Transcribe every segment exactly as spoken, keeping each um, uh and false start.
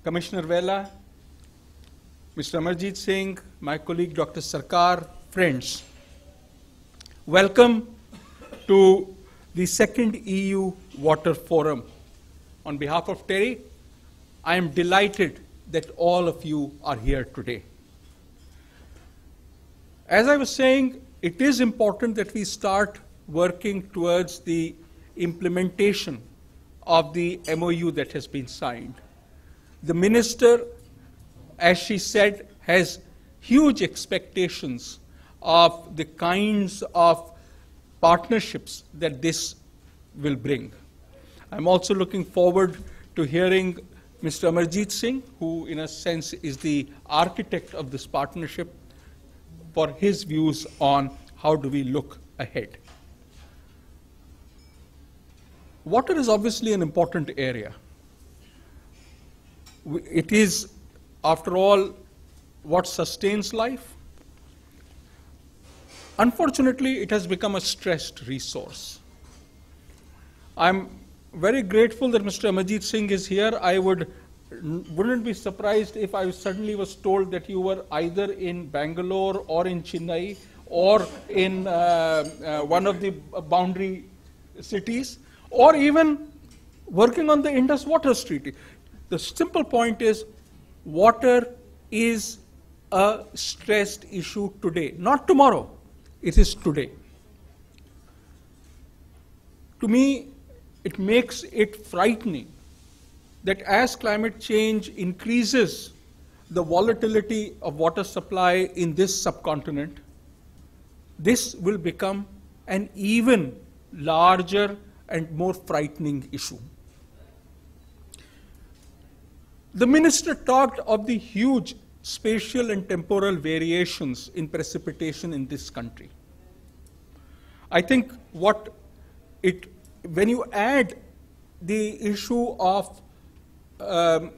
Commissioner Vela, Mister Amarjit Singh, my colleague Doctor Sarkar, friends, welcome to the second E U Water Forum. On behalf of Terry, I am delighted that all of you are here today. As I was saying, it is important that we start working towards the implementation of the M O U that has been signed. The minister, as she said, has huge expectations of the kinds of partnerships that this will bring. I'm also looking forward to hearing Mister Amarjit Singh, who in a sense is the architect of this partnership, for his views on how do we look ahead. Water is obviously an important area. It is, after all, what sustains life. Unfortunately, it has become a stressed resource. I'm very grateful that Mister Amarjit Singh is here. I would, wouldn't be surprised if I suddenly was told that you were either in Bangalore or in Chennai or in uh, uh, one of the boundary cities, or even working on the Indus Waters Treaty. The simple point is, water is a stressed issue today, not tomorrow. It is today. To me, it makes it frightening that as climate change increases the volatility of water supply in this subcontinent, this will become an even larger and more frightening issue. The minister talked of the huge spatial and temporal variations in precipitation in this country. I think what it, when you add the issue of um,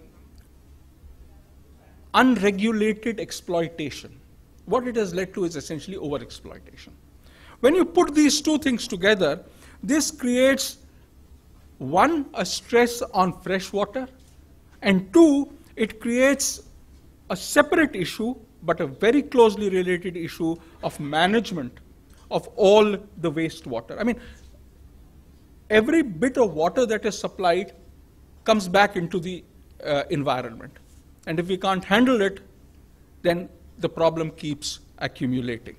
unregulated exploitation, what it has led to is essentially overexploitation. When you put these two things together, this creates, one, a stress on fresh water, and two, it creates a separate issue, but a very closely related issue of management of all the wastewater. I mean, every bit of water that is supplied comes back into the uh, environment. And if we can't handle it, then the problem keeps accumulating.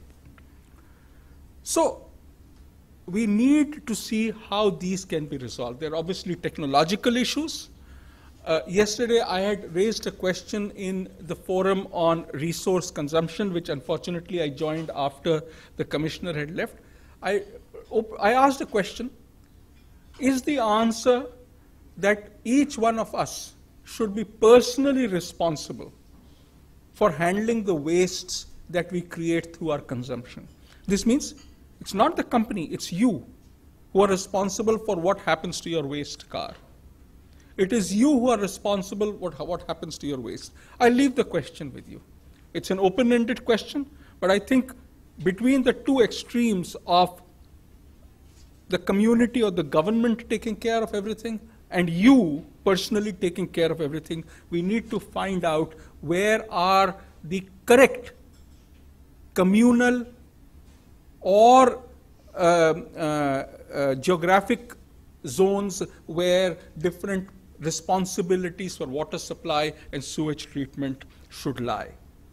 So we need to see how these can be resolved. There are obviously technological issues. Uh, yesterday, I had raised a question in the forum on resource consumption, which unfortunately I joined after the commissioner had left. I, I asked a question, is the answer that each one of us should be personally responsible for handling the wastes that we create through our consumption? This means it's not the company, it's you who are responsible for what happens to your waste car. It is you who are responsible for what, what happens to your waste. I leave the question with you. It's an open-ended question, but I think between the two extremes of the community or the government taking care of everything and you personally taking care of everything, we need to find out where are the correct communal or uh, uh, uh, geographic zones where different responsibilities for water supply and sewage treatment should lie.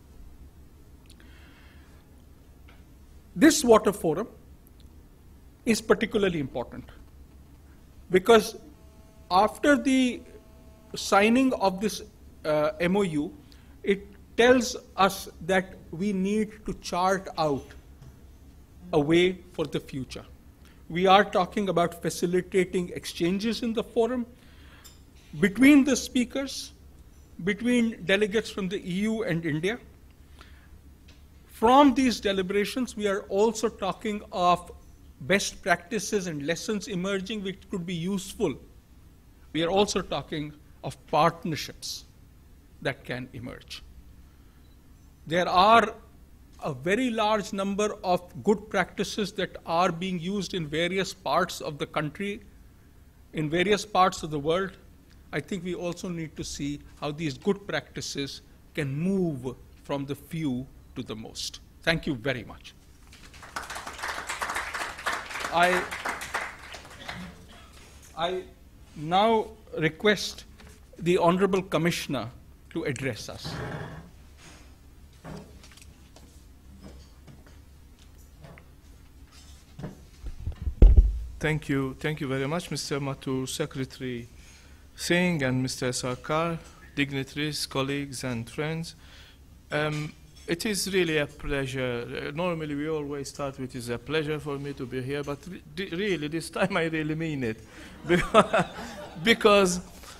This water forum is particularly important because after the signing of this uh, M O U, it tells us that we need to chart out a way for the future. We are talking about facilitating exchanges in the forum between the speakers, between delegates from the E U and India. From these deliberations, we are also talking of best practices and lessons emerging which could be useful. We are also talking of partnerships that can emerge. There are a very large number of good practices that are being used in various parts of the country, in various parts of the world. I think we also need to see how these good practices can move from the few to the most. Thank you very much. I, I now request the Honorable Commissioner to address us. Thank you. Thank you very much, Mister Mathur, Secretary Singh, and Mister Sarkar, dignitaries, colleagues, and friends. Um, it is really a pleasure. Uh, normally, we always start with, it's a pleasure for me to be here, but re really, this time I really mean it. Because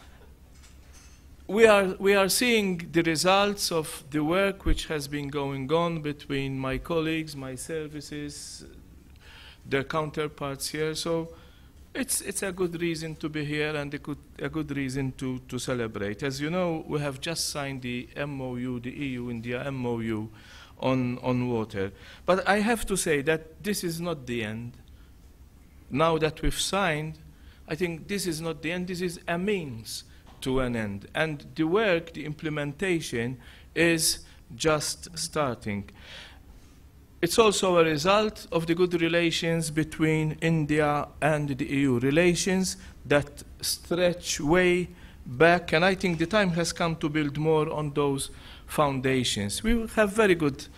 we are, we are seeing the results of the work which has been going on between my colleagues, my services, their counterparts here. So it's, it's a good reason to be here and a good, a good reason to, to celebrate. As you know, we have just signed the M O U, the E U-India M O U on, on water. But I have to say that this is not the end. Now that we've signed, I think this is not the end, this is a means to an end. And the work, the implementation, is just starting. It's also a result of the good relations between India and the E U, relations that stretch way back, and I think the time has come to build more on those foundations. We have very good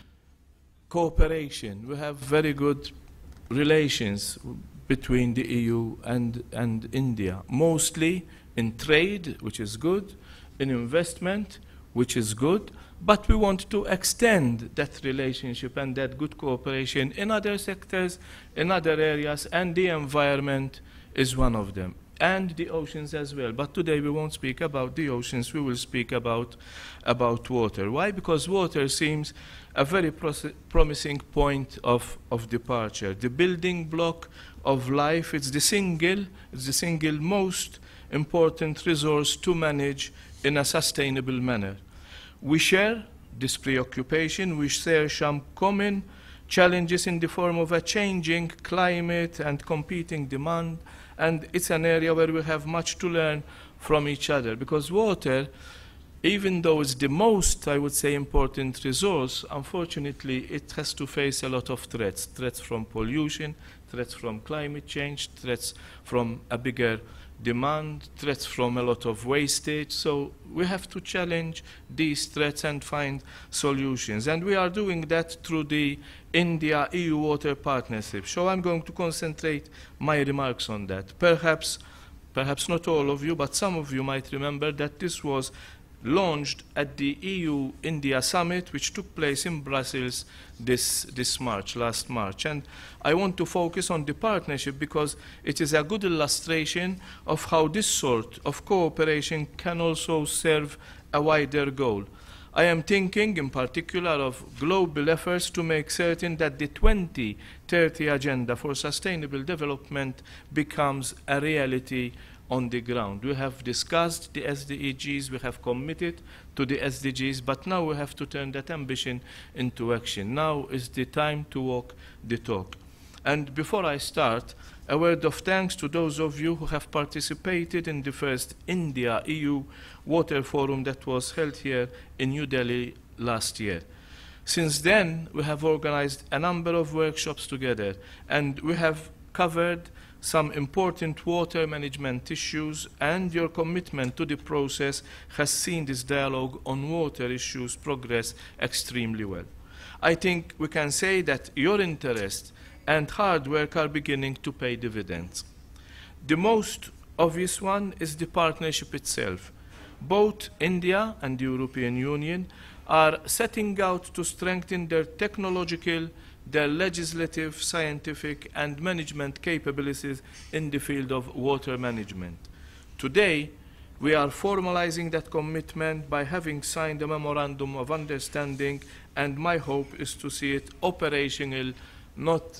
cooperation, we have very good relations between the E U and, and India, mostly in trade, which is good, in investment, which is good, but we want to extend that relationship and that good cooperation in other sectors, in other areas, and the environment is one of them, and the oceans as well. But today we won't speak about the oceans, we will speak about, about water. Why? Because water seems a very promising point of, of departure. The building block of life, it's the single, it's the single most important resource to manage in a sustainable manner. We share this preoccupation, we share some common challenges in the form of a changing climate and competing demand, and it's an area where we have much to learn from each other, because water, even though it's the most, I would say, important resource, unfortunately it has to face a lot of threats, threats from pollution, threats from climate change, threats from a bigger demand, threats from a lot of wastage. So we have to challenge these threats and find solutions. And we are doing that through the India-E U Water Partnership. So I'm going to concentrate my remarks on that. Perhaps, perhaps not all of you, but some of you might remember that this was launched at the E U-India Summit, which took place in Brussels this, this March, last March. And I want to focus on the partnership because it is a good illustration of how this sort of cooperation can also serve a wider goal. I am thinking in particular of global efforts to make certain that the twenty thirty Agenda for Sustainable Development becomes a reality on the ground. We have discussed the S D E Gs, we have committed to the S D Gs, but now we have to turn that ambition into action. Now is the time to walk the talk. And before I start, a word of thanks to those of you who have participated in the first India-E U Water Forum that was held here in New Delhi last year. Since then, we have organized a number of workshops together, and we have covered some important water management issues, and your commitment to the process has seen this dialogue on water issues progress extremely well. I think we can say that your interest and hard work are beginning to pay dividends. The most obvious one is the partnership itself. Both India and the European Union are setting out to strengthen their technological, their legislative, scientific, and management capabilities in the field of water management. Today, we are formalizing that commitment by having signed a memorandum of understanding, and my hope is to see it operational, not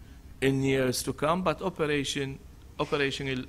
in years to come, but operation, operational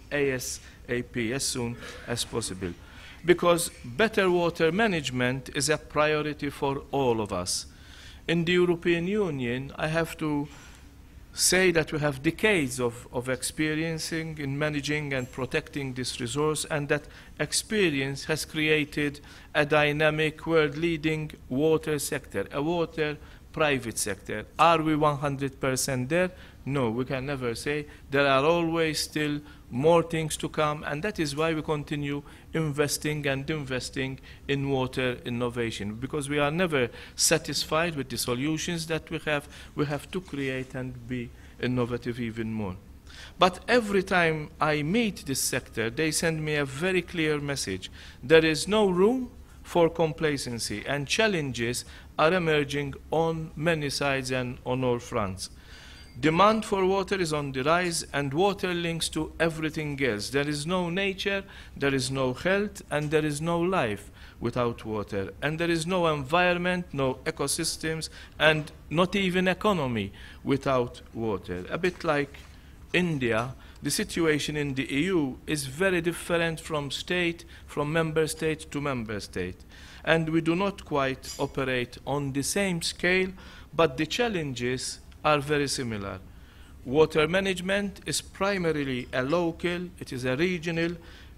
ASAP, as soon as possible. Because better water management is a priority for all of us. In the European Union, I have to say that we have decades of, of experiencing in managing and protecting this resource, and that experience has created a dynamic, world-leading water sector, a water private sector. Are we one hundred percent there? No, we can never say. There are always still more things to come, and that is why we continue investing and investing in water innovation, because we are never satisfied with the solutions that we have. We have to create and be innovative even more. But every time I meet this sector, they send me a very clear message. There is no room for complacency, and challenges are emerging on many sides and on all fronts. Demand for water is on the rise, and water links to everything else. There is no nature, there is no health, and there is no life without water. And there is no environment, no ecosystems, and not even economy without water. A bit like India, the situation in the E U is very different from state, from member state to member state. And we do not quite operate on the same scale, but the challenges are very similar. Water management is primarily a local, it is a regional,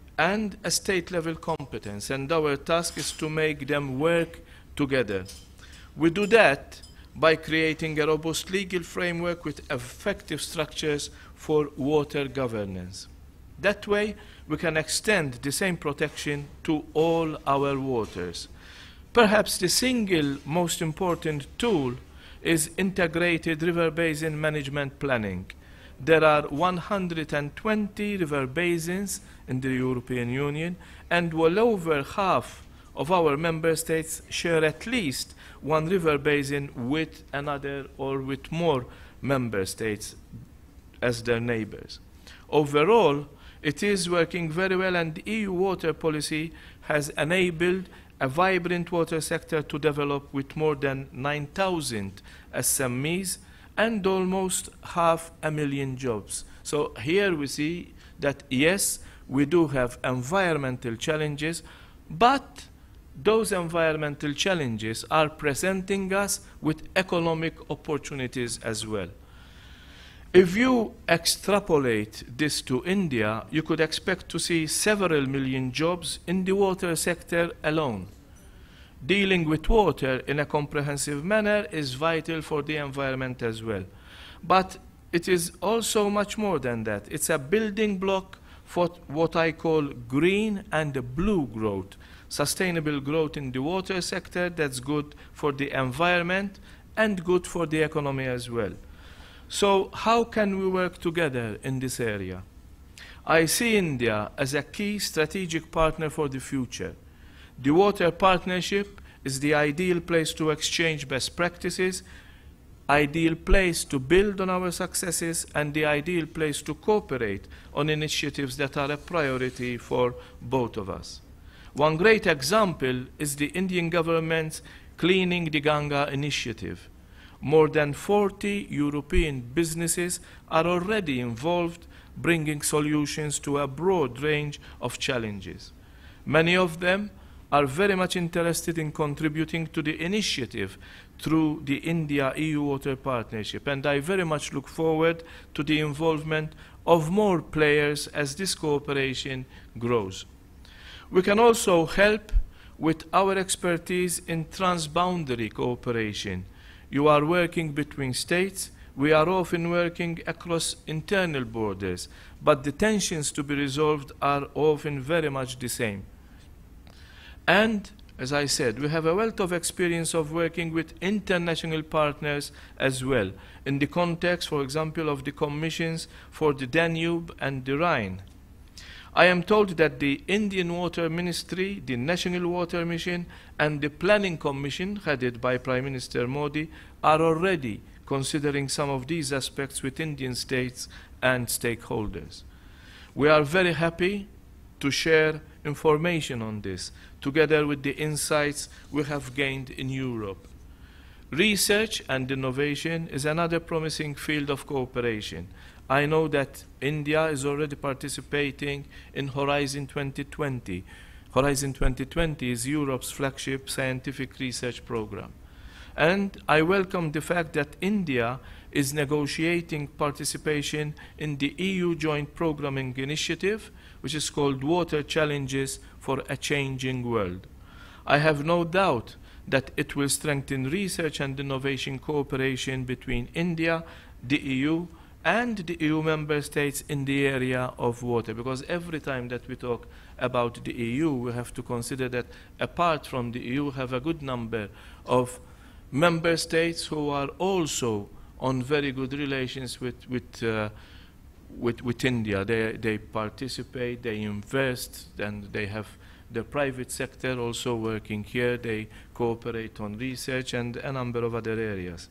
and a state-level competence, and our task is to make them work together. We do that by creating a robust legal framework with effective structures for water governance. That way, we can extend the same protection to all our waters. Perhaps the single most important tool is integrated river basin management planning. There are one hundred twenty river basins in the European Union, and well over half of our member states share at least one river basin with another or with more member states as their neighbors. Overall, it is working very well, and the E U water policy has enabled a vibrant water sector to develop with more than nine thousand S M Es and almost half a million jobs. So here we see that, yes, we do have environmental challenges, but those environmental challenges are presenting us with economic opportunities as well. If you extrapolate this to India, you could expect to see several million jobs in the water sector alone. Dealing with water in a comprehensive manner is vital for the environment as well. But it is also much more than that. It's a building block for what I call green and blue growth, sustainable growth in the water sector that's good for the environment and good for the economy as well. So how can we work together in this area? I see India as a key strategic partner for the future. The Water Partnership is the ideal place to exchange best practices, ideal place to build on our successes, and the ideal place to cooperate on initiatives that are a priority for both of us. One great example is the Indian government's Cleaning the Ganga initiative. More than forty European businesses are already involved, bringing solutions to a broad range of challenges. Many of them are very much interested in contributing to the initiative through the India-E U Water Partnership, and I very much look forward to the involvement of more players as this cooperation grows. We can also help with our expertise in transboundary cooperation. You are working between states, we are often working across internal borders, but the tensions to be resolved are often very much the same. And, as I said, we have a wealth of experience of working with international partners as well, in the context, for example, of the commissions for the Danube and the Rhine. I am told that the Indian Water Ministry, the National Water Mission, and the Planning Commission, headed by Prime Minister Modi, are already considering some of these aspects with Indian states and stakeholders. We are very happy to share information on this, together with the insights we have gained in Europe. Research and innovation is another promising field of cooperation. I know that India is already participating in Horizon twenty twenty. Horizon twenty twenty is Europe's flagship scientific research program. And I welcome the fact that India is negotiating participation in the E U Joint Programming Initiative, which is called Water Challenges for a Changing World. I have no doubt that it will strengthen research and innovation cooperation between India, the E U, and the E U member states in the area of water, because every time that we talk about the E U, we have to consider that apart from the E U, we have a good number of member states who are also on very good relations with, with, uh, with, with India. They, they participate, they invest, and they have the private sector also working here. They cooperate on research and a number of other areas.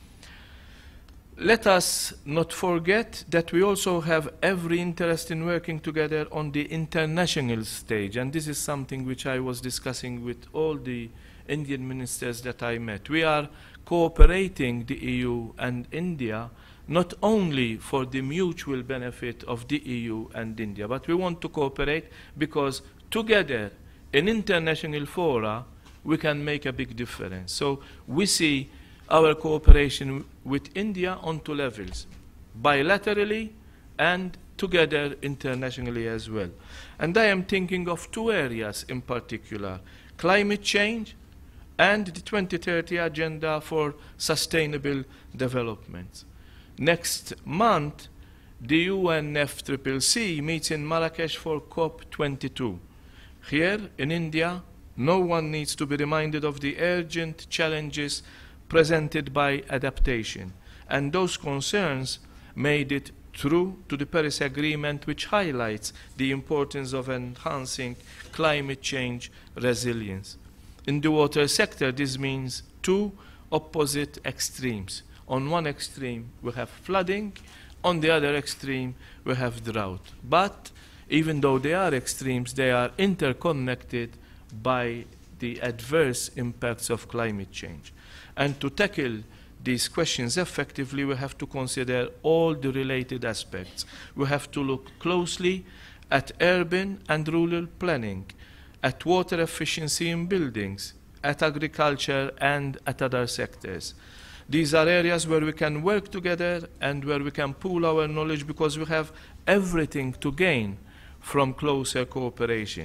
Let us not forget that we also have every interest in working together on the international stage, and this is something which I was discussing with all the Indian ministers that I met. We are cooperating, the E U and India, not only for the mutual benefit of the E U and India, but we want to cooperate because together in international fora we can make a big difference. So we see our cooperation with India on two levels, bilaterally and together internationally as well. And I am thinking of two areas in particular: climate change and the twenty thirty Agenda for Sustainable Development. Next month, the U N F C C C meets in Marrakesh for COP twenty-two. Here in India, no one needs to be reminded of the urgent challenges presented by adaptation, and those concerns made it through to the Paris Agreement, which highlights the importance of enhancing climate change resilience. In the water sector, this means two opposite extremes. On one extreme, we have flooding. On the other extreme, we have drought. But even though they are extremes, they are interconnected by the adverse impacts of climate change. And to tackle these questions effectively, we have to consider all the related aspects. We have to look closely at urban and rural planning, at water efficiency in buildings, at agriculture, and at other sectors. These are areas where we can work together and where we can pool our knowledge, because we have everything to gain from closer cooperation.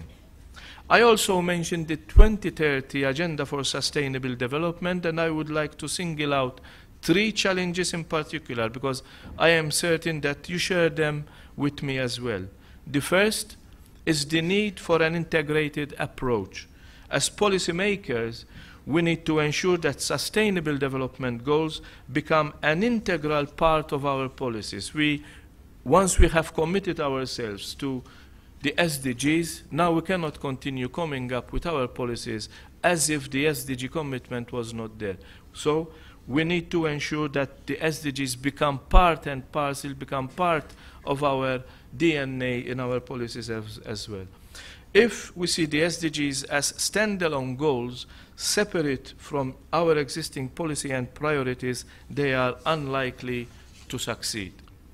I also mentioned the twenty thirty Agenda for Sustainable Development, and I would like to single out three challenges in particular, because I am certain that you share them with me as well. The first is the need for an integrated approach. As policymakers, we need to ensure that sustainable development goals become an integral part of our policies. We, once we have committed ourselves to the S D Gs, now we cannot continue coming up with our policies as if the S D G commitment was not there. So we need to ensure that the S D Gs become part and parcel, become part of our D N A in our policies as, as well. If we see the S D Gs as standalone goals, separate from our existing policy and priorities, they are unlikely to succeed.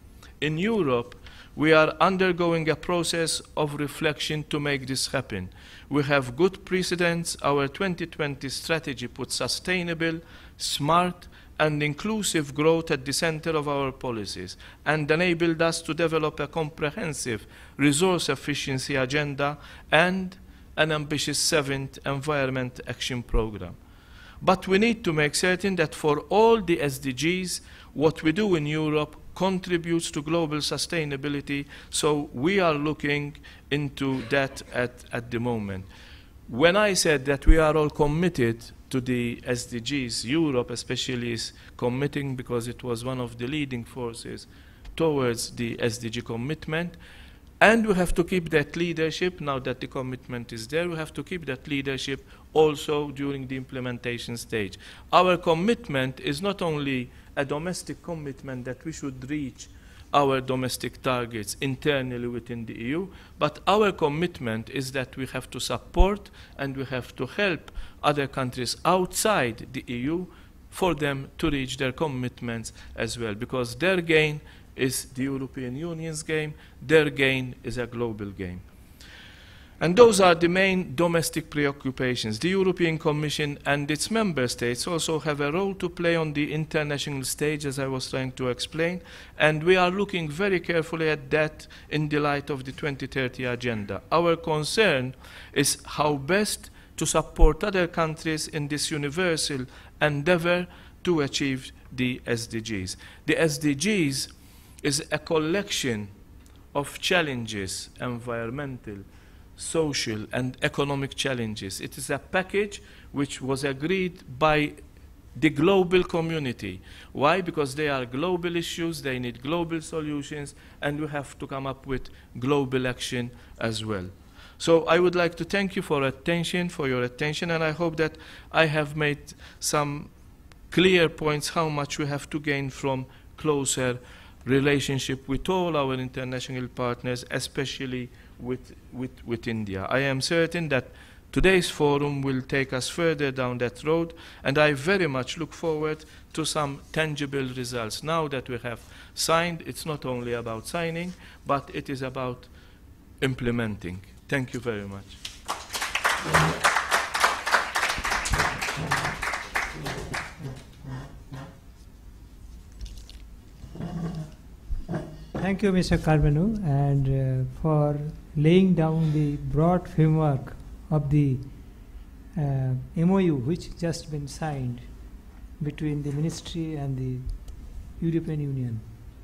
In Europe, we are undergoing a process of reflection to make this happen. We have good precedents. Our twenty twenty strategy puts sustainable, smart, and inclusive growth at the center of our policies and enabled us to develop a comprehensive resource efficiency agenda and an ambitious seventh Environment Action Programme. But we need to make certain that for all the S D Gs, what we do in Europe contributes to global sustainability, so we are looking into that at, at the moment. When I said that we are all committed to the S D Gs, Europe especially is committing because it was one of the leading forces towards the S D G commitment, and we have to keep that leadership. Now that the commitment is there, we have to keep that leadership also during the implementation stage. Our commitment is not only a domestic commitment that we should reach our domestic targets internally within the E U, but our commitment is that we have to support and we have to help other countries outside the E U for them to reach their commitments as well, because their gain is the European Union's game, their gain is a global game. And those are the main domestic preoccupations. The European Commission and its member states also have a role to play on the international stage, as I was trying to explain, and we are looking very carefully at that in the light of the twenty thirty agenda. Our concern is how best to support other countries in this universal endeavor to achieve the S D Gs. The S D Gs is a collection of challenges, environmental, social and economic challenges. It is a package which was agreed by the global community. Why? Because they are global issues, they need global solutions, and we have to come up with global action as well. So I would like to thank you for attention, for your attention, and I hope that I have made some clear points how much we have to gain from closer relationship with all our international partners, especially with, with, with India. I am certain that today's forum will take us further down that road, and I very much look forward to some tangible results. Now that we have signed, it's not only about signing, but it is about implementing. Thank you very much. Thank you, Mister Carvenu, and uh, for laying down the broad framework of the uh, M O U which just been signed between the Ministry and the European Union.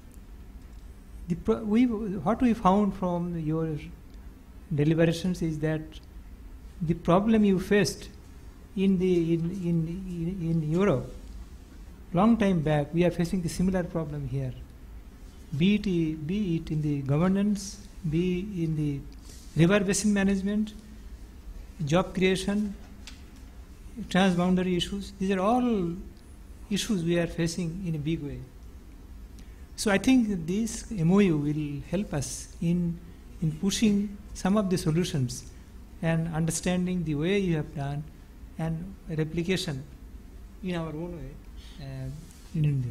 The pro we, what we found from your deliberations is that the problem you faced in, the, in, in, in, in Europe, long time back, we are facing the similar problem here. Be it, be it in the governance, be in the river basin management, job creation, transboundary issues. These are all issues we are facing in a big way. So I think this M O U will help us in, in pushing some of the solutions and understanding the way you have done and replication in our own way uh, in India.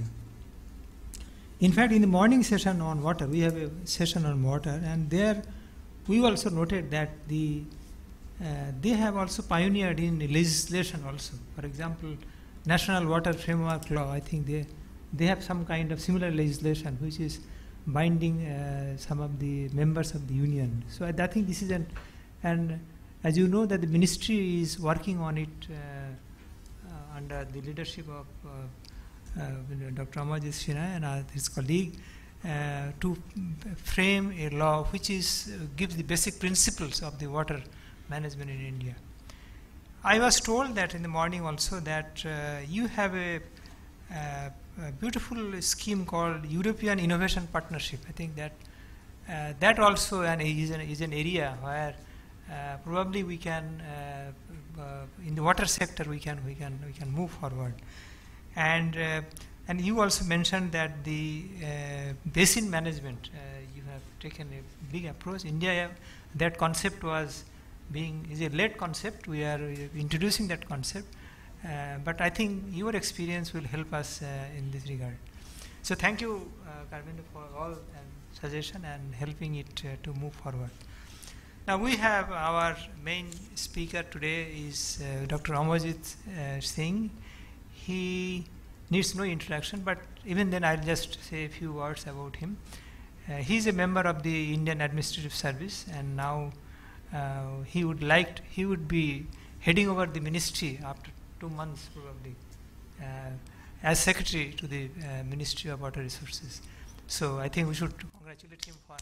In fact, in the morning session on water, we have a session on water, and there we also noted that the uh, they have also pioneered in legislation also. For example, National Water Framework Law, I think they they have some kind of similar legislation which is binding uh, some of the members of the union. So I, I think this is an, and as you know that the ministry is working on it uh, uh, under the leadership of uh, Uh, Doctor Amajit Sinha and uh, his colleague uh, to frame a law which is uh, gives the basic principles of the water management in India. I was told that in the morning also that uh, you have a, uh, a beautiful scheme called European Innovation Partnership. I think that uh, that also an, is, an, is an area where uh, probably we can uh, uh, in the water sector we can we can we can move forward. And uh, and you also mentioned that the uh, basin management, uh, you have taken a big approach. India, that concept was being, is a late concept. We are uh, introducing that concept. Uh, but I think your experience will help us uh, in this regard. So thank you, uh, Carvenu, for all um, suggestion and helping it uh, to move forward. Now we have our main speaker today is uh, Doctor Amajit uh, Singh. He needs no introduction, but even then I'll just say a few words about him. Uh, he is a member of the Indian Administrative Service, and now uh, he would like to, he would be heading over the ministry after two months probably uh, as secretary to the uh, Ministry of Water Resources. So I think we should congratulate him for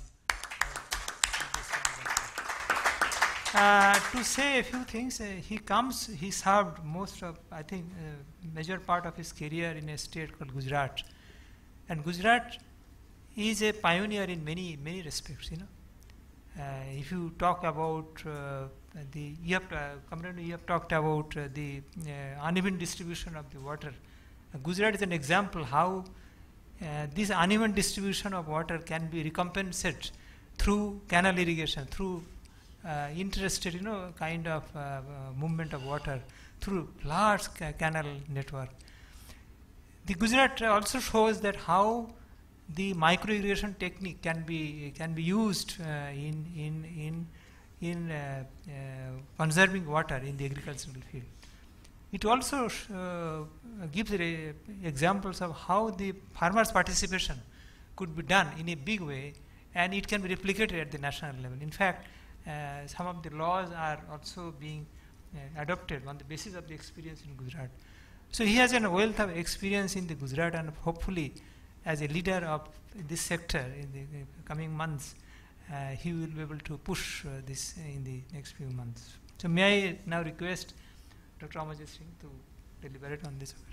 Uh, to say a few things, uh, he comes, he served most of, I think, uh, major part of his career in a state called Gujarat. And Gujarat is a pioneer in many, many respects, you know. Uh, if you talk about uh, the, you have, uh, you have talked about uh, the uh, uneven distribution of the water. Uh, Gujarat is an example how uh, this uneven distribution of water can be recompensated through canal irrigation, through Uh, interested, you know, kind of uh, uh, movement of water through large ca canal network. The Gujarat also shows that how the micro irrigation technique can be can be used uh, in in in in uh, uh, conserving water in the agricultural field. It also uh, gives re examples of how the farmers' participation could be done in a big way, and it can be replicated at the national level. In fact, uh, some of the laws are also being uh, adopted on the basis of the experience in Gujarat. So he has a wealth of experience in the Gujarat, and hopefully, as a leader of this sector in the uh, coming months, uh, he will be able to push uh, this in the next few months. So may I now request Doctor Amajit Singh to deliberate on this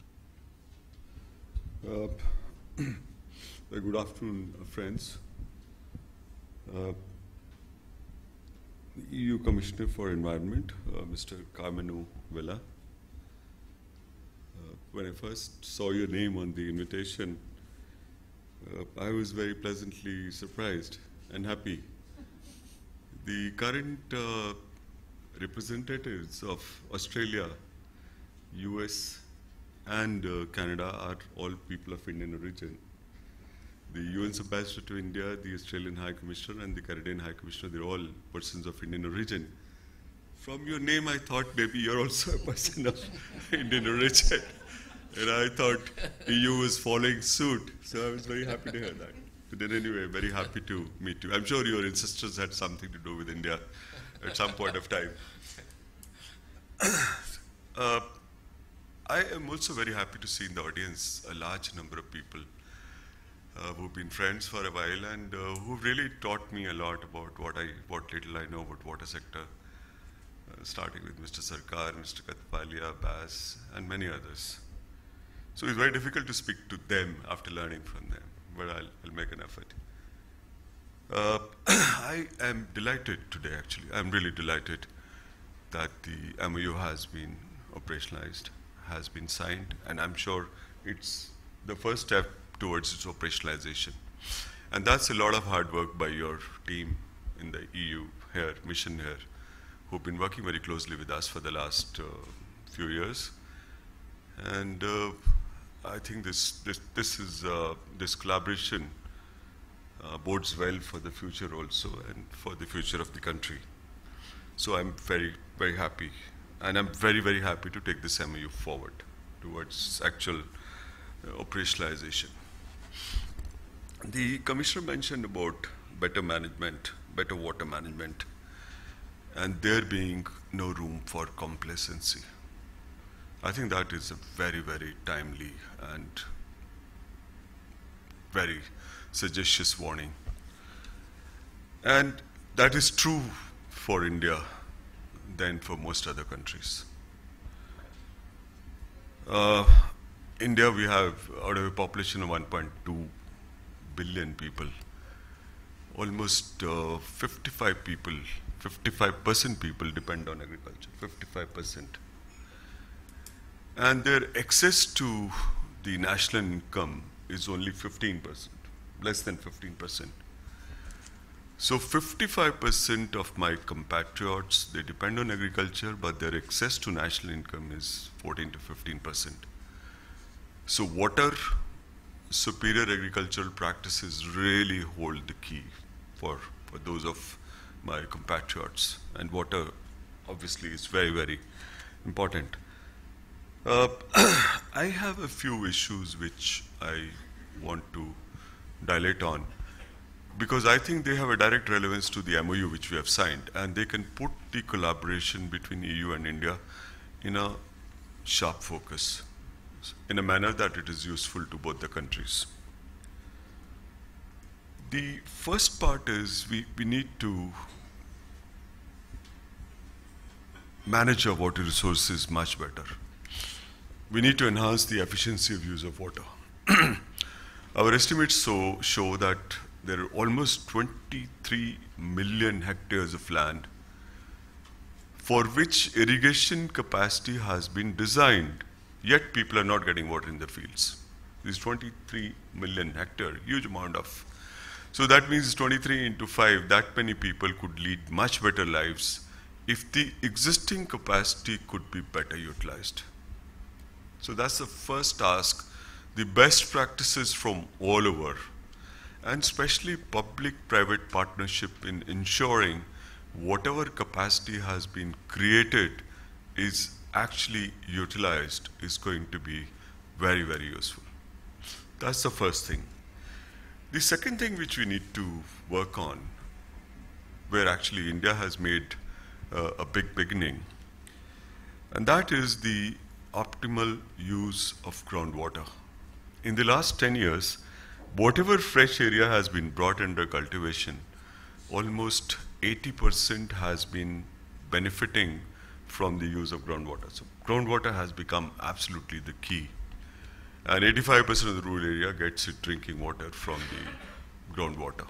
question. Uh, very good afternoon, uh, friends. Uh, the E U Commissioner for Environment, uh, Mister Carmenu Vella. Uh, when I first saw your name on the invitation, uh, I was very pleasantly surprised and happy. The current uh, representatives of Australia, U S and uh, Canada are all people of Indian origin. The U N's ambassador to India, the Australian High Commissioner and the Canadian High Commissioner, they're all persons of Indian origin. From your name, I thought maybe you're also a person of Indian origin. And I thought E U was following suit. So I was very happy to hear that. But then anyway, very happy to meet you. I'm sure your ancestors had something to do with India at some point of time. uh, I am also very happy to see in the audience a large number of people uh, who've been friends for a while and uh, who've really taught me a lot about what I, what little I know about water sector, uh, starting with Mister Sarkar, Mister Katpalia, Bass, and many others. So it's very difficult to speak to them after learning from them, but I'll, I'll make an effort. Uh, I am delighted today, actually. I'm really delighted that the M O U has been operationalized, has been signed, and I'm sure it's the first step towards its operationalization. And that's a lot of hard work by your team in the E U here, mission here, who've been working very closely with us for the last uh, few years. And uh, I think this, this, this, is, uh, this collaboration Uh, bodes well for the future also and for the future of the country. So I'm very, very happy. And I'm very, very happy to take this M O U forward towards actual uh, operationalization. The Commissioner mentioned about better management, better water management, and there being no room for complacency. I think that is a very, very timely and very sagacious warning. And that is true for India than for most other countries. Uh, India, we have, out of a population of one point two billion people, almost uh, fifty-five people, fifty-five percent people depend on agriculture, fifty-five percent. And their access to the national income is only fifteen percent. Less than fifteen percent. So fifty-five percent of my compatriots, they depend on agriculture, but their access to national income is fourteen to fifteen percent. So water, superior agricultural practices really hold the key for, for those of my compatriots. And water, obviously, is very, very important. Uh, I have a few issues which I want to dilate on, because I think they have a direct relevance to the M O U which we have signed, and they can put the collaboration between E U and India in a sharp focus, in a manner that it is useful to both the countries. The first part is we, we need to manage our water resources much better. We need to enhance the efficiency of use of water. Our estimates so show that there are almost twenty-three million hectares of land for which irrigation capacity has been designed, yet people are not getting water in the fields. These twenty-three million hectares, huge amount of. So that means twenty-three into five, that many people could lead much better lives if the existing capacity could be better utilized. So that's the first task. The best practices from all over, and especially public-private partnership in ensuring whatever capacity has been created is actually utilized is going to be very, very useful. That's the first thing. The second thing which we need to work on, where actually India has made uh, a big beginning, and that is the optimal use of groundwater. In the last ten years, whatever fresh area has been brought under cultivation, almost eighty percent has been benefiting from the use of groundwater. So groundwater has become absolutely the key. And eighty-five percent of the rural area gets its drinking water from the groundwater.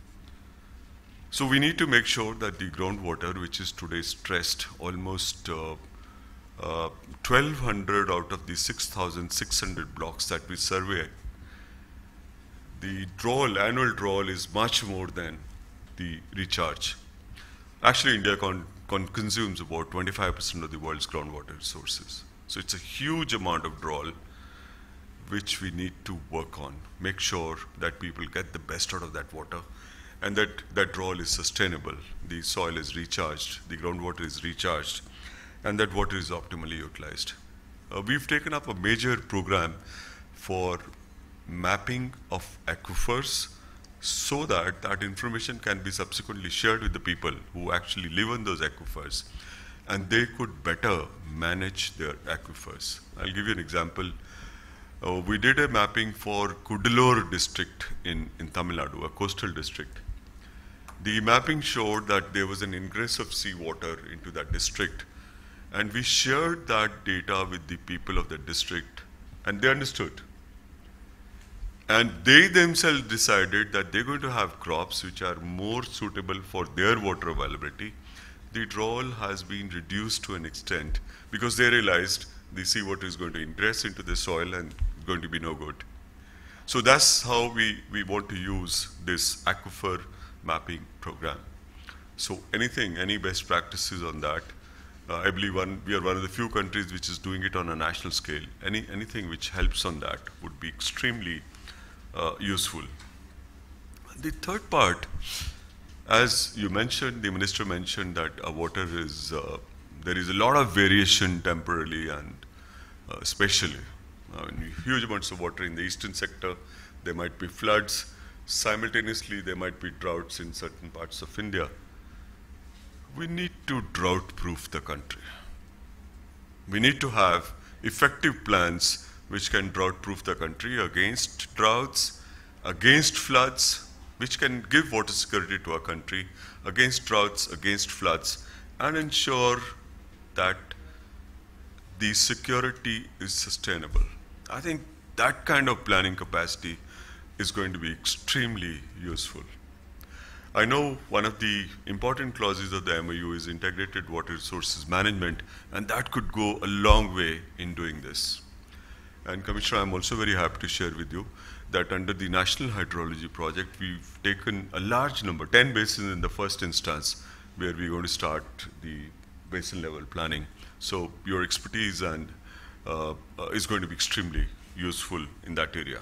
So we need to make sure that the groundwater, which is today stressed, almost uh, uh, twelve hundred out of the six thousand six hundred blocks that we survey, the drawal, annual drawal is much more than the recharge. Actually, India con con consumes about twenty-five percent of the world's groundwater resources. So it's a huge amount of drawal which we need to work on. Make sure that people get the best out of that water and that that drawal is sustainable. The soil is recharged, the groundwater is recharged, and that water is optimally utilized. Uh, we've taken up a major program for mapping of aquifers so that that information can be subsequently shared with the people who actually live on those aquifers, and they could better manage their aquifers. I'll give you an example. Uh, we did a mapping for Kudalur district in, in Tamil Nadu, a coastal district. The mapping showed that there was an ingress of seawater into that district, and we shared that data with the people of the district, and they understood. And they themselves decided that they're going to have crops which are more suitable for their water availability. The drawal has been reduced to an extent because they realized the seawater is going to ingress into the soil and going to be no good. So that's how we, we want to use this aquifer mapping program. So anything, any best practices on that, uh, I believe one, we are one of the few countries which is doing it on a national scale. Any, anything which helps on that would be extremely uh, useful. The third part, as you mentioned, the minister mentioned that our water is, uh, there is a lot of variation temporarily and uh, spatially. Uh, huge amounts of water in the eastern sector, there might be floods. Simultaneously, there might be droughts in certain parts of India. We need to drought-proof the country. We need to have effective plans which can drought-proof the country against droughts, against floods, which can give water security to our country, against droughts, against floods, and ensure that the security is sustainable. I think that kind of planning capacity is going to be extremely useful. I know one of the important clauses of the M O U is integrated water resources management, and that could go a long way in doing this. And Commissioner, I'm also very happy to share with you that under the National Hydrology Project, we've taken a large number, ten basins in the first instance, where we're going to start the basin level planning. So your expertise and uh, uh, is going to be extremely useful in that area.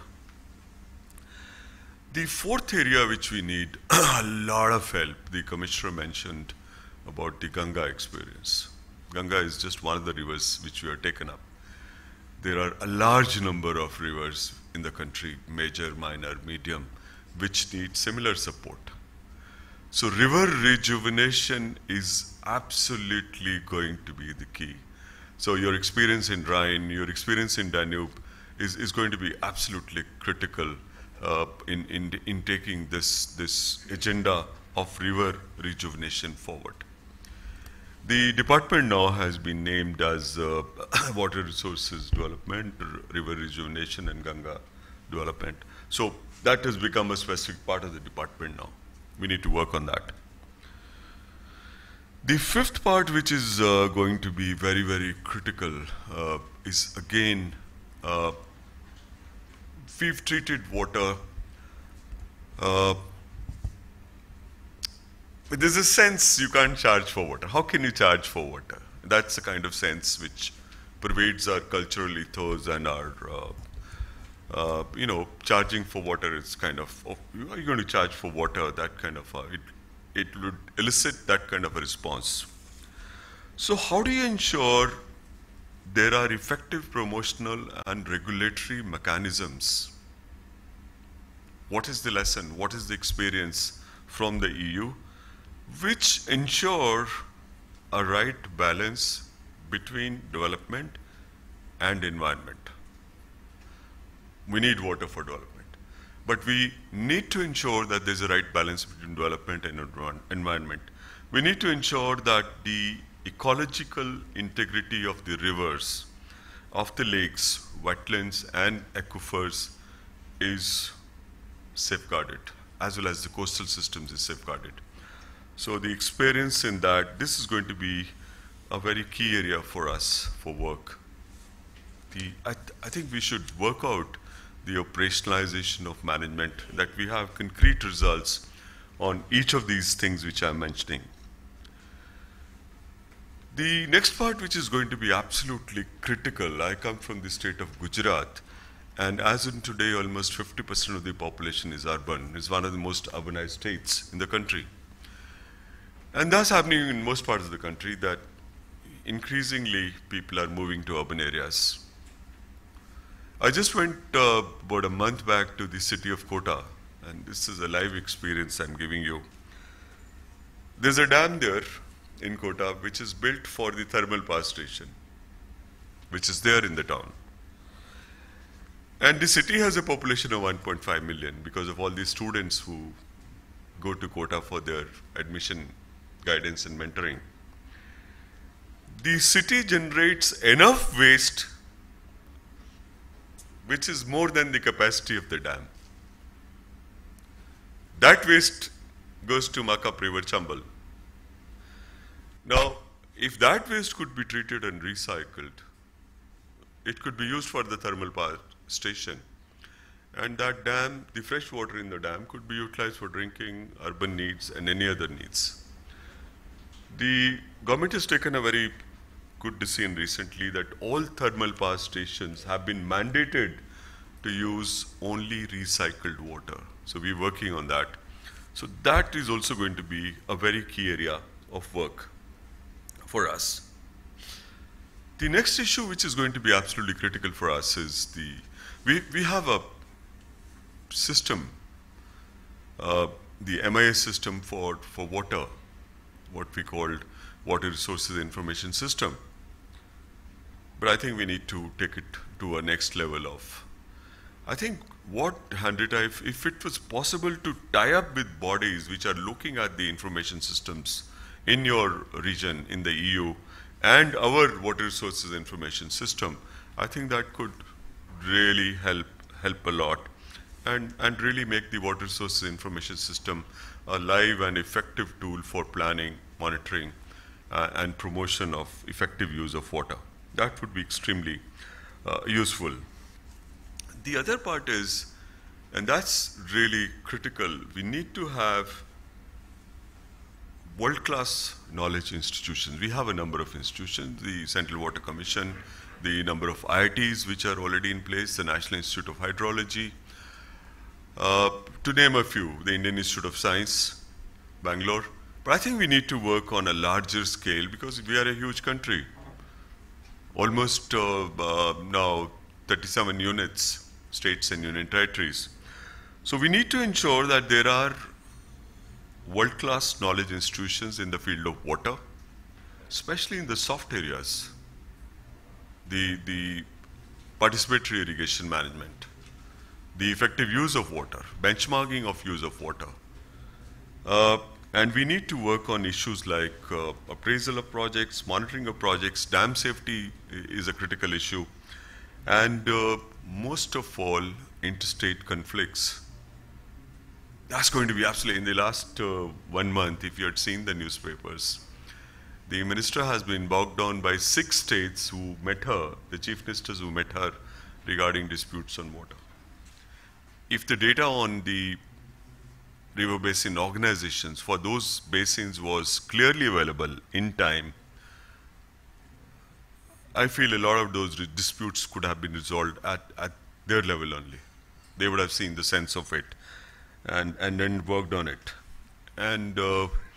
The fourth area which we need a lot of help, the Commissioner mentioned about the Ganga experience. Ganga is just one of the rivers which we have taken up. There are a large number of rivers in the country, major, minor, medium, which need similar support. So river rejuvenation is absolutely going to be the key. So your experience in Rhine, your experience in Danube is, is going to be absolutely critical uh, in, in, in taking this, this agenda of river rejuvenation forward. The department now has been named as uh, Water Resources Development, River Rejuvenation and Ganga Development. So that has become a specific part of the department now. We need to work on that. The fifth part, which is uh, going to be very, very critical, uh, is again, uh, we've treated water, uh, but there's a sense you can't charge for water. How can you charge for water? That's the kind of sense which pervades our cultural ethos and our, uh, uh, you know, charging for water is kind of, oh, are you going to charge for water? That kind of, uh, it, it would elicit that kind of a response. So how do you ensure there are effective promotional and regulatory mechanisms? What is the lesson? What is the experience from the E U which ensure a right balance between development and environment? We need water for development, but we need to ensure that there's a right balance between development and environment. We need to ensure that the ecological integrity of the rivers, of the lakes, wetlands and aquifers is safeguarded, as well as the coastal systems is safeguarded. So the experience in that, this is going to be a very key area for us for work. The, I, th I think we should work out the operationalization of management, that we have concrete results on each of these things which I'm mentioning. The next part, which is going to be absolutely critical, I come from the state of Gujarat, and as in today, almost fifty percent of the population is urban. It's one of the most urbanized states in the country. And that's happening in most parts of the country, that increasingly people are moving to urban areas. I just went uh, about a month back to the city of Kota, and this is a live experience I'm giving you. There's a dam there in Kota which is built for the thermal power station, which is there in the town. And the city has a population of one point five million because of all these students who go to Kota for their admission, guidance and mentoring. The city generates enough waste which is more than the capacity of the dam. That waste goes to Makap River, Chambal. Now, if that waste could be treated and recycled, it could be used for the thermal power station. And that dam, the fresh water in the dam could be utilized for drinking, urban needs and any other needs. The government has taken a very good decision recently that all thermal power stations have been mandated to use only recycled water. So we're working on that. So that is also going to be a very key area of work for us. The next issue which is going to be absolutely critical for us is the, we, we have a system, uh, the M I S system for, for water, what we called Water Resources Information System. But I think we need to take it to a next level of, I think what, Handrita, if, if it was possible to tie up with bodies which are looking at the information systems in your region, in the E U, and our water resources information system, I think that could really help help a lot and, and really make the water resources information system a live and effective tool for planning, monitoring, uh, and promotion of effective use of water. That would be extremely uh, useful. The other part is, and that's really critical, we need to have world-class knowledge institutions. We have a number of institutions, the Central Water Commission, the number of I I Ts which are already in place, the National Institute of Hydrology, uh, to name a few, the Indian Institute of Science, Bangalore. But I think we need to work on a larger scale because we are a huge country. Almost uh, uh, now thirty-seven units, states and union territories. So we need to ensure that there are world-class knowledge institutions in the field of water, especially in the soft areas, the, the participatory irrigation management, the effective use of water, benchmarking of use of water. Uh, and we need to work on issues like uh, appraisal of projects, monitoring of projects, dam safety is a critical issue, and uh, most of all, interstate conflicts. That's going to be absolutely, in the last uh, one month, if you had seen the newspapers, the minister has been bogged down by six states who met her, the chief ministers who met her regarding disputes on water. If the data on the river basin organizations for those basins was clearly available in time, I feel a lot of those disputes could have been resolved at, at their level only. They would have seen the sense of it and, and then worked on it. And uh,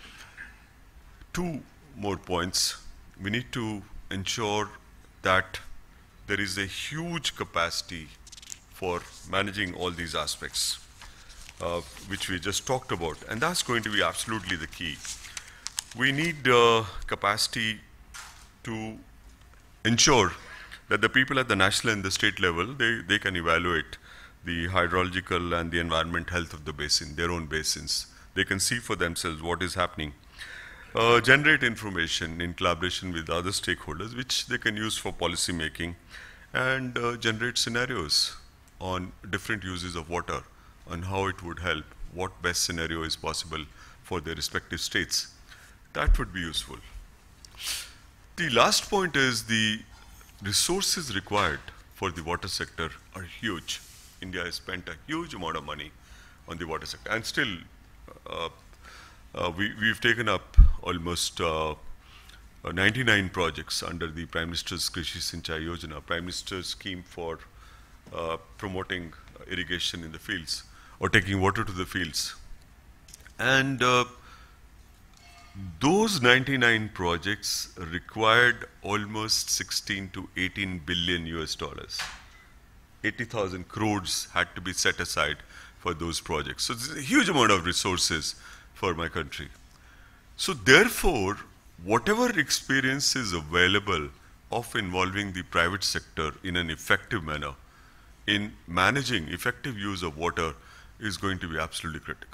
two more points. We need to ensure that there is a huge capacity for managing all these aspects, uh, which we just talked about, and that's going to be absolutely the key. We need uh, capacity to ensure that the people at the national and the state level, they, they can evaluate the hydrological and the environment health of the basin, their own basins. They can see for themselves what is happening. Uh, generate information in collaboration with other stakeholders, which they can use for policy making, and uh, generate scenarios on different uses of water, on how it would help, what best scenario is possible for their respective states. That would be useful. The last point is the resources required for the water sector are huge. India has spent a huge amount of money on the water sector, and still uh, uh, we, we've taken up almost uh, uh, ninety-nine projects under the Prime Minister's Krishi Sinchai Yojana, Prime Minister's scheme for uh, promoting irrigation in the fields or taking water to the fields. And uh, those ninety-nine projects required almost sixteen to eighteen billion U S dollars. eighty thousand crores had to be set aside for those projects. So it's a huge amount of resources for my country. So therefore, whatever experience is available of involving the private sector in an effective manner in managing effective use of water is going to be absolutely critical.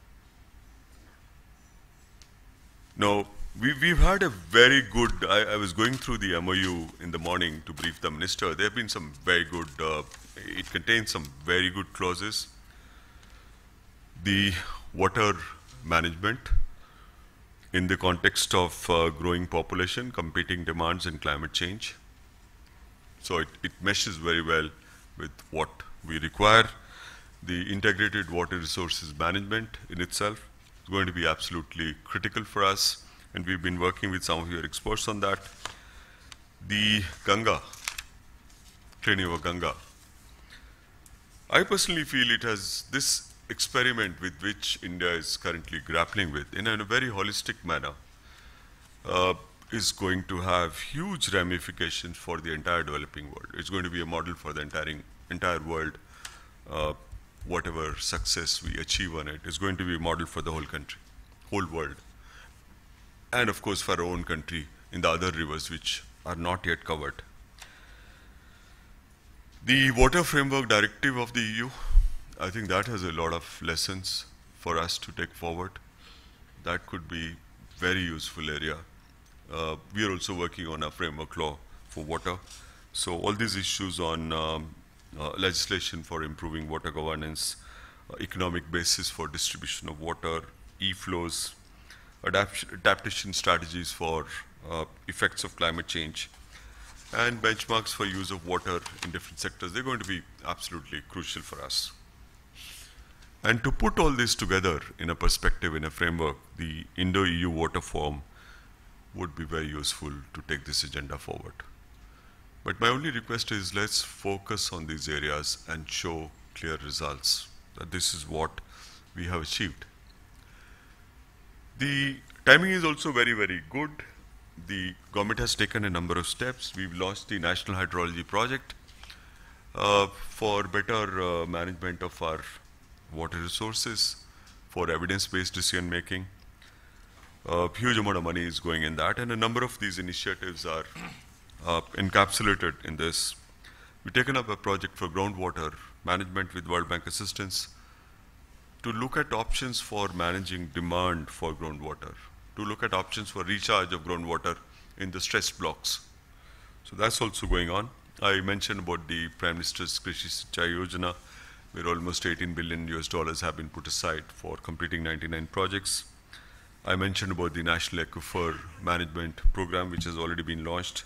Now, we, we've had a very good, I, I was going through the M O U in the morning to brief the minister. There have been some very good, uh, it contains some very good clauses. The water management in the context of uh, growing population, competing demands and climate change. So it, it meshes very well with what we require. The integrated water resources management in itself is going to be absolutely critical for us, and we've been working with some of your experts on that. The Ganga, training over Ganga. I personally feel it has this experiment with which India is currently grappling with in a very holistic manner uh, is going to have huge ramifications for the entire developing world. It's going to be a model for the entire, entire world. Uh, whatever success we achieve on it is going to be a model for the whole country, whole world. And of course for our own country in the other rivers which are not yet covered. The Water Framework Directive of the E U, I think that has a lot of lessons for us to take forward. That could be very useful area. Uh, we are also working on a framework law for water. So all these issues on um, uh, legislation for improving water governance, uh, economic basis for distribution of water, e-flows, adapt adaptation strategies for uh, effects of climate change, and benchmarks for use of water in different sectors, they're going to be absolutely crucial for us. And to put all this together in a perspective, in a framework, the Indo-E U Water Forum would be very useful to take this agenda forward. But my only request is let's focus on these areas and show clear results, that this is what we have achieved. The timing is also very, very good. The government has taken a number of steps. We've launched the National Hydrology Project uh, for better uh, management of our water resources, for evidence-based decision making. A huge amount of money is going in that, and a number of these initiatives are uh, encapsulated in this. We've taken up a project for groundwater management with World Bank assistance to look at options for managing demand for groundwater, to look at options for recharge of groundwater in the stressed blocks. So that's also going on. I mentioned about the Prime Minister's Krishi Sinchai Yojana, where almost eighteen billion U S dollars have been put aside for completing ninety-nine projects. I mentioned about the National Aquifer Management Program, which has already been launched.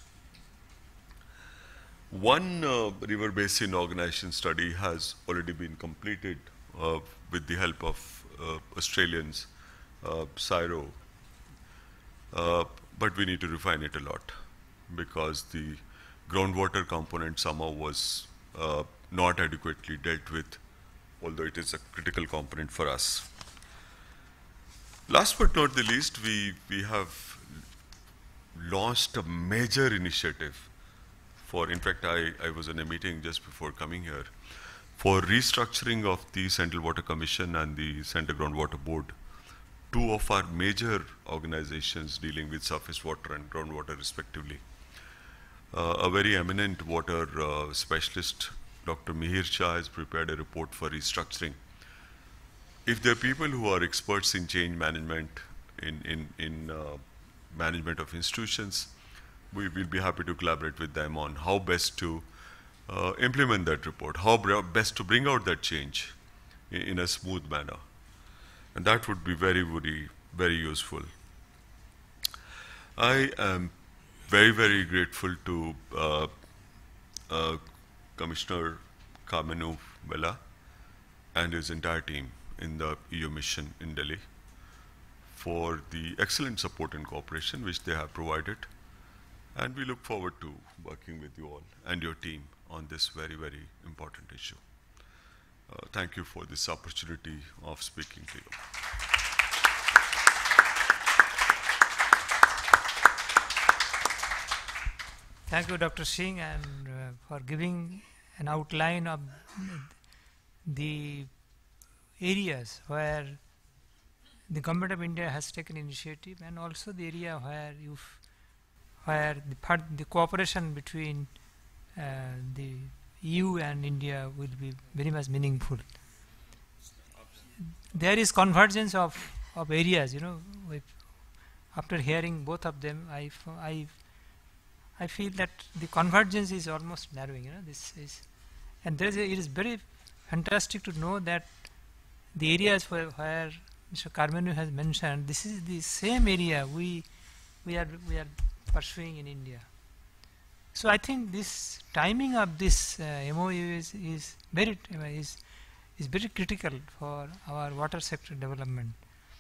One uh, river basin organization study has already been completed uh, with the help of uh, Australians, uh, CSIRO, uh, but we need to refine it a lot because the groundwater component somehow was uh, not adequately dealt with, although it is a critical component for us. Last but not the least, we, we have launched a major initiative for, in fact, I, I was in a meeting just before coming here, for restructuring of the Central Water Commission and the Central Groundwater Board, two of our major organizations dealing with surface water and groundwater respectively. Uh, a very eminent water uh, specialist, Doctor Mihir Shah, has prepared a report for restructuring. If there are people who are experts in change management, in, in, in uh, management of institutions, we will be happy to collaborate with them on how best to uh, implement that report, how best to bring out that change in, in a smooth manner. And that would be very, very, very useful. I am very, very grateful to uh, uh, Commissioner Kamenu Vela and his entire team in the E U mission in Delhi for the excellent support and cooperation which they have provided. And we look forward to working with you all and your team on this very, very important issue. Uh, thank you for this opportunity of speaking to you. Thank you, Doctor Singh, and uh, for giving an outline of the areas where the Government of India has taken initiative, and also the area where you where the part the cooperation between uh, the E U and India will be very much meaningful. There is convergence of, of areas, you know. With, after hearing both of them, I, I, I feel that the convergence is almost narrowing. You know, this is, and there is a, it is very fantastic to know that the areas where, where Mister Karmenu has mentioned, this is the same area we we are we are pursuing in India. So I think this timing of this uh, M O U is, is very uh, is is very critical for our water sector development,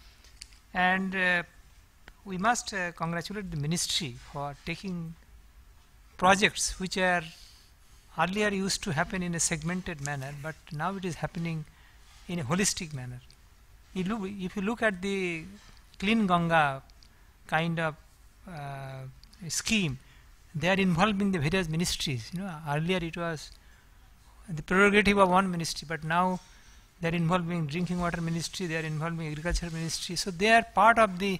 and uh, we must uh, congratulate the ministry for taking projects which are earlier used to happen in a segmented manner, but now it is happening in a holistic manner. You look, if you look at the Clean Ganga kind of uh, scheme, they are involving the various ministries. You know, earlier it was the prerogative of one ministry, but now they are involving drinking water ministry, they are involving agriculture ministry. So they are part of the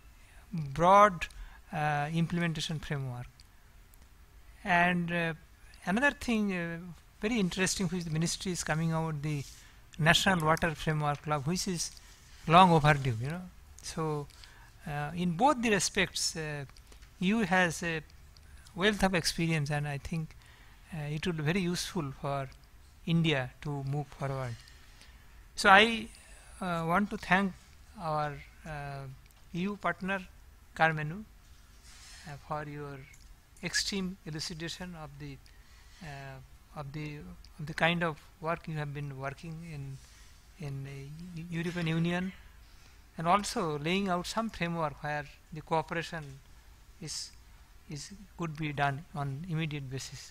broad uh, implementation framework. And uh, another thing uh, very interesting, which the ministry is coming out, the National Water Framework Club, which is long overdue. You know, so uh, in both the respects, uh, E U has a wealth of experience, and I think uh, it would be very useful for India to move forward. So I uh, want to thank our uh, E U partner Karmenu uh, for your extreme elucidation of the uh, of the of the kind of work you have been working in in the European Union, and also laying out some framework where the cooperation is is could be done on immediate basis.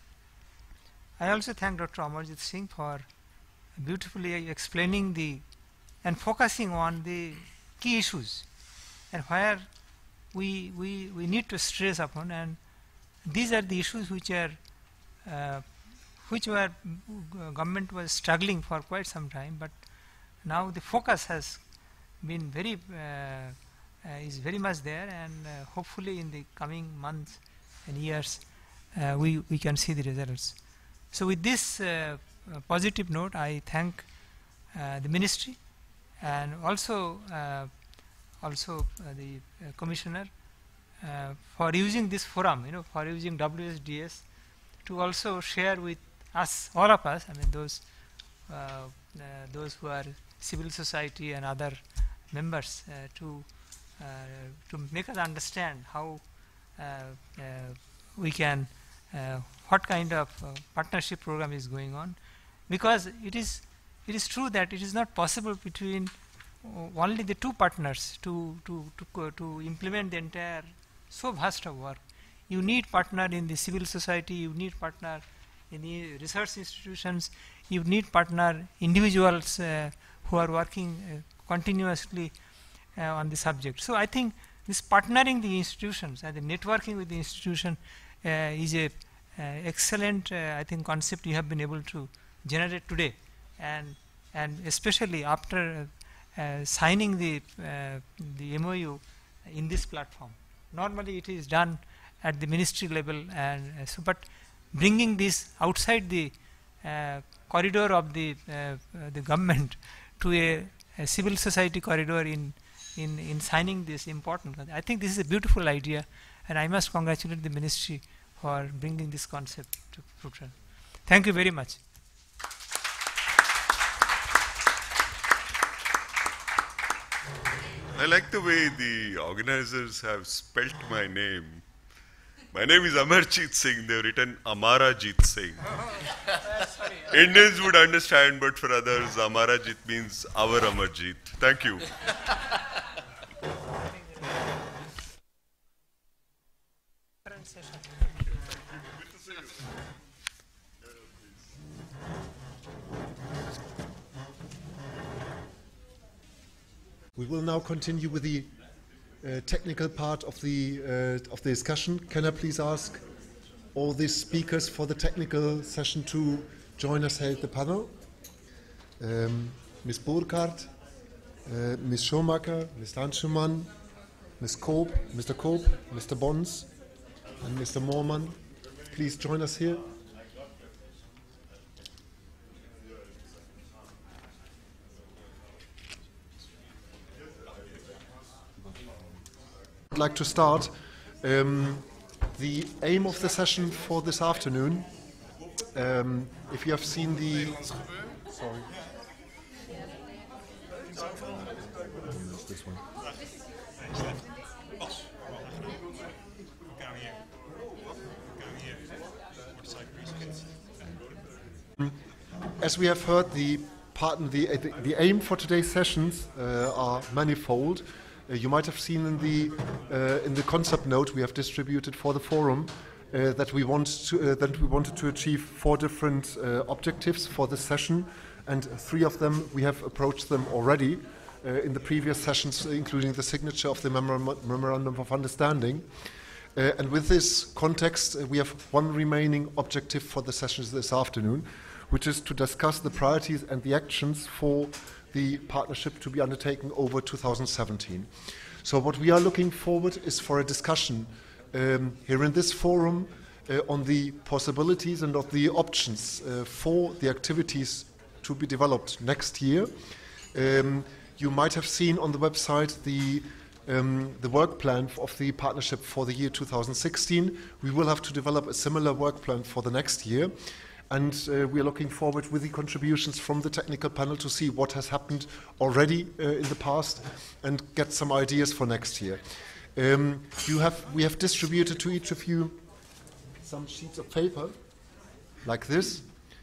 I also thank Doctor Amarjit Singh for beautifully explaining the and focusing on the key issues and where we we we need to stress upon, and these are the issues which are uh, which were uh, government was struggling for quite some time, but now the focus has been very uh, uh, is very much there, and uh, hopefully in the coming months and years uh, we we can see the results. So with this uh, uh, positive note, I thank uh, the ministry and also uh, also uh, the uh, commissioner uh, for using this forum, you know, for using W S D S to also share with us, all of us, I mean those uh, uh, those who are civil society and other members, uh, to uh, to make us understand how uh, uh, we can uh, what kind of uh, partnership program is going on, because it is it is true that it is not possible between uh, only the two partners to to to to implement the entire so vast of work. You need partner in the civil society, you need partner in the research institutions, you need partner individuals uh, who are working uh, continuously uh, on the subject. So I think this partnering the institutions and the networking with the institution uh, is a uh, excellent, uh, I think, concept you have been able to generate today, and and especially after uh, uh, signing the uh, the M O U in this platform. Normally it is done at the ministry level, and uh, so but bringing this outside the uh, corridor of the uh, uh, the government to a, a civil society corridor in in in signing this important. I think this is a beautiful idea, and I must congratulate the ministry for bringing this concept to fruition. Thank you very much. I like the way the organizers have spelt my name. My name is Amarjit Singh. They've written Amarajit Singh. Indians would understand, but for others, Amarajit means our Amarjit. Thank you. We will now continue with the uh, technical part of the uh, of the discussion. Can I please ask all the speakers for the technical session to join us here at the panel? Um, Miz Burkhardt, uh, Miz Schomaker, Mister Hanschemann, Miz Koop, Mister Koop, Mister Bons, and Mister Moorman. Please join us here. I'd like to start. Um, the aim of the session for this afternoon, um, if you have seen the... Sorry. It's this one. As we have heard, the, part, the, the, the aim for today's sessions uh, are manifold. Uh, you might have seen in the uh, in the concept note we have distributed for the forum uh, that we want to uh, that we wanted to achieve four different uh, objectives for this session, and three of them we have approached them already uh, in the previous sessions, including the signature of the memorandum, memorandum of understanding. Uh, and with this context, uh, we have one remaining objective for the sessions this afternoon, which is to discuss the priorities and the actions for the partnership to be undertaken over two thousand seventeen. So what we are looking forward is for a discussion um, here in this forum uh, on the possibilities and of the options uh, for the activities to be developed next year. Um, you might have seen on the website the um, the work plan of the partnership for the year two thousand sixteen. We will have to develop a similar work plan for the next year. And uh, we are looking forward with the contributions from the technical panel to see what has happened already uh, in the past and get some ideas for next year. Um, you have, we have distributed to each of you some sheets of paper like this,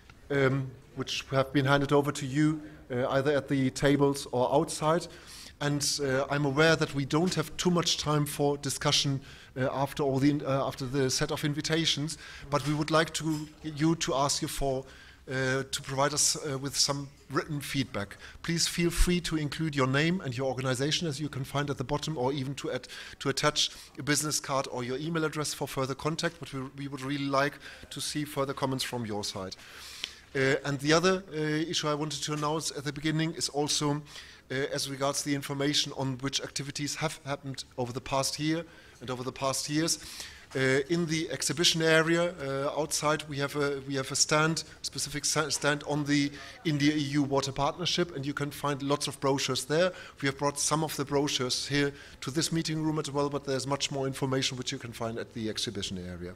um, which have been handed over to you uh, either at the tables or outside. And uh, I'm aware that we don't have too much time for discussion uh, after all the uh, after the set of invitations, but we would like to you to ask you for uh, to provide us uh, with some written feedback. Please feel free to include your name and your organization, as you can find at the bottom, or even to add, to attach a business card or your email address for further contact. But we, we would really like to see further comments from your side. Uh, and the other uh, issue I wanted to announce at the beginning is also uh, as regards the information on which activities have happened over the past year and over the past years. Uh, in the exhibition area uh, outside, we have a we have a stand, specific stand on the India-E U Water Partnership, and you can find lots of brochures there. We have brought some of the brochures here to this meeting room as well, but there's much more information which you can find at the exhibition area.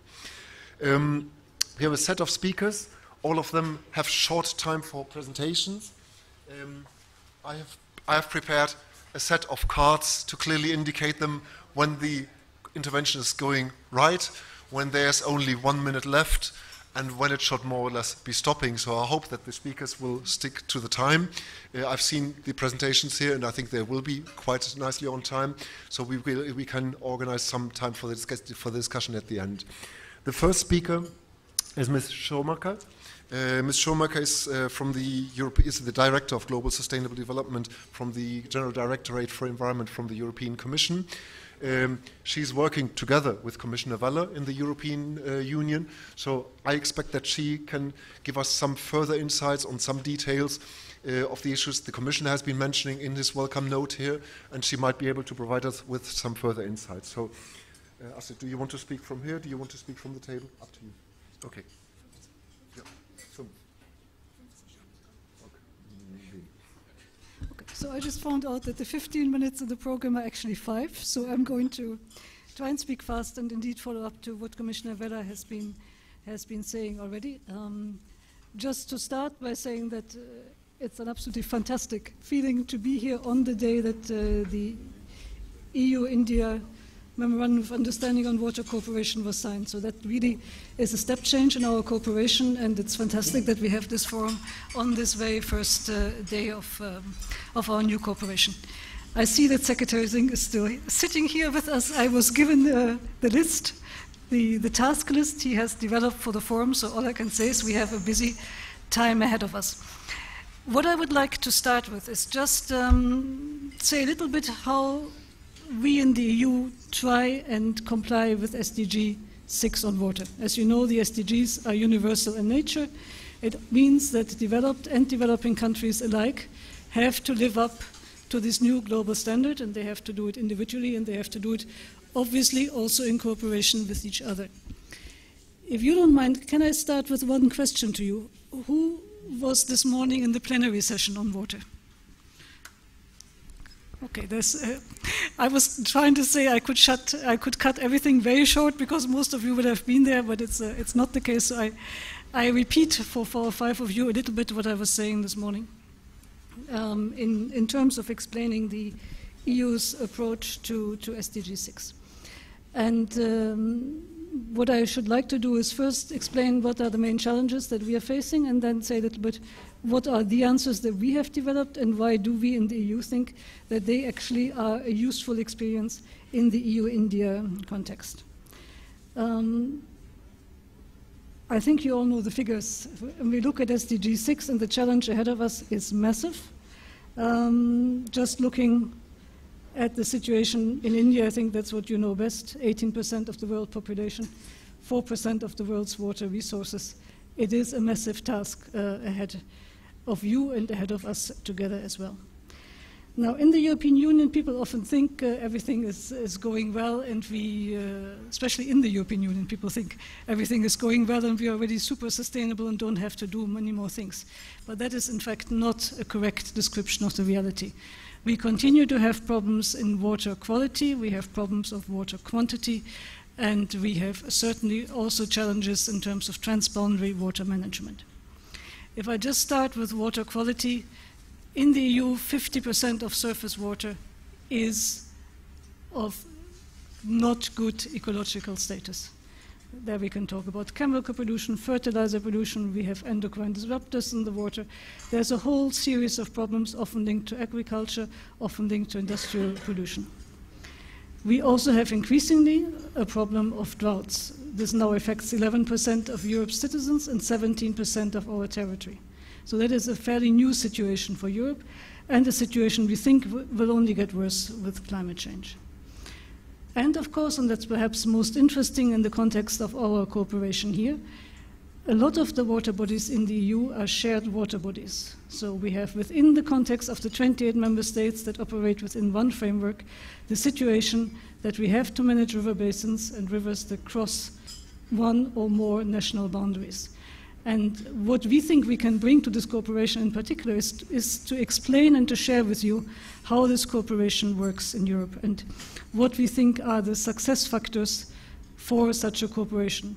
Um, we have a set of speakers. All of them have short time for presentations. Um, I have I have prepared a set of cards to clearly indicate them when the intervention is going right, when there's only one minute left, and when it should more or less be stopping. So I hope that the speakers will stick to the time. Uh, I've seen the presentations here, and I think they will be quite nicely on time. So we will, we can organize some time for the, discuss, for the discussion at the end. The first speaker is Miz Schomaker. Uh, Miz Schomaker is uh, from the Europe is the Director of Global Sustainable Development from the General Directorate for Environment from the European Commission. Um, she's working together with Commissioner Vella in the European uh, Union, so I expect that she can give us some further insights on some details uh, of the issues the Commissioner has been mentioning in his welcome note here, and she might be able to provide us with some further insights. So, uh, Astrid, do you want to speak from here? Do you want to speak from the table? Up to you. Okay. Yeah. So, So I just found out that the fifteen minutes of the program are actually five, so I'm going to try and speak fast and indeed follow up to what Commissioner Vella has been, has been saying already. Um, just to start by saying that uh, it's an absolutely fantastic feeling to be here on the day that uh, the E U-India Memorandum of Understanding on Water Cooperation was signed. So that really is a step change in our cooperation, and it's fantastic that we have this forum on this very first uh, day of, um, of our new cooperation. I see that Secretary Singh is still sitting here with us. I was given uh, the list, the, the task list he has developed for the forum, so all I can say is we have a busy time ahead of us. What I would like to start with is just um, say a little bit how we in the E U try and comply with S D G six on water. As you know, the S D Gs are universal in nature. It means that developed and developing countries alike have to live up to this new global standard, and they have to do it individually, and they have to do it obviously also in cooperation with each other. If you don't mind, can I start with one question to you? Who was this morning in the plenary session on water? Okay, there's, uh, I was trying to say I could shut, I could cut everything very short because most of you would have been there, but it's uh, it's not the case. So I, I repeat for four or five of you a little bit what I was saying this morning, um, in in terms of explaining the E U's approach to to S D G six, and. Um, What I should like to do is first explain what are the main challenges that we are facing, and then say a little bit what are the answers that we have developed, and why do we in the E U think that they actually are a useful experience in the E U-India context. Um, I think you all know the figures. When we look at S D G six, and the challenge ahead of us is massive. Um, just looking at the situation in India, I think that's what you know best, eighteen percent of the world population, four percent of the world's water resources. It is a massive task uh, ahead of you and ahead of us together as well. Now, in the European Union, people often think uh, everything is, is going well, and we, uh, especially in the European Union, people think everything is going well and we are already super sustainable and don't have to do many more things. But that is, in fact, not a correct description of the reality. We continue to have problems in water quality, we have problems of water quantity, and we have certainly also challenges in terms of transboundary water management. If I just start with water quality, in the E U, fifty percent of surface water is of not good ecological status. There we can talk about chemical pollution, fertilizer pollution, we have endocrine disruptors in the water. There's a whole series of problems often linked to agriculture, often linked to industrial pollution. We also have increasingly a problem of droughts. This now affects eleven percent of Europe's citizens and seventeen percent of our territory. So that is a fairly new situation for Europe, and a situation we think will only get worse with climate change. And of course, and that's perhaps most interesting in the context of our cooperation here, a lot of the water bodies in the E U are shared water bodies. So we have within the context of the twenty-eight member states that operate within one framework, the situation that we have to manage river basins and rivers that cross one or more national boundaries. And what we think we can bring to this cooperation in particular is, is to explain and to share with you how this cooperation works in Europe and what we think are the success factors for such a cooperation.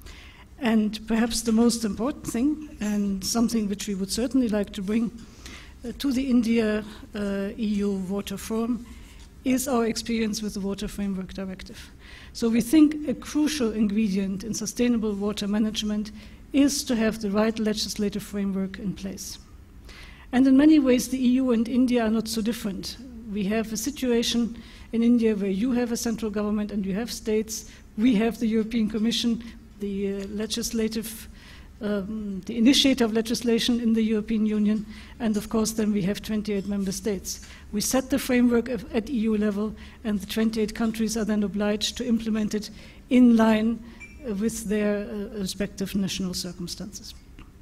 And perhaps the most important thing, and something which we would certainly like to bring uh, to the India uh, E U Water Forum, is our experience with the Water Framework Directive. So we think a crucial ingredient in sustainable water management is to have the right legislative framework in place. And in many ways, the E U and India are not so different. We have a situation in India where you have a central government and you have states. We have the European Commission, the uh, legislative um, the initiator of legislation in the European Union, and of course then we have twenty-eight member states. We set the framework at E U level, and the twenty-eight countries are then obliged to implement it in line with their uh, respective national circumstances.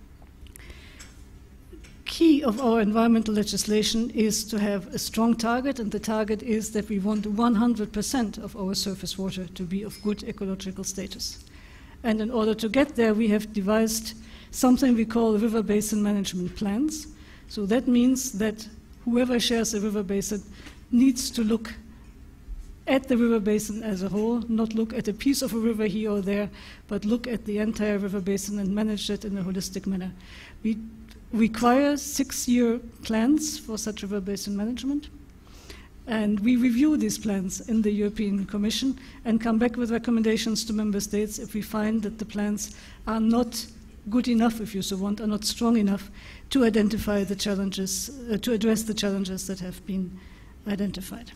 Key of our environmental legislation is to have a strong target, and the target is that we want one hundred percent of our surface water to be of good ecological status. And in order to get there, we have devised something we call river basin management plans. So that means that whoever shares a river basin needs to look at the river basin as a whole, not look at a piece of a river here or there, but look at the entire river basin and manage it in a holistic manner. We require six-year plans for such river basin management, and we review these plans in the European Commission and come back with recommendations to member states if we find that the plans are not good enough, if you so want, are not strong enough to identify the challenges, uh, to address the challenges that have been identified.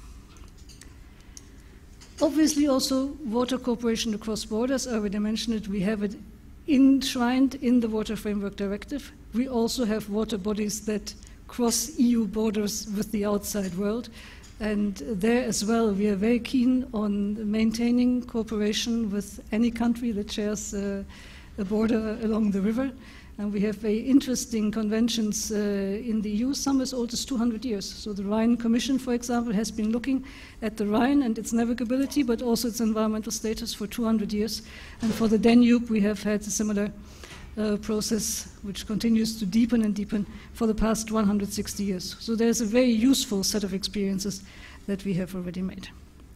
Obviously also water cooperation across borders, I already mentioned it, we have it enshrined in the Water Framework Directive. We also have water bodies that cross E U borders with the outside world, and there as well we are very keen on maintaining cooperation with any country that shares uh, a border along the river. And we have very interesting conventions uh, in the E U, some as old as two hundred years. So the Rhine Commission, for example, has been looking at the Rhine and its navigability, but also its environmental status for two hundred years. And for the Danube, we have had a similar uh, process, which continues to deepen and deepen for the past one hundred sixty years. So there's a very useful set of experiences that we have already made.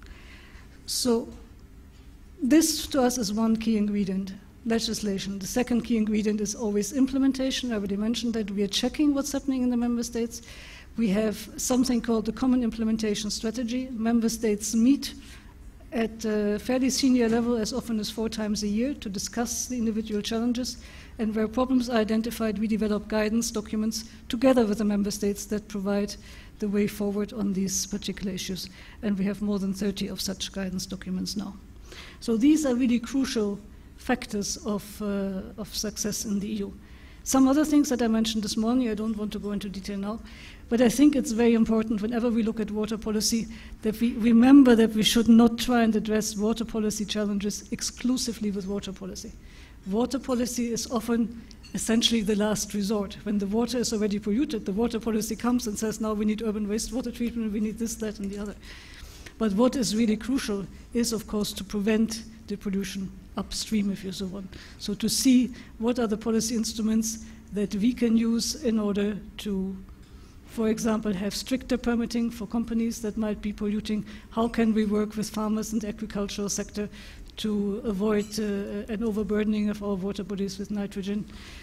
So this, to us, is one key ingredient. Legislation. The second key ingredient is always implementation. I already mentioned that we are checking what's happening in the member states. We have something called the Common Implementation Strategy. Member states meet at a fairly senior level as often as four times a year to discuss the individual challenges, and where problems are identified, we develop guidance documents together with the member states that provide the way forward on these particular issues. And we have more than thirty of such guidance documents now. So these are really crucial factors of, uh, of success in the E U. Some other things that I mentioned this morning, I don't want to go into detail now, but I think it's very important whenever we look at water policy that we remember that we should not try and address water policy challenges exclusively with water policy. Water policy is often essentially the last resort. When the water is already polluted, the water policy comes and says, now we need urban wastewater treatment, we need this, that, and the other. But what is really crucial is, of course, to prevent the pollution upstream, if you so want. So to see what are the policy instruments that we can use in order to, for example, have stricter permitting for companies that might be polluting. How can we work with farmers and the agricultural sector to avoid uh, an overburdening of our water bodies with nitrogen?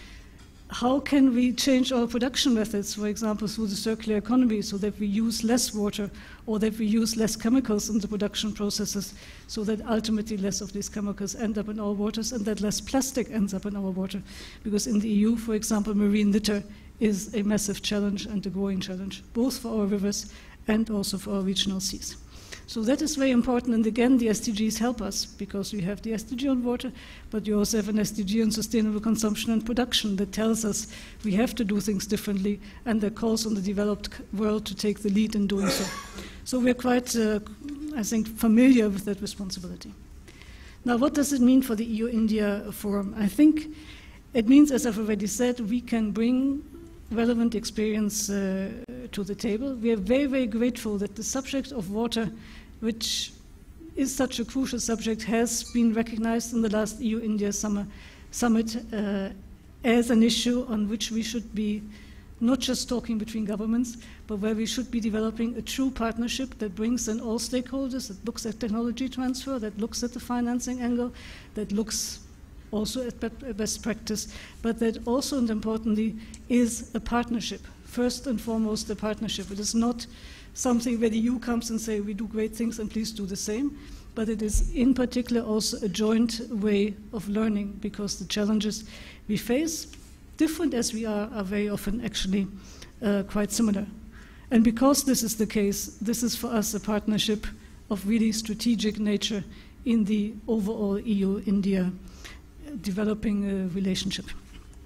How can we change our production methods, for example, through the circular economy, so that we use less water or that we use less chemicals in the production processes, so that ultimately less of these chemicals end up in our waters and that less plastic ends up in our water? Because in the E U, for example, marine litter is a massive challenge and a growing challenge, both for our rivers and also for our regional seas. So that is very important, and again, the S D Gs help us, because we have the S D G on water, but you also have an S D G on sustainable consumption and production that tells us we have to do things differently, and that calls on the developed world to take the lead in doing so. So we're quite, uh, I think, familiar with that responsibility. Now, what does it mean for the E U-India Forum? I think it means, as I've already said, we can bring relevant experience uh, to the table. We are very, very grateful that the subject of water, which is such a crucial subject, has been recognized in the last E U-India summer summit uh, as an issue on which we should be not just talking between governments, but where we should be developing a true partnership that brings in all stakeholders, that looks at technology transfer, that looks at the financing angle, that looks also at best practice, but that also, and importantly, is a partnership. First and foremost, a partnership. It is not something where the E U comes and say, we do great things and please do the same, but it is in particular also a joint way of learning, because the challenges we face, different as we are, are very often actually uh, quite similar. And because this is the case, this is for us a partnership of really strategic nature in the overall E U-India developing a relationship.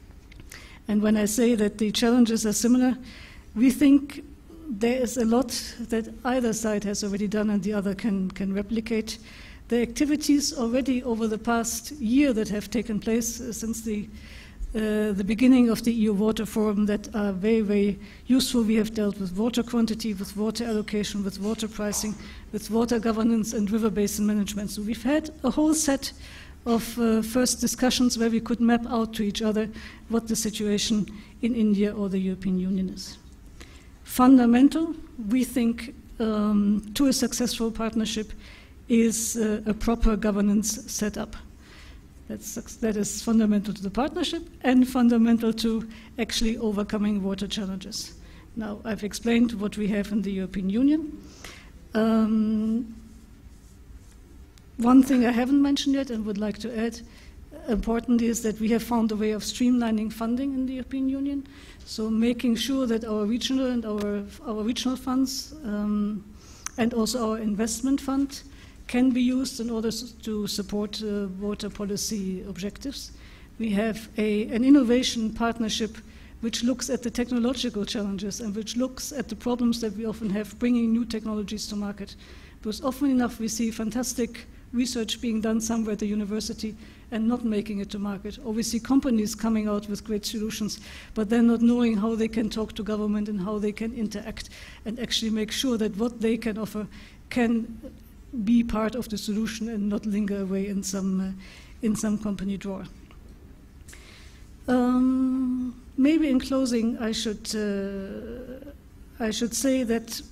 And when I say that the challenges are similar, we think there is a lot that either side has already done and the other can, can replicate. The activities already over the past year that have taken place uh, since the, uh, the beginning of the E U Water Forum that are very, very useful. We have dealt with water quantity, with water allocation, with water pricing, with water governance and river basin management. So we've had a whole set of uh, first discussions where we could map out to each other what the situation in India or the European Union is. Fundamental, we think, um, to a successful partnership is uh, a proper governance setup. That's, that is fundamental to the partnership and fundamental to actually overcoming water challenges. Now, I've explained what we have in the European Union. Um, one thing I haven't mentioned yet and would like to add, importantly, is that we have found a way of streamlining funding in the European Union. So making sure that our regional and our, our regional funds um, and also our investment fund can be used in order to support uh, water policy objectives. We have a, an innovation partnership which looks at the technological challenges and which looks at the problems that we often have bringing new technologies to market. Because often enough we see fantastic research being done somewhere at the university and not making it to market. Or we see companies coming out with great solutions, but they're not knowing how they can talk to government and how they can interact and actually make sure that what they can offer can be part of the solution and not linger away in some, uh, in some company drawer. Um, maybe in closing, I should, uh, I should say that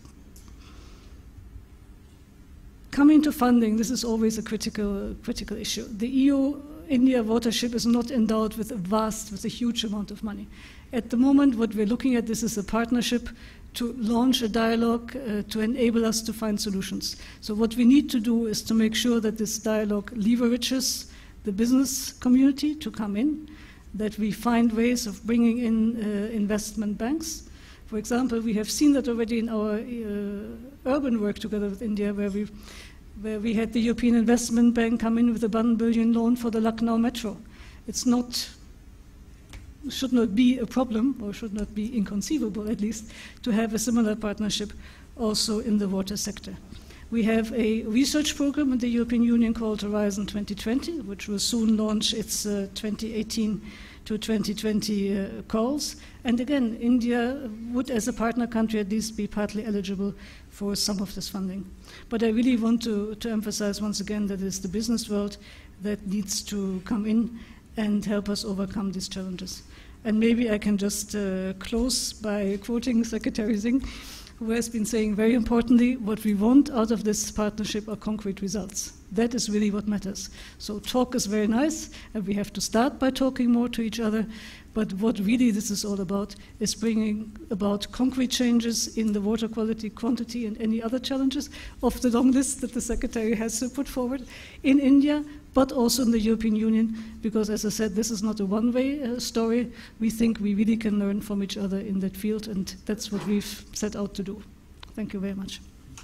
coming to funding, this is always a critical, critical issue. The E U-India watership is not endowed with a vast, with a huge amount of money. At the moment, what we're looking at, this is a partnership to launch a dialogue uh, to enable us to find solutions. So what we need to do is to make sure that this dialogue leverages the business community to come in, that we find ways of bringing in uh, investment banks. For example, we have seen that already in our uh, urban work together with India, where we, where we had the European Investment Bank come in with a one billion loan for the Lucknow Metro. It's not should not be a problem, or should not be inconceivable at least, to have a similar partnership also in the water sector. We have a research program in the European Union called Horizon twenty twenty, which will soon launch its uh, twenty eighteen to twenty twenty uh, calls. And again, India would, as a partner country, at least be partly eligible for some of this funding. But I really want to, to emphasize once again that it's the business world that needs to come in and help us overcome these challenges. And maybe I can just uh, close by quoting Secretary Singh, who has been saying very importantly, what we want out of this partnership are concrete results. That is really what matters. So talk is very nice, and we have to start by talking more to each other, but what really this is all about is bringing about concrete changes in the water quality, quantity, and any other challenges of the long list that the Secretary has put forward in India, but also in the European Union, because as I said, this is not a one-way uh, story. We think we really can learn from each other in that field, and that's what we've set out to do. Thank you very much.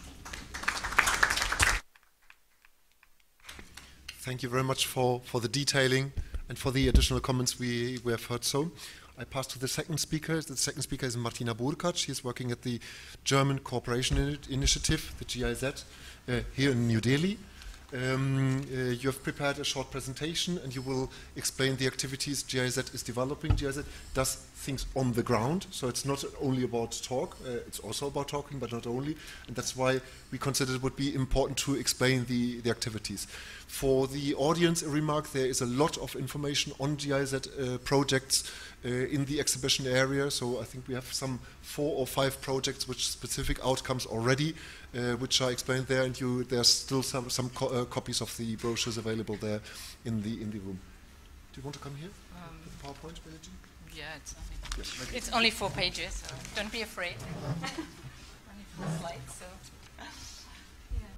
Thank you very much for, for the detailing and for the additional comments we, we have heard. So I pass to the second speaker. The second speaker is Martina Burkhardt. She is working at the German Cooperation In Initiative, the G I Z, uh, here in New Delhi. Um, uh, you have prepared a short presentation and you will explain the activities G I Z is developing. G I Z does things on the ground, so it's not only about talk, uh, it's also about talking, but not only, and that's why we considered it would be important to explain the, the activities. For the audience, a remark, there is a lot of information on G I Z uh, projects uh, in the exhibition area, so I think we have some four or five projects with specific outcomes already, uh, which are explained there, and you, there's still some, some co uh, copies of the brochures available there in the, in the room. Do you want to come here? Um, with the PowerPoint, Benji? Yeah, it's only, yes, it's only four pages, so don't be afraid. Only four slides, so yeah.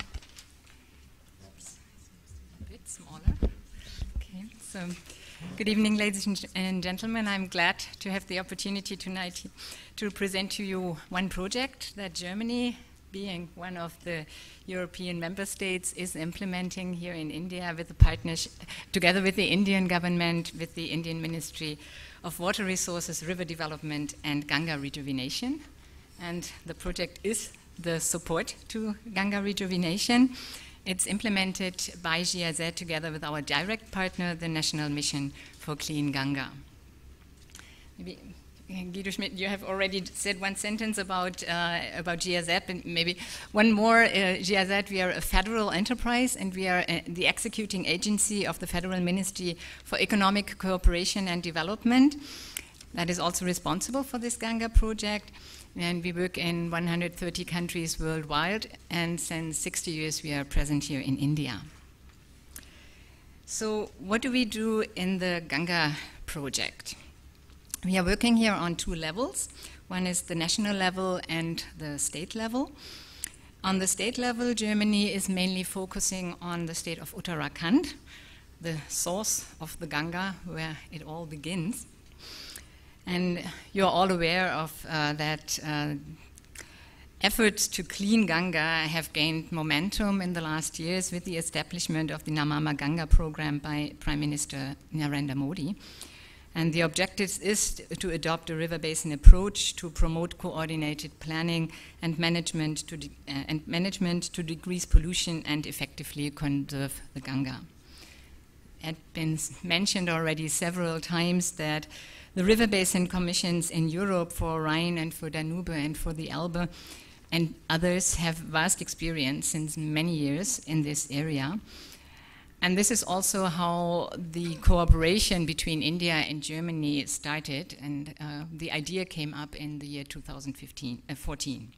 A bit smaller. Okay, so good evening, ladies and gentlemen. I'm glad to have the opportunity tonight to present to you one project that Germany, being one of the European member states, is implementing here in India with a partnership, together with the Indian government, with the Indian Ministry of water resources, river development, and Ganga rejuvenation. And the project is the support to Ganga rejuvenation. It's implemented by G I Z together with our direct partner, the National Mission for Clean Ganga. Maybe, Guido Schmidt, you have already said one sentence about, uh, about G I Z, and maybe one more. Uh, G I Z, we are a federal enterprise, and we are uh, the executing agency of the Federal Ministry for Economic Cooperation and Development that is also responsible for this Ganga project. And we work in one hundred thirty countries worldwide, and since sixty years we are present here in India. So what do we do in the Ganga project? We are working here on two levels. One is the national level and the state level. On the state level, Germany is mainly focusing on the state of Uttarakhand, the source of the Ganga, where it all begins. And you're all aware of uh, that uh, efforts to clean Ganga have gained momentum in the last years with the establishment of the Namama Ganga program by Prime Minister Narendra Modi. And the objective is to adopt a river basin approach to promote coordinated planning and management to, uh, and management to decrease pollution and effectively conserve the Ganga. It has been mentioned already several times that the river basin commissions in Europe for Rhine and for Danube and for the Elbe and others have vast experience since many years in this area. And this is also how the cooperation between India and Germany started, and uh, the idea came up in the year two thousand fourteen.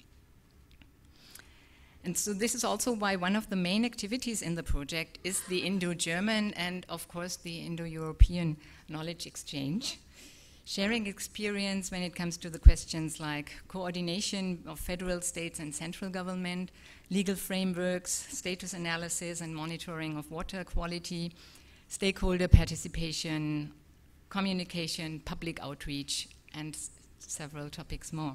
And so this is also why one of the main activities in the project is the Indo-German and, of course, the Indo-European knowledge exchange. Sharing experience when it comes to the questions like coordination of federal, states, and central government, legal frameworks, status analysis and monitoring of water quality, stakeholder participation, communication, public outreach, and s several topics more.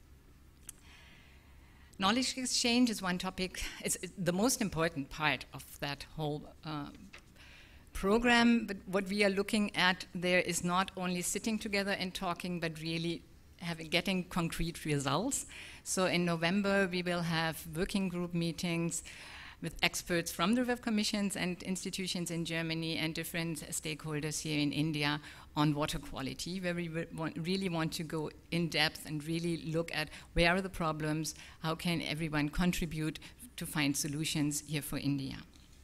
Knowledge exchange is one topic, it's the most important part of that whole uh, program, but what we are looking at there is not only sitting together and talking, but really having, getting concrete results. So in November, we will have working group meetings with experts from the river commissions and institutions in Germany and different stakeholders here in India on water quality, where we want, really want to go in depth and really look at where are the problems, how can everyone contribute to find solutions here for India.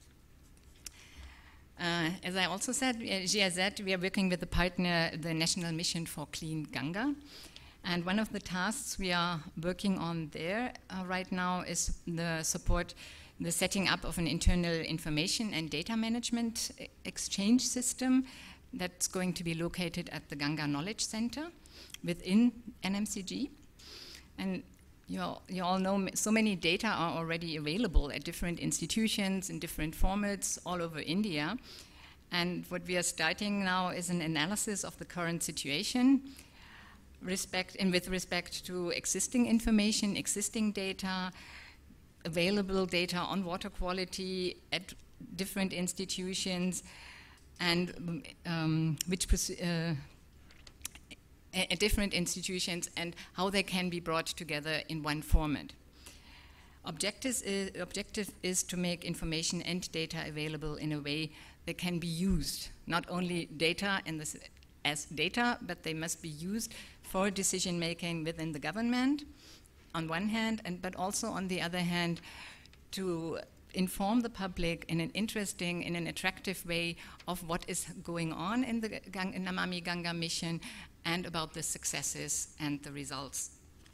Uh, as I also said, uh, G I Z, we are working with the partner, the National Mission for Clean Ganga. And one of the tasks we are working on there uh, right now is the support, the setting up of an internal information and data management exchange system that's going to be located at the Ganga Knowledge Center within N M C G. And You all, you all know so many data are already available at different institutions in different formats all over India. And what we are starting now is an analysis of the current situation respect, and with respect to existing information, existing data, available data on water quality at different institutions, and um, which uh, at different institutions and how they can be brought together in one format. Objectives is, objective is to make information and data available in a way that can be used, not only data in this, as data, but they must be used for decision making within the government on one hand, and but also on the other hand to inform the public in an interesting, in an attractive way of what is going on in the Gang Namami Ganga mission and about the successes and the results.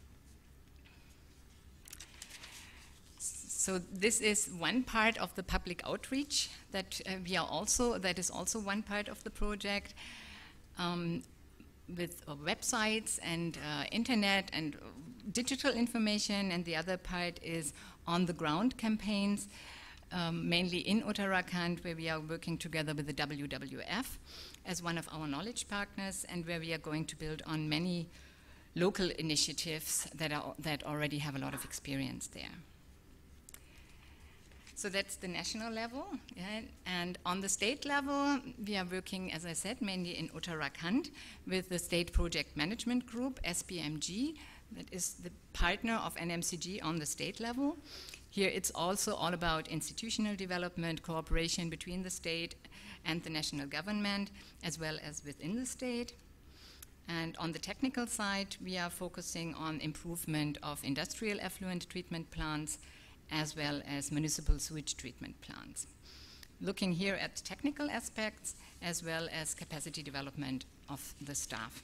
So this is one part of the public outreach that uh, we are also, that is also one part of the project um, with uh, websites and uh, internet and digital information, and the other part is on the ground campaigns, um, mainly in Uttarakhand, where we are working together with the W W F as one of our knowledge partners, and where we are going to build on many local initiatives that, are, that already have a lot of experience there. So that's the national level. Yeah. And on the state level, we are working, as I said, mainly in Uttarakhand with the State Project Management Group, S P M G, that is the partner of N M C G on the state level. Here it's also all about institutional development, cooperation between the state and the national government, as well as within the state. And on the technical side, we are focusing on improvement of industrial effluent treatment plants, as well as municipal sewage treatment plants. Looking here at technical aspects, as well as capacity development of the staff.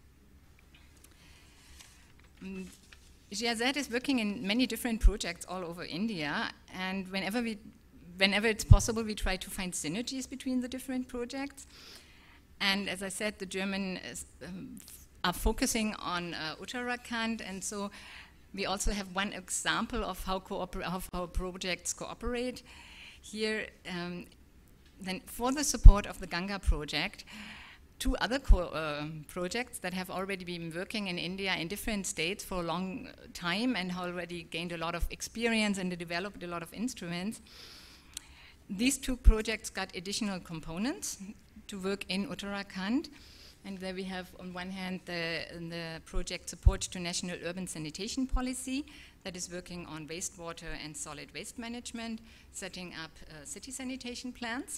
Mm, G I Z is working in many different projects all over India, and whenever we, whenever it's possible, we try to find synergies between the different projects. And as I said, the Germans um, are focusing on uh, Uttarakhand, and so we also have one example of how, of how projects cooperate. Here, um, then for the support of the Ganga project, two other co uh, projects that have already been working in India in different states for a long time and already gained a lot of experience and developed a lot of instruments. These two projects got additional components to work in Uttarakhand. And there we have, on one hand, the, the project Support to National Urban Sanitation Policy that is working on wastewater and solid waste management, setting up uh, city sanitation plans.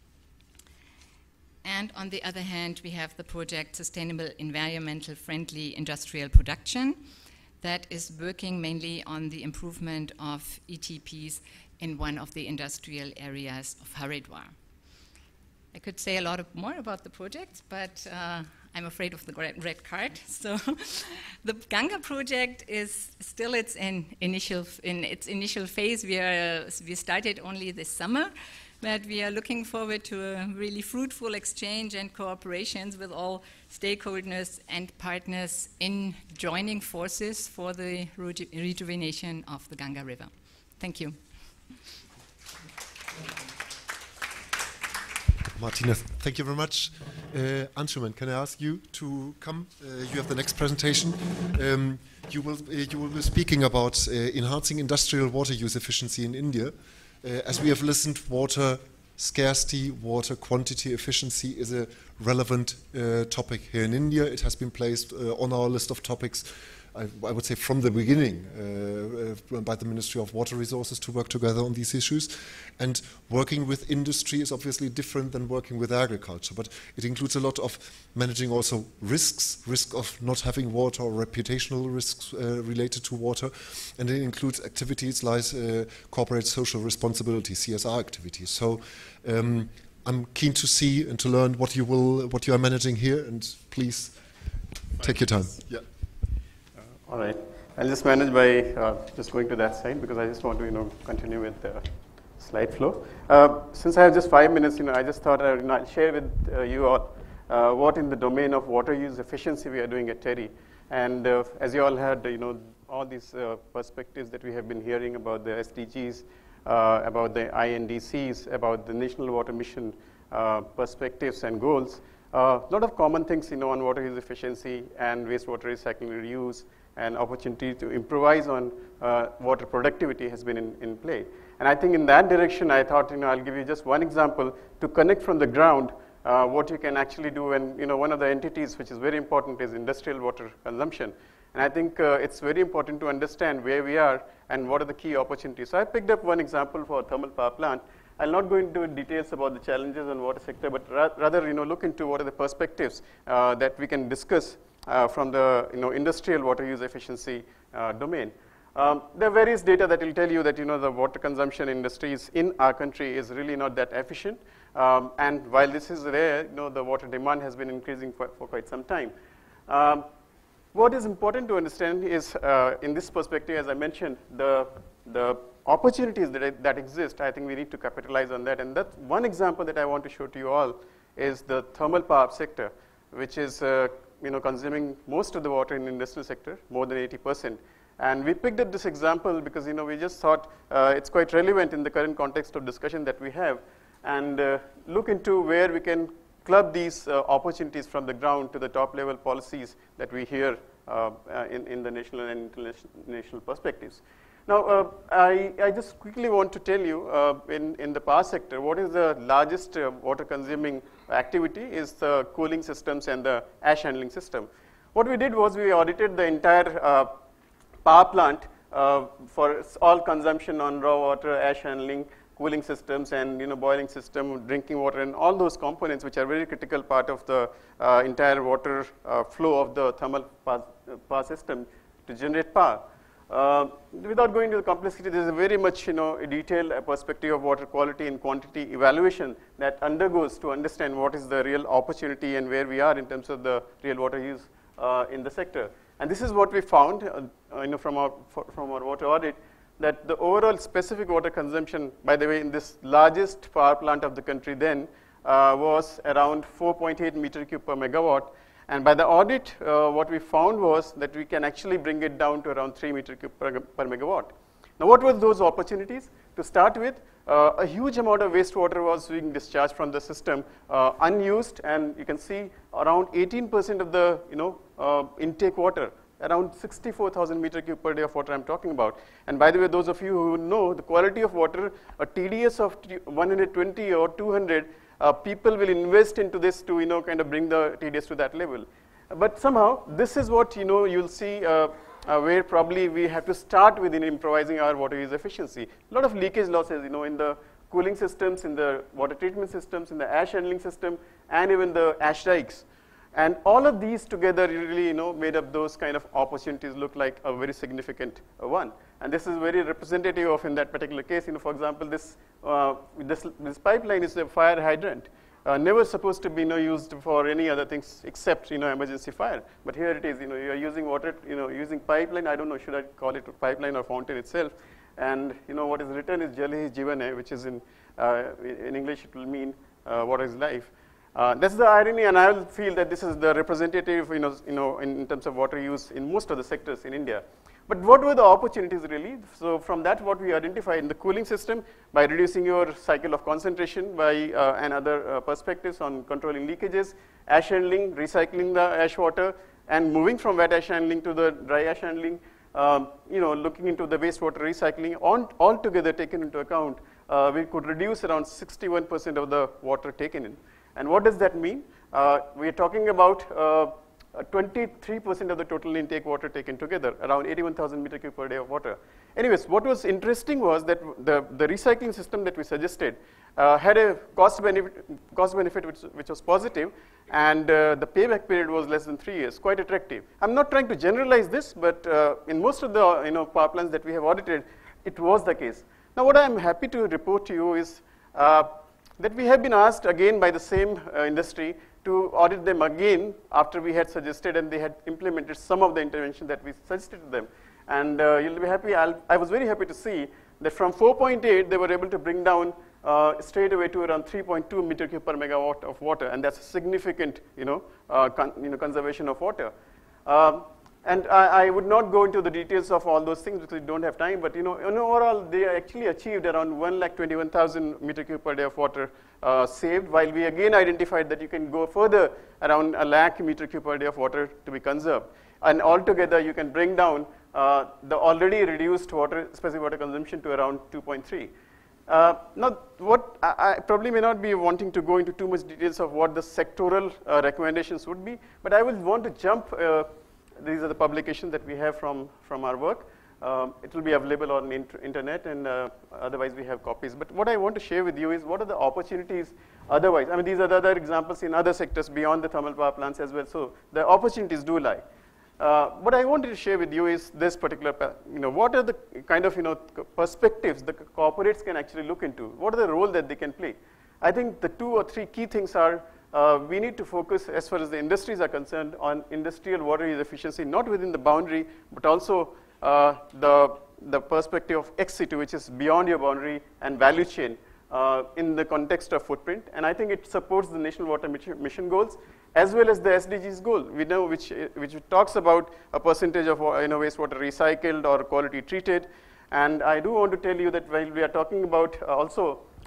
And on the other hand, we have the project Sustainable Environmental Friendly Industrial Production that is working mainly on the improvement of E T Ps in one of the industrial areas of Haridwar. I could say a lot of more about the project, but uh, I'm afraid of the red card. So the Ganga project is still its in initial in its initial phase. We are uh, we started only this summer, but we are looking forward to a really fruitful exchange and cooperations with all stakeholders and partners in joining forces for the reju rejuvenation of the Ganga River. Thank you. Martina, thank you very much. Uh, Anshuman, can I ask you to come? Uh, you have the next presentation. Um, you, will, uh, you will be speaking about uh, enhancing industrial water use efficiency in India. Uh, as we have listened, water scarcity, water quantity efficiency is a relevant uh, topic here in India. It has been placed uh, on our list of topics, I, I would say from the beginning, uh, uh, by the Ministry of Water Resources to work together on these issues. And working with industry is obviously different than working with agriculture, but it includes a lot of managing also risks, risk of not having water or reputational risks uh, related to water. And it includes activities like uh, corporate social responsibility, C S R activities. So um, I'm keen to see and to learn what you will, what you are managing here, and please take your time. Yeah. All right, I'll just manage by uh, just going to that side because I just want to, you know, continue with the slide flow. Uh, since I have just five minutes, you know, I just thought I would, you know, I'll share with uh, you all uh, what in the domain of water use efficiency we are doing at TERI. And uh, as you all had, you know, all these uh, perspectives that we have been hearing about the S D Gs, uh, about the I N D Cs, about the National Water Mission uh, perspectives and goals. A uh, lot of common things, you know, on water use efficiency and wastewater recycling and reuse, and opportunity to improvise on uh, water productivity has been in, in play. And I think in that direction, I thought, you know, I'll give you just one example to connect from the ground uh, what you can actually do. And, you know, one of the entities which is very important is industrial water consumption. And I think uh, it's very important to understand where we are and what are the key opportunities. So I picked up one example for a thermal power plant. I'll not go into details about the challenges in water sector, but ra rather, you know, look into what are the perspectives uh, that we can discuss Uh, from the, you know, industrial water use efficiency uh, domain. Um, there are various data that will tell you that, you know, the water consumption industries in our country is really not that efficient. Um, and while this is rare, you know, the water demand has been increasing for, for quite some time. Um, what is important to understand is, uh, in this perspective, as I mentioned, the, the opportunities that, that exist, I think we need to capitalize on that. And that's one example that I want to show to you all is the thermal power sector, which is uh, you know, consuming most of the water in the industrial sector, more than eighty percent. And we picked up this example because, you know, we just thought uh, it's quite relevant in the current context of discussion that we have, and uh, look into where we can club these uh, opportunities from the ground to the top level policies that we hear uh, uh, in, in the national and international perspectives. Now, uh, I, I just quickly want to tell you, uh, in, in the power sector, what is the largest uh, water consuming activity is the cooling systems and the ash handling system. What we did was we audited the entire uh, power plant uh, for all consumption on raw water, ash handling, cooling systems, and you know, boiling system, drinking water, and all those components which are very critical part of the uh, entire water uh, flow of the thermal power, uh, power system to generate power. Uh, without going into the complexity, there is a very much you know, a detailed uh, perspective of water quality and quantity evaluation that undergoes to understand what is the real opportunity and where we are in terms of the real water use uh, in the sector. And this is what we found uh, you know, from, our, from our water audit, that the overall specific water consumption, by the way, in this largest power plant of the country then, uh, was around four point eight meter cube per megawatt. And by the audit, uh, what we found was that we can actually bring it down to around three meter cube per, per megawatt. Now, what were those opportunities? To start with, uh, a huge amount of wastewater was being discharged from the system uh, unused, and you can see around eighteen percent of the you know uh, intake water, around sixty-four thousand meter cube per day of water I'm talking about. And by the way, those of you who know the quality of water, a T D S of one hundred twenty or two hundred, uh, people will invest into this to you know kind of bring the T D S to that level. But somehow, this is what you know you'll see uh, uh, where probably we have to start with in improvising our water use efficiency. A lot of leakage losses, you know, in the cooling systems, in the water treatment systems, in the ash handling system, and even the ash dikes. And all of these together really, you know, made up those kind of opportunities look like a very significant uh, one. And this is very representative of in that particular case. You know, for example, this uh, this, this pipeline is a fire hydrant, uh, never supposed to be you know, used for any other things except you know emergency fire. But here it is. You know, you are using water. You know, using pipeline. I don't know, should I call it a pipeline or fountain itself? And you know what is written is Jal hi Jeevan hai, which is in uh, in English it will mean uh, water is life. Uh, that's the irony, and I will feel that this is the representative, you know, you know, in, in terms of water use in most of the sectors in India. But what were the opportunities really? So from that, what we identified in the cooling system, by reducing your cycle of concentration, by uh, and other uh, perspectives on controlling leakages, ash handling, recycling the ash water, and moving from wet ash handling to the dry ash handling, um, you know, looking into the wastewater recycling, on, all together taken into account, uh, we could reduce around sixty-one percent of the water taken in. And what does that mean? Uh, we are talking about twenty-three percent uh, of the total intake water taken together, around eighty-one thousand meter cube per day of water. Anyways, what was interesting was that the, the recycling system that we suggested uh, had a cost benefit, cost benefit which, which was positive, and uh, the payback period was less than three years, quite attractive. I'm not trying to generalize this, but uh, in most of the you know, power plants that we have audited, it was the case. Now, what I'm happy to report to you is uh, that we have been asked again by the same uh, industry to audit them again after we had suggested and they had implemented some of the intervention that we suggested to them. And uh, you'll be happy, I'll, I was very happy to see that from four point eight, they were able to bring down uh, straight away to around three point two meter cube per megawatt of water, and that's a significant, you know, uh, con you know conservation of water. Um, And I, I would not go into the details of all those things because we don't have time, but you know, in overall, they actually achieved around one lakh twenty-one thousand meter cube per day of water uh, saved, while we again identified that you can go further around a lakh meter cube per day of water to be conserved. And altogether, you can bring down uh, the already reduced water, specific water consumption to around two point three. Uh, now, what I, I probably may not be wanting to go into too much details of what the sectoral uh, recommendations would be, but I would want to jump uh, these are the publications that we have from, from our work. Um, it will be available on the int internet, and uh, otherwise we have copies. But what I want to share with you is what are the opportunities otherwise. I mean, these are the other examples in other sectors beyond the thermal power plants as well. So the opportunities do lie. Uh, what I wanted to share with you is this particular, you know, what are the kind of, you know, perspectives the corporates can actually look into? What are the role that they can play? I think the two or three key things are Uh, we need to focus, as far as the industries are concerned, on industrial water use efficiency, not within the boundary, but also uh, the, the perspective of ex situ, which is beyond your boundary, and value chain uh, in the context of footprint. And I think it supports the National Water Mission goals, as well as the S D Gs goal, we know which, which talks about a percentage of you know, wastewater recycled or quality treated. And I do want to tell you that while we are talking about also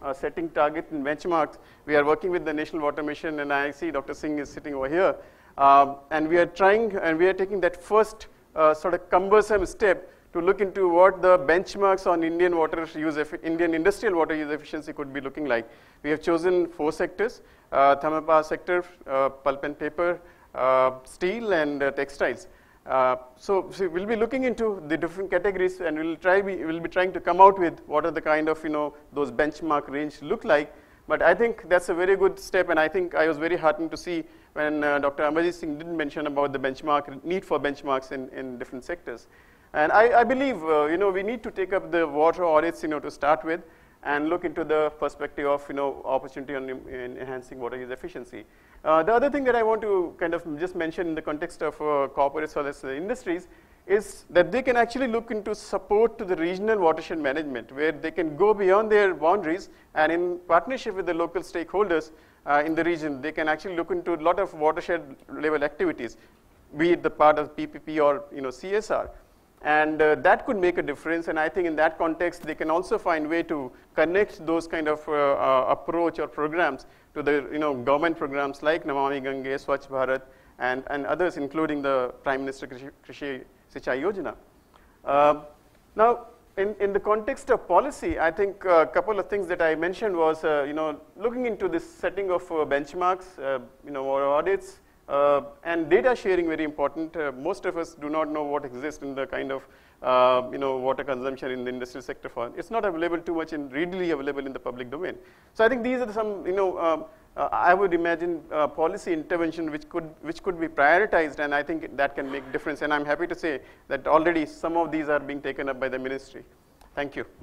uh, setting target and benchmarks, we are working with the National Water Mission, and I see Doctor Singh is sitting over here. Um, and we are trying, and we are taking that first uh, sort of cumbersome step to look into what the benchmarks on Indian water use, Indian industrial water use efficiency could be looking like. We have chosen four sectors, uh, thermal power sector, uh, pulp and paper, uh, steel, and uh, textiles. Uh, so, so we'll be looking into the different categories, and we'll try, we will be trying to come out with what are the kind of, you know, those benchmark range look like. But I think that's a very good step, and I think I was very heartened to see when uh, Doctor Amarjit Singh didn't mention about the benchmark, need for benchmarks in, in different sectors. And I, I believe, uh, you know, we need to take up the water audits, you know, to start with, and look into the perspective of, you know, opportunity on in enhancing water use efficiency. Uh, the other thing that I want to kind of just mention in the context of uh, corporates or the industries is that they can actually look into support to the regional watershed management, where they can go beyond their boundaries, and in partnership with the local stakeholders uh, in the region, they can actually look into a lot of watershed level activities, be it the part of P P P or, you know, C S R. And uh, that could make a difference, and I think in that context, they can also find way to connect those kind of uh, uh, approach or programs to the, you know, government programs like Namami Gange, Swachh Bharat, and, and others, including the Prime Minister Krishi, Krishi Sinchai Yojana. Uh, now, in, in the context of policy, I think a couple of things that I mentioned was, uh, you know, looking into this setting of uh, benchmarks, uh, you know, or audits, Uh, and data sharing very important. Uh, most of us do not know what exists in the kind of uh, you know, water consumption in the industrial sector. For it's not available too much and readily available in the public domain. So I think these are some, you know, um, uh, I would imagine uh, policy intervention which could which could be prioritized, and I think that can make difference. And I'm happy to say that already some of these are being taken up by the ministry. Thank you.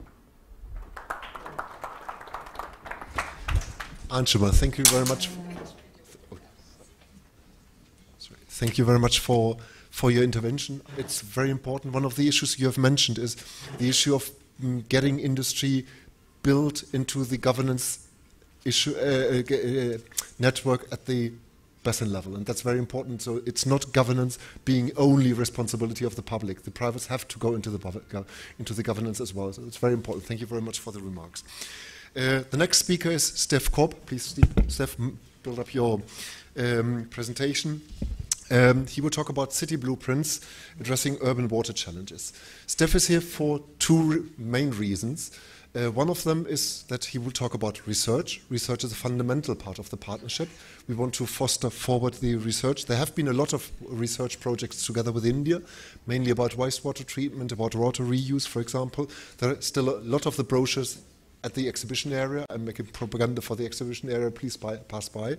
Anshuma, thank you very much. Thank you very much for, for your intervention. It's very important. One of the issues you have mentioned is the issue of mm, getting industry built into the governance issue uh, uh, network at the basin level, and that's very important. So it's not governance being only responsibility of the public. The privates have to go into the public, uh, into the governance as well. So it's very important. Thank you very much for the remarks. Uh, the next speaker is Steph Korb. Please, Steve, Steph, build up your um, presentation. Um, he will talk about city blueprints addressing urban water challenges. Steph is here for two re main reasons. Uh, one of them is that he will talk about research. Research is a fundamental part of the partnership. We want to foster forward the research. There have been a lot of research projects together with India, mainly about wastewater treatment, about water reuse, for example. There are still a lot of the brochures at the exhibition area. I'm making propaganda for the exhibition area. Please buy, pass by.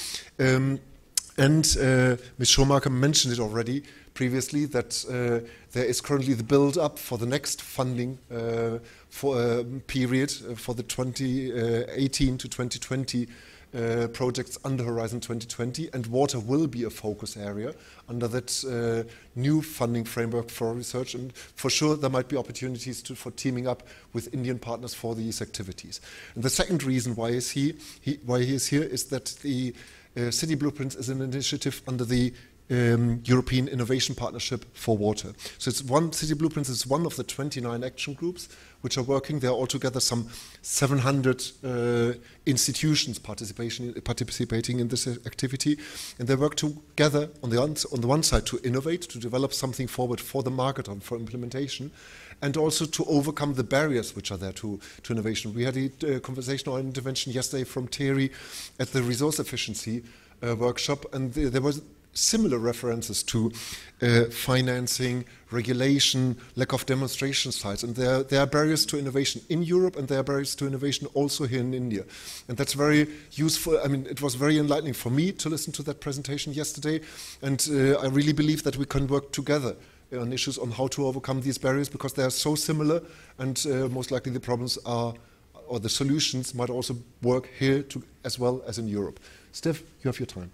Um, And uh, Miz Schomaker mentioned it already previously that uh, there is currently the build-up for the next funding uh, for uh, period uh, for the twenty eighteen to twenty twenty uh, projects under Horizon twenty twenty, and water will be a focus area under that uh, new funding framework for research. And for sure, there might be opportunities to, for teaming up with Indian partners for these activities. And the second reason why is he, he why he is here is that the Uh, City Blueprints is an initiative under the um, European Innovation Partnership for Water. So it's one, City Blueprints is one of the twenty-nine action groups which are working. There are altogether some seven hundred uh, institutions participation, participating in this activity. And they work together on the, on the one side to innovate, to develop something forward for the market and for implementation, and also to overcome the barriers which are there to, to innovation. We had a uh, conversation or intervention yesterday from Terry at the resource efficiency uh, workshop, and th there was similar references to uh, financing, regulation, lack of demonstration sites, and there, there are barriers to innovation in Europe, and there are barriers to innovation also here in India. And that's very useful. I mean, it was very enlightening for me to listen to that presentation yesterday, and uh, I really believe that we can work together on issues on how to overcome these barriers, because they are so similar, and uh, most likely the problems are, or the solutions might also work here to, as well as in Europe. Steph, you have your time.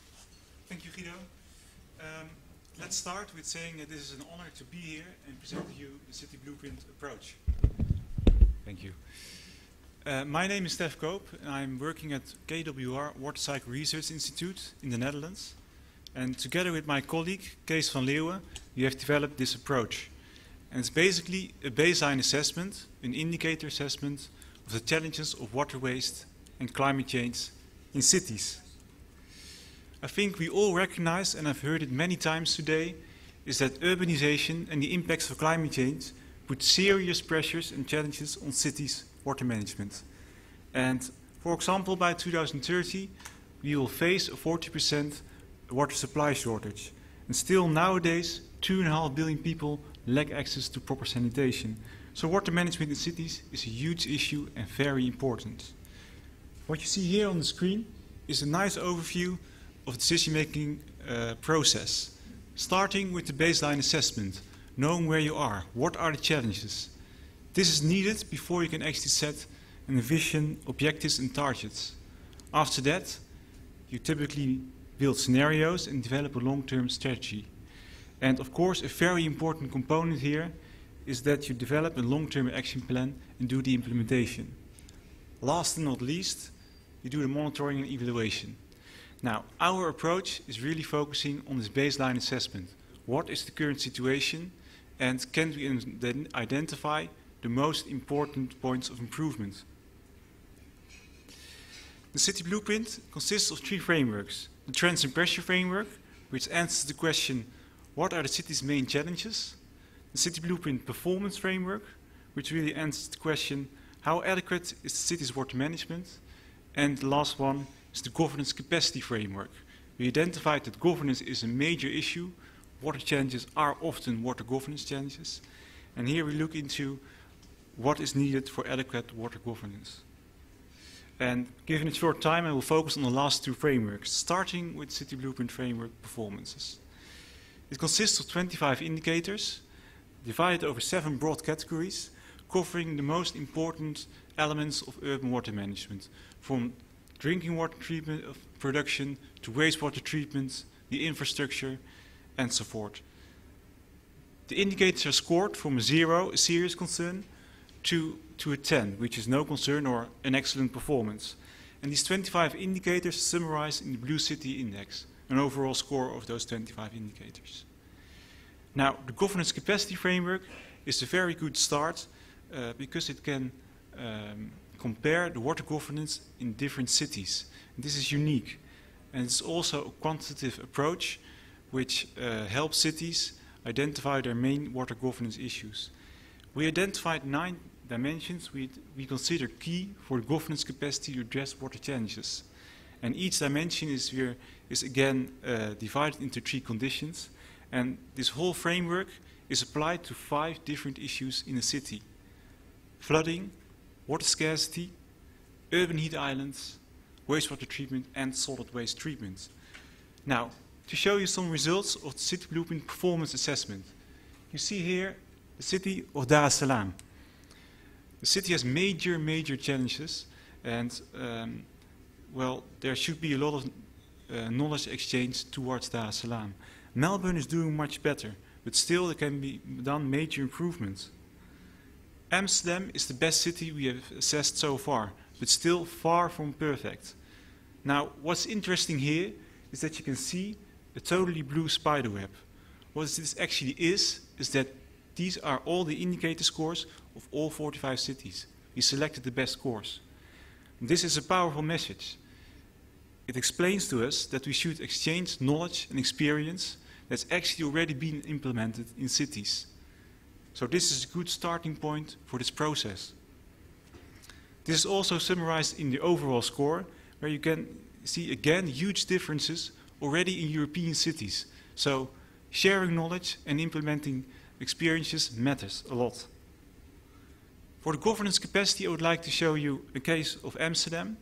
Thank you, Guido. Um, let's start with saying that this is an honor to be here and present to you the City Blueprint approach. Thank you. Uh, my name is Steph Koop, and I'm working at K W R, Water Cycle Research Institute in the Netherlands. And together with my colleague, Kees van Leeuwen, we have developed this approach. And it's basically a baseline assessment, an indicator assessment of the challenges of water waste and climate change in cities. I think we all recognize, and I've heard it many times today, is that urbanization and the impacts of climate change put serious pressures and challenges on cities' water management. And for example, by two thousand thirty, we will face a forty percent water supply shortage. And still nowadays, two and a half billion people lack access to proper sanitation. So water management in cities is a huge issue and very important. What you see here on the screen is a nice overview of the decision-making uh, process, starting with the baseline assessment, knowing where you are, what are the challenges. This is needed before you can actually set and envision objectives and targets. After that, you typically build scenarios and develop a long-term strategy. And of course, a very important component here is that you develop a long-term action plan and do the implementation. Last and not least, you do the monitoring and evaluation. Now, our approach is really focusing on this baseline assessment. What is the current situation, and can we then identify the most important points of improvement? The city blueprint consists of three frameworks. The trends and pressure framework, which answers the question, what are the city's main challenges? The city blueprint performance framework, which really answers the question, how adequate is the city's water management? And the last one is the governance capacity framework. We identified that governance is a major issue. Water challenges are often water governance challenges. And here we look into what is needed for adequate water governance. And given a short time, I will focus on the last two frameworks, starting with City Blueprint Framework performances. It consists of twenty-five indicators, divided over seven broad categories, covering the most important elements of urban water management, from drinking water treatment of production to wastewater treatment, the infrastructure, and so forth. The indicators are scored from a zero, a serious concern, to, to a ten, which is no concern or an excellent performance. And these twenty-five indicators summarized in the Blue City Index, an overall score of those twenty-five indicators. Now, the governance capacity framework is a very good start uh, because it can um, compare the water governance in different cities. And this is unique. And it's also a quantitative approach which uh, helps cities identify their main water governance issues. We identified nine dimensions we, we consider key for the governance capacity to address water challenges. And each dimension is, here, is again uh, divided into three conditions. And this whole framework is applied to five different issues in a city: flooding, water scarcity, urban heat islands, wastewater treatment, and solid waste treatment. Now, to show you some results of the City Blueprint Performance Assessment, you see here the city of Dar es Salaam. The city has major, major challenges, and um, well, there should be a lot of uh, knowledge exchange towards Dar es Salaam. Melbourne is doing much better, but still there can be done major improvements. Amsterdam is the best city we have assessed so far, but still far from perfect. Now, what's interesting here is that you can see a totally blue spiderweb. What this actually is, is that these are all the indicator scores of all forty-five cities. We selected the best scores. This is a powerful message. It explains to us that we should exchange knowledge and experience that's actually already been implemented in cities. So this is a good starting point for this process. This is also summarized in the overall score, where you can see again huge differences already in European cities. So sharing knowledge and implementing experiences matters a lot. For the governance capacity, I would like to show you a case of Amsterdam.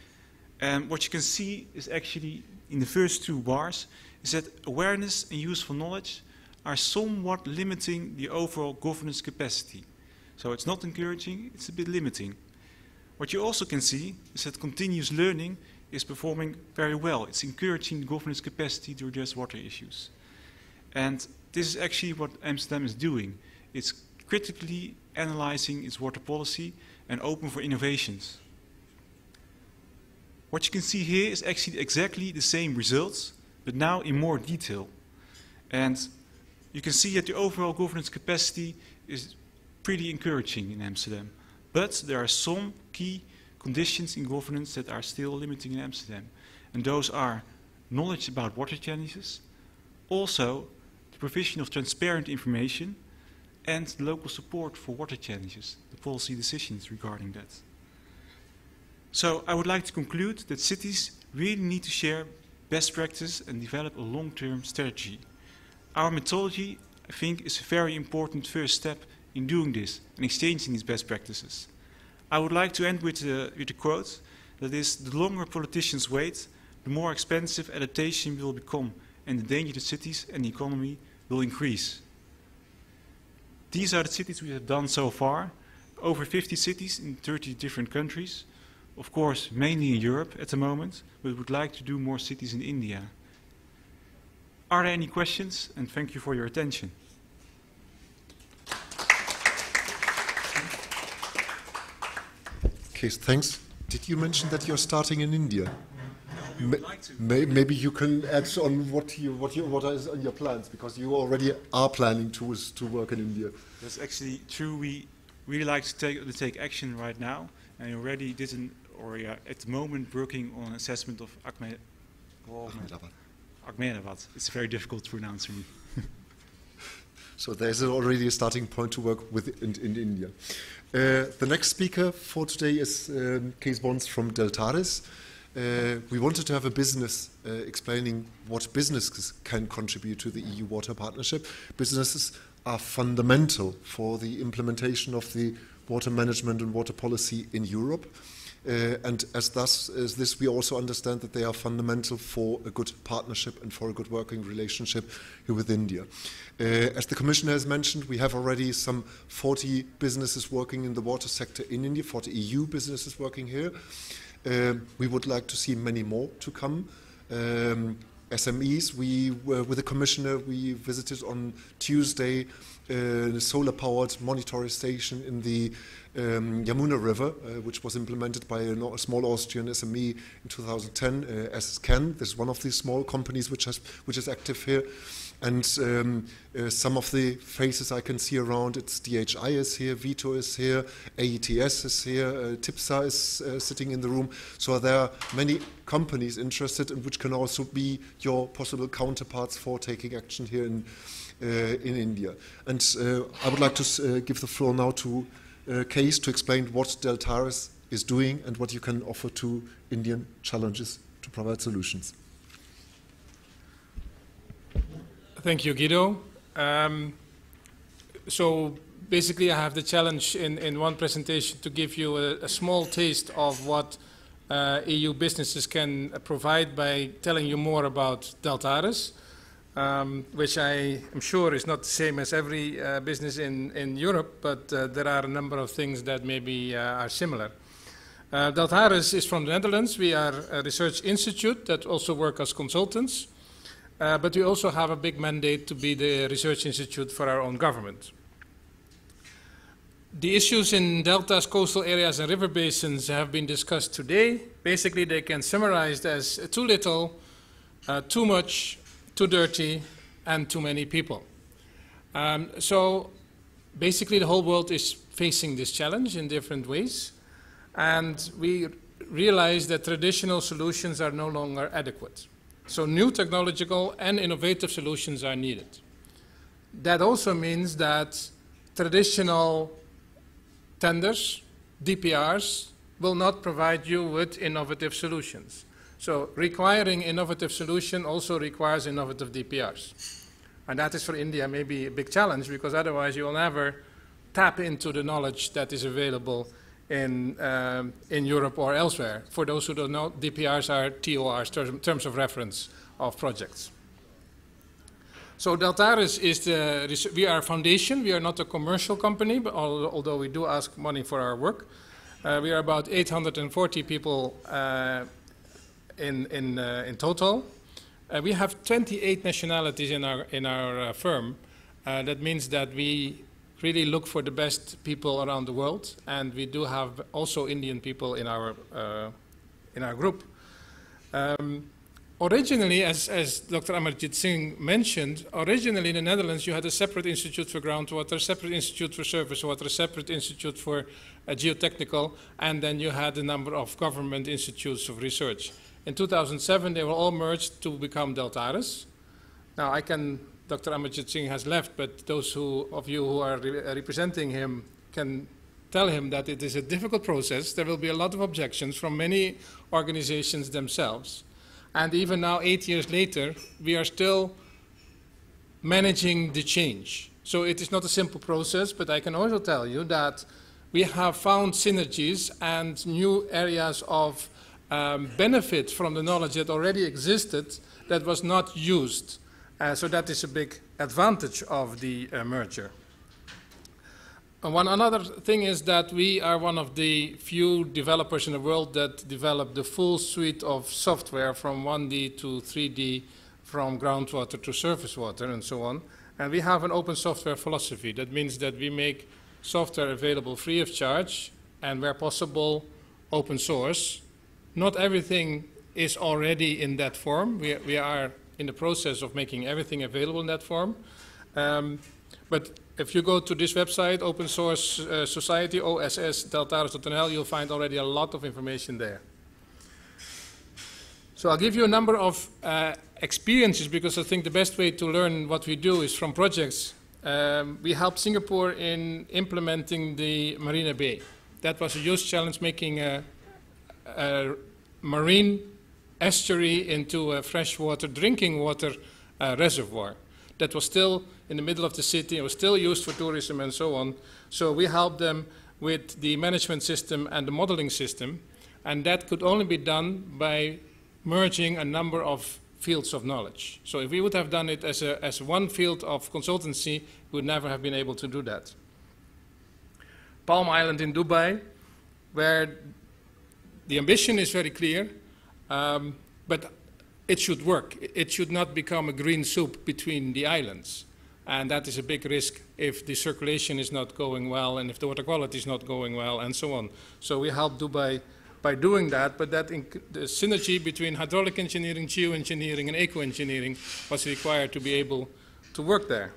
And what you can see is actually in the first two bars is that awareness and useful knowledge are somewhat limiting the overall governance capacity. So it's not encouraging, it's a bit limiting. What you also can see is that continuous learning is performing very well. It's encouraging the governance capacity to address water issues. And this is actually what Amsterdam is doing. It's critically analyzing its water policy and open for innovations. What you can see here is actually exactly the same results, but now in more detail. And you can see that the overall governance capacity is pretty encouraging in Amsterdam. But there are some key conditions in governance that are still limiting in Amsterdam. And those are knowledge about water challenges, also the provision of transparent information, and local support for water challenges, the policy decisions regarding that. So I would like to conclude that cities really need to share best practice and develop a long-term strategy. Our methodology, I think, is a very important first step in doing this and exchanging these best practices. I would like to end with a, with a quote that is, the longer politicians wait, the more expensive adaptation will become and the danger to cities and the economy will increase. These are the cities we have done so far, over fifty cities in thirty different countries, of course mainly in Europe at the moment, but we would like to do more cities in India. Are there any questions? And thank you for your attention. Okay, thanks. Did you mention that you're starting in India? We would like to. May, maybe you can add on what you what you what is on your plans, because you already are planning to to work in India. That's actually true. We really like to take to take action right now, and we already did an or we are at the moment working on assessment of Ahmed, oh, Ahmedabad. Ahmedabad. It's very difficult to pronounce for me. So there's already a starting point to work with in, in India. Uh, the next speaker for today is um, Kees Bons from Deltares. Uh, we wanted to have a business uh, explaining what businesses can contribute to the E U Water Partnership. Businesses are fundamental for the implementation of the water management and water policy in Europe. Uh, and as thus as this, we also understand that they are fundamental for a good partnership and for a good working relationship here with India. Uh, as the Commissioner has mentioned, we have already some forty businesses working in the water sector in India, forty E U businesses working here. Uh, we would like to see many more to come. Um, S M Es, we were with the Commissioner, we visited on Tuesday uh, a solar-powered monitoring station in the um, Yamuna River, uh, which was implemented by a, a small Austrian S M E in two thousand ten, uh, S S C A N. This is one of these small companies which, has, which is active here. And um, uh, some of the faces I can see around, it's D H I is here, Vito is here, A E T S is here, uh, TIPSA is uh, sitting in the room. So there are many companies interested, and which can also be your possible counterparts for taking action here in, uh, in India. And uh, I would like to uh, give the floor now to uh, Kees to explain what Deltares is doing and what you can offer to Indian challenges to provide solutions. Thank you, Guido. Um, so basically I have the challenge in, in one presentation to give you a, a small taste of what uh, E U businesses can provide by telling you more about Deltares, um, which I am sure is not the same as every uh, business in, in Europe, but uh, there are a number of things that maybe uh, are similar. Uh, Deltares is from the Netherlands. We are a research institute that also work as consultants. Uh, but we also have a big mandate to be the research institute for our own government. The issues in deltas, coastal areas, and river basins have been discussed today. Basically, they can summarize as too little, uh, too much, too dirty, and too many people. Um, so basically, the whole world is facing this challenge in different ways. And we realize that traditional solutions are no longer adequate. So new technological and innovative solutions are needed. That also means that traditional tenders, D P Rs, will not provide you with innovative solutions. So requiring innovative solution also requires innovative D P Rs. And that is for India maybe a big challenge, because otherwise you will never tap into the knowledge that is available in, um, in Europe or elsewhere. For those who don't know, D P Rs are T O Rs, ter terms of reference of projects. So Deltares is the, we are a foundation, we are not a commercial company, but although we do ask money for our work. Uh, we are about eight hundred forty people uh, in, in, uh, in total. Uh, we have twenty-eight nationalities in our, in our uh, firm. Uh, that means that we really look for the best people around the world, and we do have also Indian people in our uh, in our group. Um, originally, as, as Doctor Amarjit Singh mentioned, originally in the Netherlands you had a separate institute for groundwater, a separate institute for surface water, a separate institute for uh, geotechnical, and then you had a number of government institutes of research. In two thousand seven they were all merged to become Deltares. Now I can, Doctor Amarjit Singh has left, but those who, of you who are re representing him can tell him that it is a difficult process. There will be a lot of objections from many organizations themselves. And even now, eight years later, we are still managing the change. So it is not a simple process, but I can also tell you that we have found synergies and new areas of um, benefit from the knowledge that already existed that was not used. Uh, so that is a big advantage of the uh, merger. And one another thing is that we are one of the few developers in the world that develop the full suite of software from one D to three D, from groundwater to surface water and so on. And we have an open software philosophy. That means that we make software available free of charge and where possible open source. Not everything is already in that form. We, we are in the process of making everything available in that form. Um, but if you go to this website, Open Source uh, Society, O S S deltares dot N L, you'll find already a lot of information there. So I'll give you a number of uh, experiences because I think the best way to learn what we do is from projects. Um, we helped Singapore in implementing the Marina Bay. That was a huge challenge, making a, a marine estuary into a freshwater drinking water uh, reservoir. That was still in the middle of the city, it was still used for tourism and so on. So we helped them with the management system and the modeling system, and that could only be done by merging a number of fields of knowledge. So if we would have done it as, a, as one field of consultancy, we would never have been able to do that. Palm Island in Dubai, where the ambition is very clear, um, but it should work. It should not become a green soup between the islands. And that is a big risk if the circulation is not going well and if the water quality is not going well and so on. So we help Dubai by doing that, but that the synergy between hydraulic engineering, geoengineering and eco-engineering was required to be able to work there.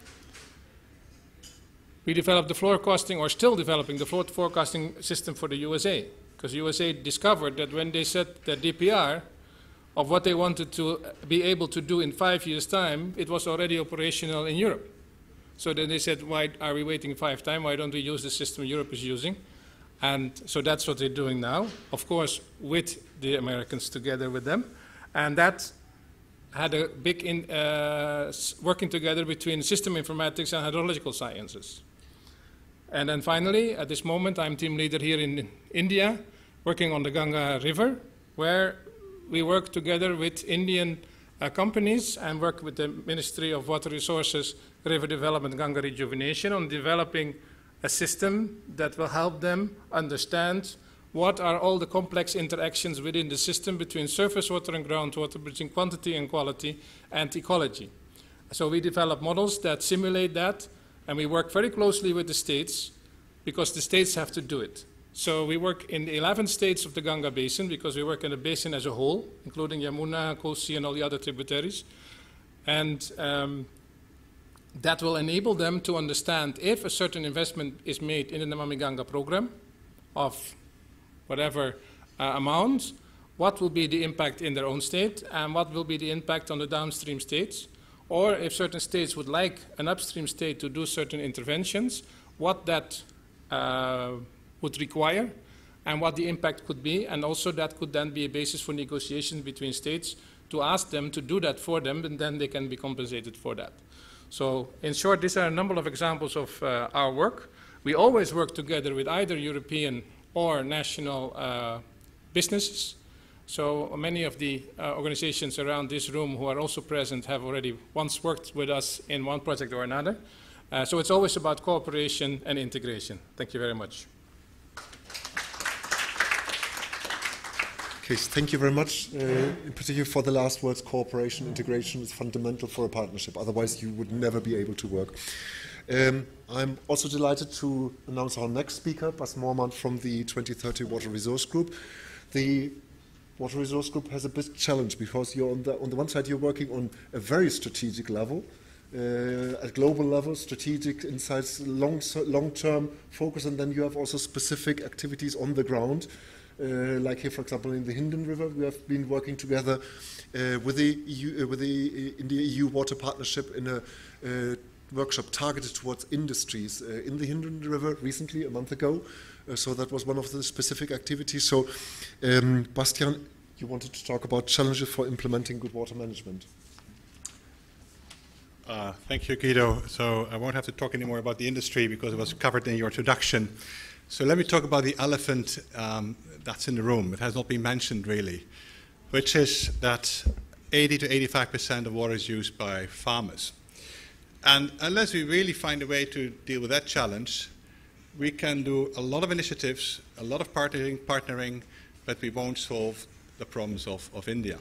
We developed the forecasting, or still developing the flood forecasting system for the U S A, because U S A discovered that when they set their D P R, of what they wanted to be able to do in five years' time, it was already operational in Europe. So then they said, why are we waiting five times? Why don't we use the system Europe is using? And so that's what they're doing now, of course, with the Americans together with them. And that had a big in, uh, working together between system informatics and hydrological sciences. And then finally, at this moment, I'm team leader here in India, working on the Ganga River, where we work together with Indian uh, companies and work with the Ministry of Water Resources, River Development, Ganga Rejuvenation on developing a system that will help them understand what are all the complex interactions within the system between surface water and groundwater, between quantity and quality and ecology. So we develop models that simulate that, and we work very closely with the states because the states have to do it. So we work in the eleven states of the Ganga Basin because we work in the basin as a whole, including Yamuna, Kosi, and all the other tributaries. And um, that will enable them to understand if a certain investment is made in the Namami Ganga program of whatever uh, amount, what will be the impact in their own state and what will be the impact on the downstream states. Or if certain states would like an upstream state to do certain interventions, what that uh, would require and what the impact could be, and also that could then be a basis for negotiations between states to ask them to do that for them, and then they can be compensated for that. So in short, these are a number of examples of uh, our work. We always work together with either European or national uh, businesses. So many of the uh, organizations around this room who are also present have already once worked with us in one project or another. Uh, so it's always about cooperation and integration. Thank you very much. Okay, so thank you very much. Uh, in particular for the last words, cooperation, integration is fundamental for a partnership. Otherwise, you would never be able to work. Um, I'm also delighted to announce our next speaker, Bas Moorman from the twenty thirty Water Resource Group. The Water Resource Group has a big challenge because you're on the, on the one side you're working on a very strategic level, uh, at global level, strategic insights, long, long-term focus, and then you have also specific activities on the ground. Uh, like here, for example, in the Hindon River, we have been working together uh, with the E U, uh, with the in the E U Water Partnership in a uh, workshop targeted towards industries uh, in the Hindon River recently, a month ago. Uh, so that was one of the specific activities. So, um, Bastian, you wanted to talk about challenges for implementing good water management. Uh, thank you, Guido. So I won't have to talk anymore about the industry because it was covered in your introduction. So let me talk about the elephant um, that's in the room. It has not been mentioned really, which is that eighty to eighty-five percent of water is used by farmers. And unless we really find a way to deal with that challenge, we can do a lot of initiatives, a lot of partnering, partnering but we won't solve the problems of, of India.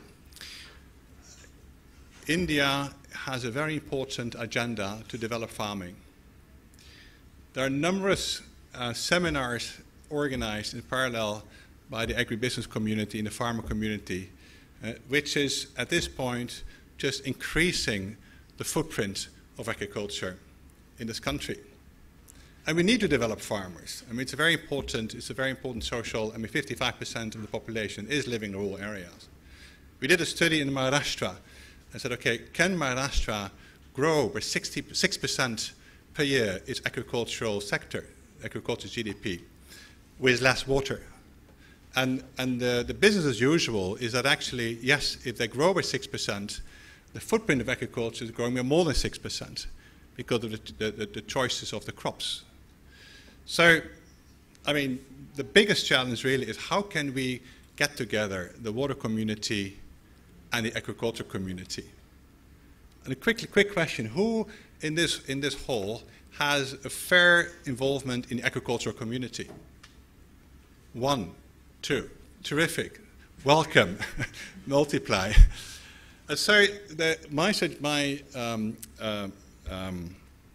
India has a very important agenda to develop farming. There are numerous uh, seminars organized in parallel by the agribusiness community and the farmer community, uh, which is at this point just increasing the footprint of agriculture in this country. And we need to develop farmers. I mean, it's a very important, it's a very important social, I mean, fifty-five percent of the population is living in rural areas. We did a study in Maharashtra and said, okay, can Maharashtra grow by sixty-six percent per year its agricultural sector, agriculture G D P, with less water? And, and the, the business as usual is that actually, yes, if they grow by six percent, the footprint of agriculture is growing by more than six percent because of the, the, the choices of the crops. So, I mean, the biggest challenge really is how can we get together the water community and the agriculture community? And a quick, quick question, who in this, in this hall has a fair involvement in the agricultural community? One, two, terrific, welcome, multiply. Uh, so the, my, my, um, uh, um,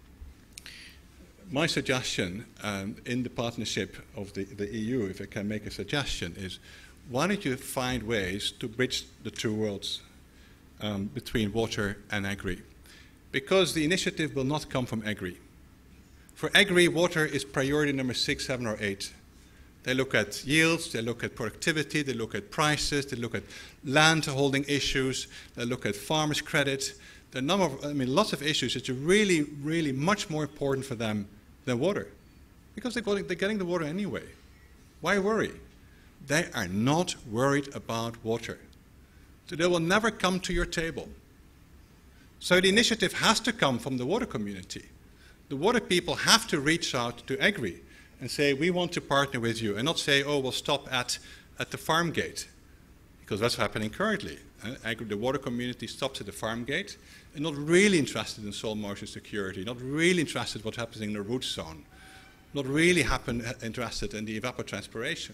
my suggestion um, in the partnership of the, the E U, if I can make a suggestion, is why don't you find ways to bridge the two worlds um, between water and agri? Because the initiative will not come from agri. For agri, water is priority number six, seven, or eight. They look at yields, they look at productivity, they look at prices, they look at land holding issues, they look at farmers' credit. There are a number of, I mean, lots of issues that are really, really much more important for them than water. Because they're getting the water anyway. Why worry? They are not worried about water. So they will never come to your table. So the initiative has to come from the water community. The water people have to reach out to agri and say, we want to partner with you, and not say, oh, we'll stop at, at the farm gate, because that's happening currently. Uh, the water community stops at the farm gate and not really interested in soil moisture security, not really interested in what happens in the root zone, not really happen, interested in the evapotranspiration.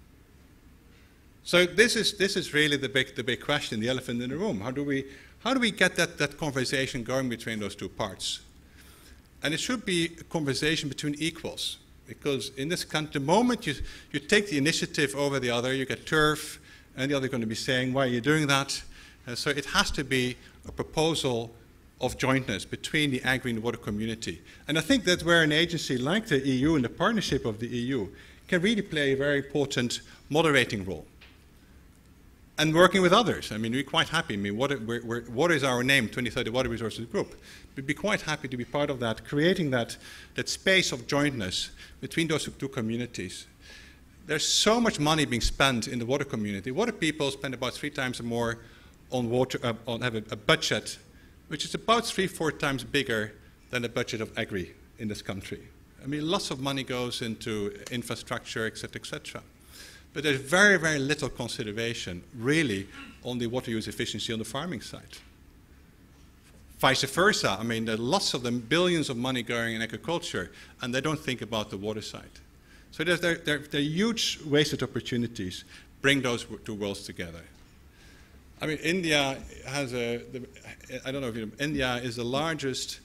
So this is, this is really the big, the big question, the elephant in the room. How do we, how do we get that, that conversation going between those two parts? And it should be a conversation between equals. Because in this country, the moment you, you take the initiative over the other, you get turf, and the other is going to be saying, why are you doing that? Uh, so it has to be a proposal of jointness between the agri and the water community. And I think that's where an agency like the E U and the partnership of the E U can really play a very important moderating role. And working with others. I mean, we're quite happy. I mean, what, we're, we're, what is our name, twenty thirty Water Resources Group? We'd be quite happy to be part of that, creating that, that space of jointness between those two communities. There's so much money being spent in the water community. Water people spend about three times more on water, uh, on have a, a budget, which is about three, four times bigger than the budget of agri in this country. I mean, lots of money goes into infrastructure, et cetera, et cetera. But there's very, very little consideration, really, on the water use efficiency on the farming side. Vice versa, I mean, there are lots of them, billions of money going in agriculture, and they don't think about the water side. So there's, there, there, there are huge wasted opportunities. Bring those two worlds together. I mean, India has a, the, I don't know if you know, India is the largest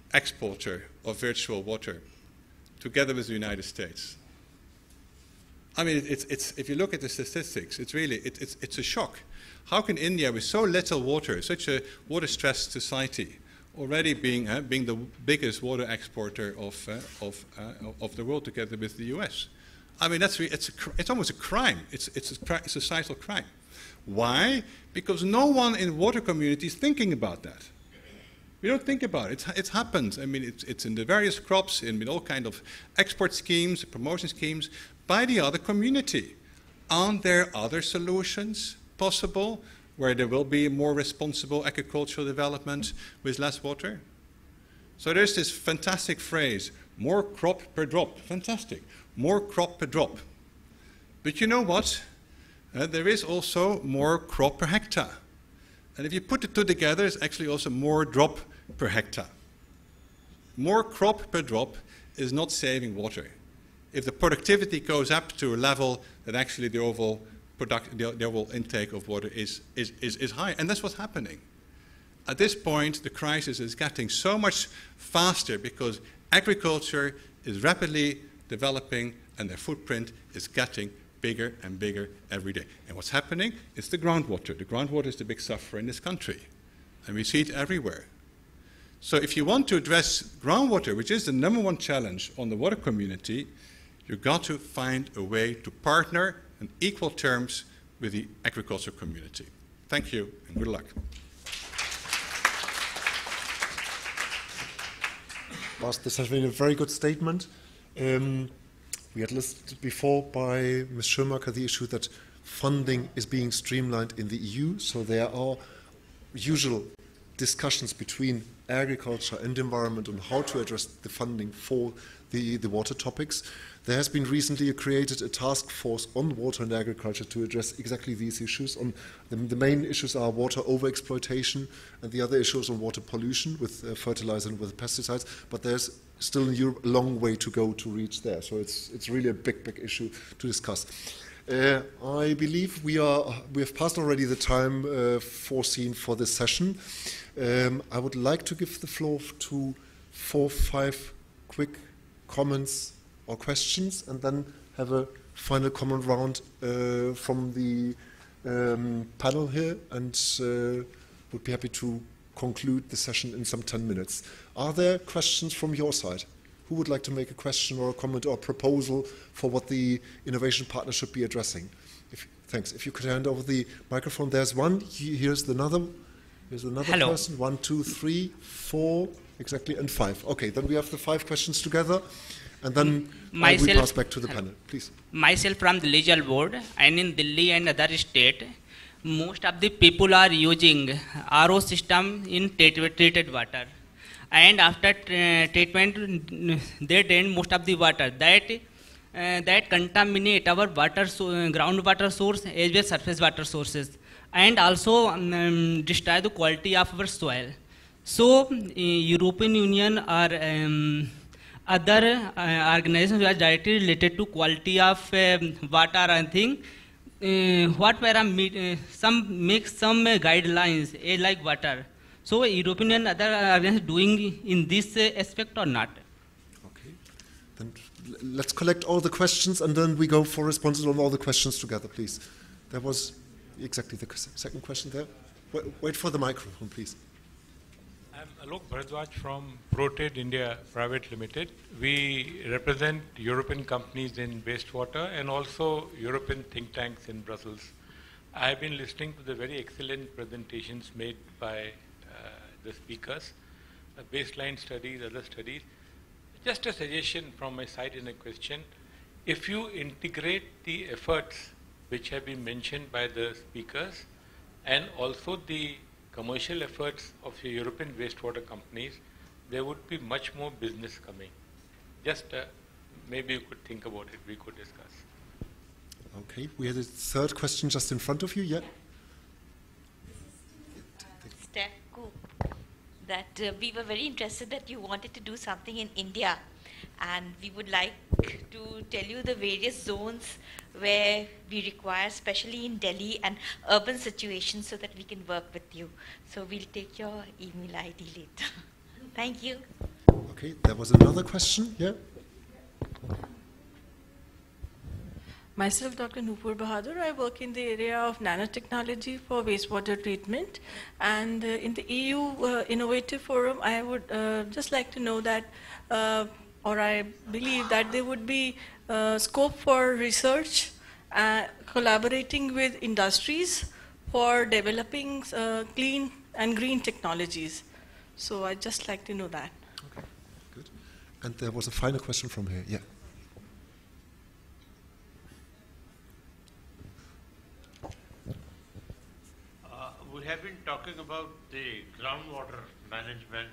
exporter of virtual water, together with the United States. I mean, it's, it's, if you look at the statistics, it's really, it, it's, it's a shock. How can India, with so little water, such a water-stressed society, already being, uh, being the biggest water exporter of, uh, of, uh, of the world together with the U S? I mean, that's, it's, a, it's almost a crime. It's, it's a, a societal crime. Why? Because no one in the water community is thinking about that. We don't think about it. It's, it's happened. I mean, it's, it's in the various crops, in all kinds of export schemes, promotion schemes, by the other community. Aren't there other solutions possible where there will be more responsible agricultural development with less water? So there's this fantastic phrase, more crop per drop. Fantastic. More crop per drop. But you know what? Uh, there is also more crop per hectare. And if you put the two together, it's actually also more drop per hectare. More crop per drop is not saving water. If the productivity goes up to a level that actually the overall, product, the, the overall intake of water is, is, is, is high. And that's what's happening. At this point, the crisis is getting so much faster because agriculture is rapidly developing and their footprint is getting bigger and bigger every day. And what's happening is the groundwater. The groundwater is the big sufferer in this country. And we see it everywhere. So if you want to address groundwater, which is the number one challenge on the water community, you've got to find a way to partner on equal terms with the agriculture community. Thank you and good luck. Bas, this has been a very good statement. Um, we had listed before by Miz Schirmacher the issue that funding is being streamlined in the E U, so there are usual discussions between agriculture and environment on how to address the funding for the, the water topics. There has been recently created a task force on water and agriculture to address exactly these issues. On the, the main issues are water overexploitation and the other issues on water pollution with uh, fertilizer and with pesticides, but there's still in Europe a long way to go to reach there. So it's, it's really a big, big issue to discuss. Uh, I believe we are we have passed already the time uh, foreseen for this session. Um, I would like to give the floor to four, five quick comments or questions, and then have a final comment round uh, from the um, panel here, and uh, would be happy to conclude the session in some ten minutes. Are there questions from your side? Who would like to make a question or a comment or a proposal for what the innovation partner should be addressing? If, thanks. If you could hand over the microphone. There's one. Here's another. Here's another Hello. person. One, two, three, four, exactly, and five. Okay, then we have the five questions together, and then uh, we pass back to the panel. Please. Myself from the legal board, and in Delhi and other state, most of the people are using R O system in treated water. And after uh, treatment, they drain most of the water that uh, that contaminate our water, so, uh, groundwater source as well as surface water sources, and also um, destroy the quality of our soil. So, uh, European Union or um, other uh, organizations who are directly related to quality of uh, water and thing, uh, what parameter, uh, some make some uh, guidelines uh, like water. So, European and other organizations doing in this uh, aspect or not? Okay, then let's collect all the questions and then we go for responses on all the questions together, please. There was exactly the second question there. Wait, wait for the microphone, please. I'm Alok Bharadwaj from ProTrade India Private Limited. We represent European companies in wastewater and also European think tanks in Brussels. I have been listening to the very excellent presentations made by the speakers, uh, baseline studies, other studies. Just a suggestion from my side in a question. If you integrate the efforts which have been mentioned by the speakers and also the commercial efforts of the European wastewater companies, there would be much more business coming. Just uh, maybe you could think about it, we could discuss. Okay, we had a third question just in front of you, yeah? That uh, we were very interested that you wanted to do something in India, and we would like to tell you the various zones where we require, especially in Delhi and urban situations, so that we can work with you. So we'll take your email I D later. Thank you. Okay, there was another question, yeah? Myself, Doctor Nupur Bahadur. I work in the area of nanotechnology for wastewater treatment. And uh, in the E U uh, Innovative Forum, I would uh, just like to know that, uh, or I believe that there would be uh, scope for research, uh, collaborating with industries for developing uh, clean and green technologies. So I'd just like to know that. Okay, good. And there was a final question from here. Yeah. We have been talking about the groundwater management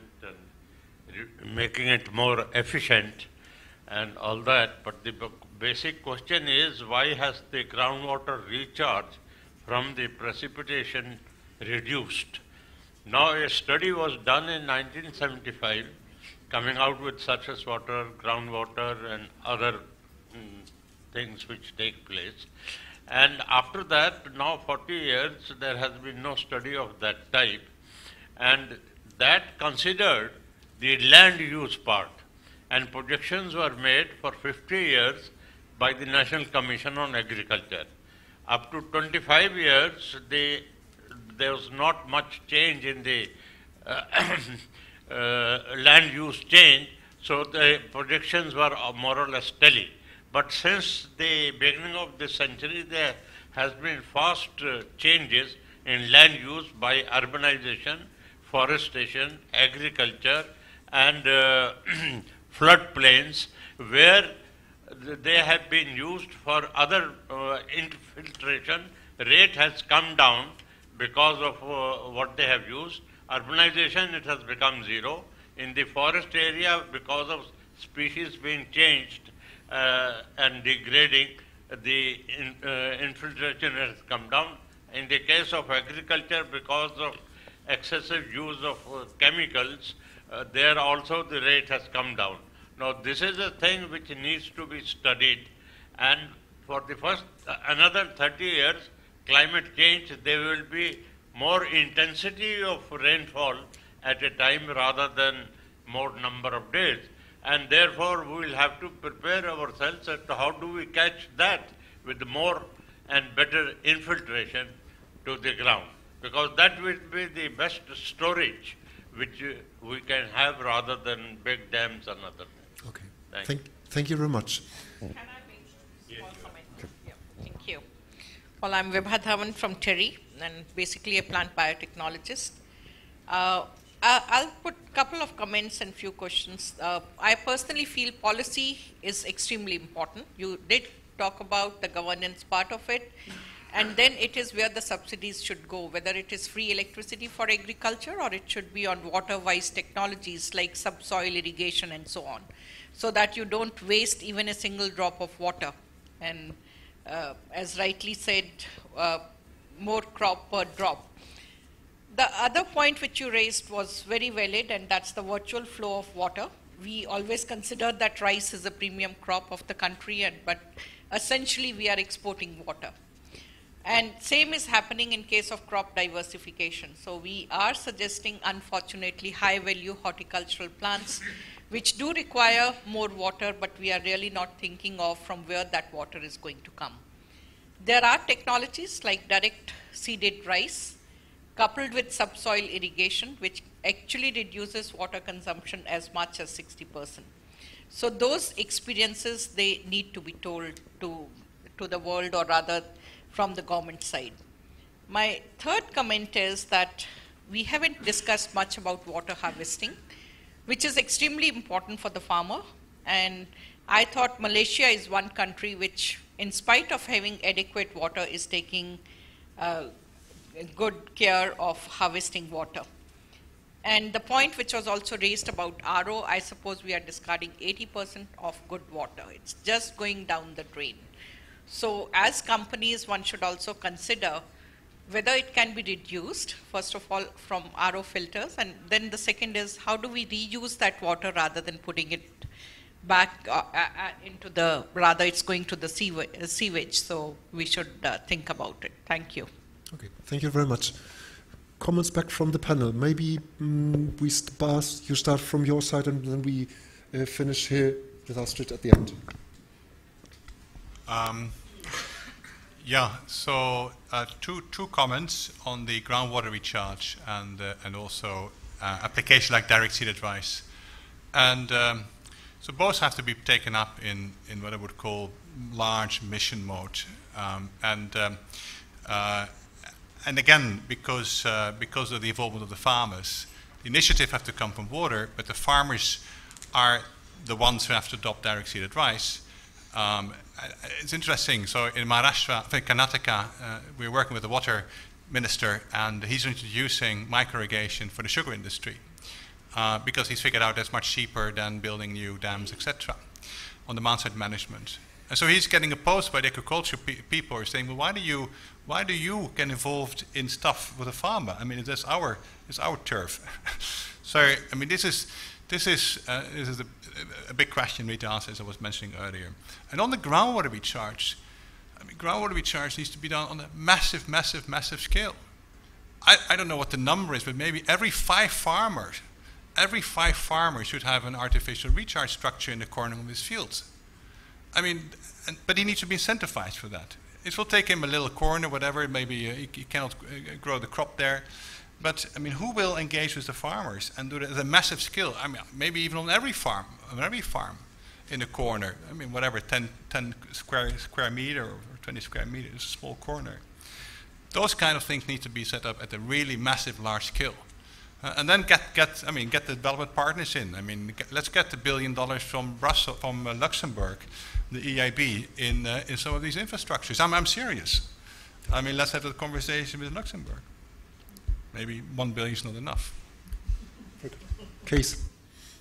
and making it more efficient and all that, but the basic question is, why has the groundwater recharge from the precipitation reduced? Now, a study was done in nineteen seventy-five, coming out with surface water, groundwater, and other mm, things which take place. And after that, now forty years, there has been no study of that type. And that considered the land use part. And projections were made for fifty years by the National Commission on Agriculture. Up to twenty-five years, they, there was not much change in the uh, uh, land use change, so the projections were more or less steady. But since the beginning of this century, there has been fast uh, changes in land use by urbanization, forestation, agriculture, and uh, floodplains, where they have been used for other uh, infiltration. Rate has come down because of uh, what they have used. Urbanization, it has become zero. In the forest area, because of species being changed, Uh, and degrading, the in, uh, infiltration has come down. In the case of agriculture, because of excessive use of uh, chemicals, uh, there also the rate has come down. Now, this is a thing which needs to be studied, and for the first uh, another thirty years, climate change, there will be more intensity of rainfall at a time rather than more number of days. And therefore, we will have to prepare ourselves as to how do we catch that with more and better infiltration to the ground. Because that will be the best storage which uh, we can have rather than big dams and other things. Okay. Thank, thank, thank you very much. Can I make a small comment? Yeah, thank you. Well, I'm Vibha Dhawan from Terry, and basically a plant biotechnologist. Uh, I'll put a couple of comments and few questions. Uh, I personally feel policy is extremely important. You did talk about the governance part of it, and then it is where the subsidies should go, whether it is free electricity for agriculture or it should be on water-wise technologies like subsoil irrigation and so on, so that you don't waste even a single drop of water. And uh, as rightly said, uh, more crop per drop. The other point which you raised was very valid, and that's the virtual flow of water. We always consider that rice is a premium crop of the country, and, but essentially we are exporting water. And same is happening in case of crop diversification. So we are suggesting, unfortunately, high value horticultural plants, which do require more water, but we are really not thinking of from where that water is going to come. There are technologies like direct seeded rice, coupled with subsoil irrigation, which actually reduces water consumption as much as sixty percent. So those experiences, they need to be told to, to the world, or rather from the government side. My third comment is that we haven't discussed much about water harvesting, which is extremely important for the farmer. And I thought Malaysia is one country which, in spite of having adequate water, is taking uh, good care of harvesting water. And the point which was also raised about R O, I suppose we are discarding eighty percent of good water. It's just going down the drain. So as companies, one should also consider whether it can be reduced, first of all, from R O filters, and then the second is how do we reuse that water rather than putting it back uh, uh, into the, rather it's going to the sewage. So we should uh, think about it. Thank you. Okay, thank you very much. Comments back from the panel. Maybe um, we start, you start from your side and then we uh, finish here with Astrid at the end. Um, Yeah, so uh, two, two comments on the groundwater recharge and, uh, and also uh, application like direct seed advice. And um, so both have to be taken up in, in what I would call large mission mode. Um, and, um, uh, and again, because, uh, because of the involvement of the farmers, the initiative have to come from water, but the farmers are the ones who have to adopt direct seed advice. Um, it's interesting, so in Maharashtra, in Karnataka, uh, we're working with the water minister, and he's introducing micro-irrigation for the sugar industry uh, because he's figured out that's much cheaper than building new dams, et cetera, on demand-side management. And so he's getting opposed by the agriculture pe people who are saying, well, why do you, why do you get involved in stuff with a farmer? I mean, it's our, it's our turf. So, I mean, this is, this is, uh, this is a, a big question we need to answer, as I was mentioning earlier. And on the groundwater recharge, I mean, groundwater recharge needs to be done on a massive, massive, massive scale. I, I don't know what the number is, but maybe every five farmers, every five farmers should have an artificial recharge structure in the corner of his fields. I mean, and, but he needs to be incentivized for that. It will take him a little corner, whatever, maybe uh, he, he cannot uh, grow the crop there. But, I mean, who will engage with the farmers and do that at a massive scale? I mean, maybe even on every farm, on every farm in a corner. I mean, whatever, ten, ten square, square meter or twenty square meter, it's a small corner. Those kind of things need to be set up at a really massive, large scale. Uh, and then get, get, I mean, get the development partners in. I mean, get, let's get the billion dollars from Brussels, from uh, Luxembourg, the E I B, in, uh, in some of these infrastructures. I'm, I'm serious. I mean, let's have a conversation with Luxembourg. Maybe one billion is not enough. Case.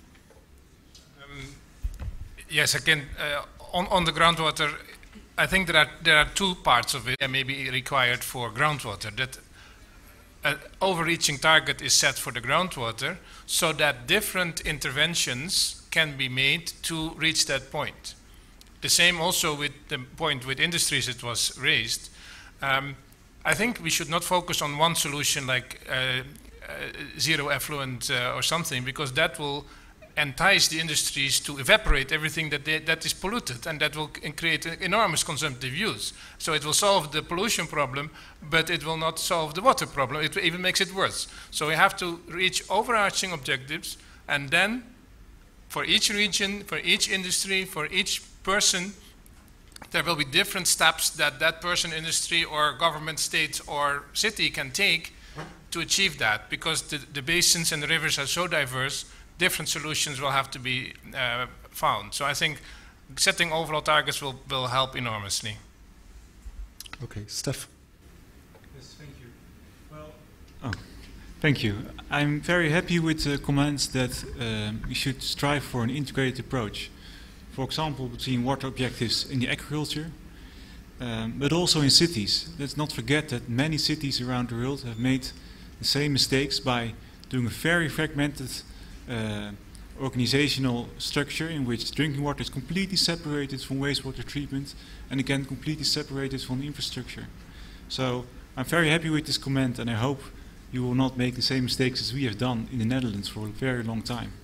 Um, yes, again, uh, on, on the groundwater, I think there are, there are two parts of it that may be required for groundwater. That an overreaching target is set for the groundwater so that different interventions can be made to reach that point. The same also with the point with industries it was raised. Um, I think we should not focus on one solution like uh, uh, zero effluent uh, or something, because that will entice the industries to evaporate everything that, they, that is polluted, and that will create enormous consumptive use. So it will solve the pollution problem, but it will not solve the water problem. It even makes it worse. So we have to reach overarching objectives, and then for each region, for each industry, for each person, there will be different steps that that person, industry, or government, state, or city can take to achieve that, because the, the basins and the rivers are so diverse, different solutions will have to be uh, found. So I think setting overall targets will, will help enormously. Okay, Steph. Yes, thank you. Well, oh, thank you. I'm very happy with the comments that um, we should strive for an integrated approach. For example, between water objectives in the agriculture, um, but also in cities. Let's not forget that many cities around the world have made the same mistakes by doing a very fragmented uh, organizational structure in which drinking water is completely separated from wastewater treatment, and again completely separated from the infrastructure. So I'm very happy with this comment, and I hope you will not make the same mistakes as we have done in the Netherlands for a very long time.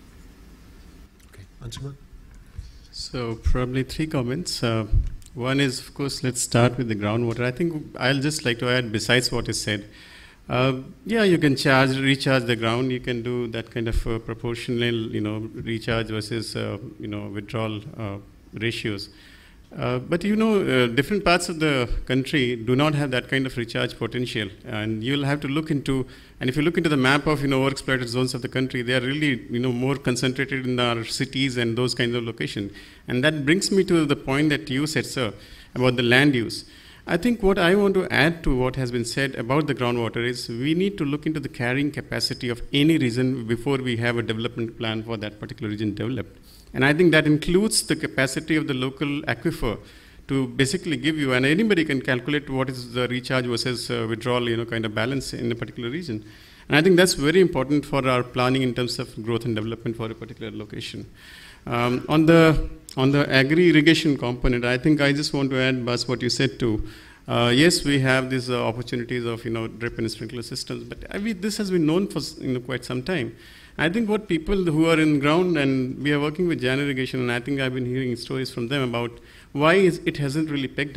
Okay, Anshuman? So probably three comments. Uh, one is, of course, let's start with the groundwater. I think I'll just like to add, besides what is said, uh, yeah, you can charge, recharge the ground. You can do that kind of uh, proportional, you know, recharge versus, uh, you know, withdrawal uh, ratios. Uh, but you know, uh, different parts of the country do not have that kind of recharge potential, and you'll have to look into. And if you look into the map of, you know, overexploited zones of the country, they are really, you know, more concentrated in our cities and those kinds of locations. And that brings me to the point that you said, sir, about the land use. I think what I want to add to what has been said about the groundwater is we need to look into the carrying capacity of any region before we have a development plan for that particular region developed. And I think that includes the capacity of the local aquifer to basically give you, and anybody can calculate what is the recharge versus uh, withdrawal, you know, kind of balance in a particular region. And I think that's very important for our planning in terms of growth and development for a particular location. Um, on the on the agri-irrigation component, I think I just want to add, Bas, what you said too. Uh, yes, we have these uh, opportunities of, you know, drip and sprinkler systems, but I mean, this has been known for, you know, quite some time. I think what people who are in ground, and we are working with Jan Irrigation, and I think I've been hearing stories from them about why is it hasn't really picked up.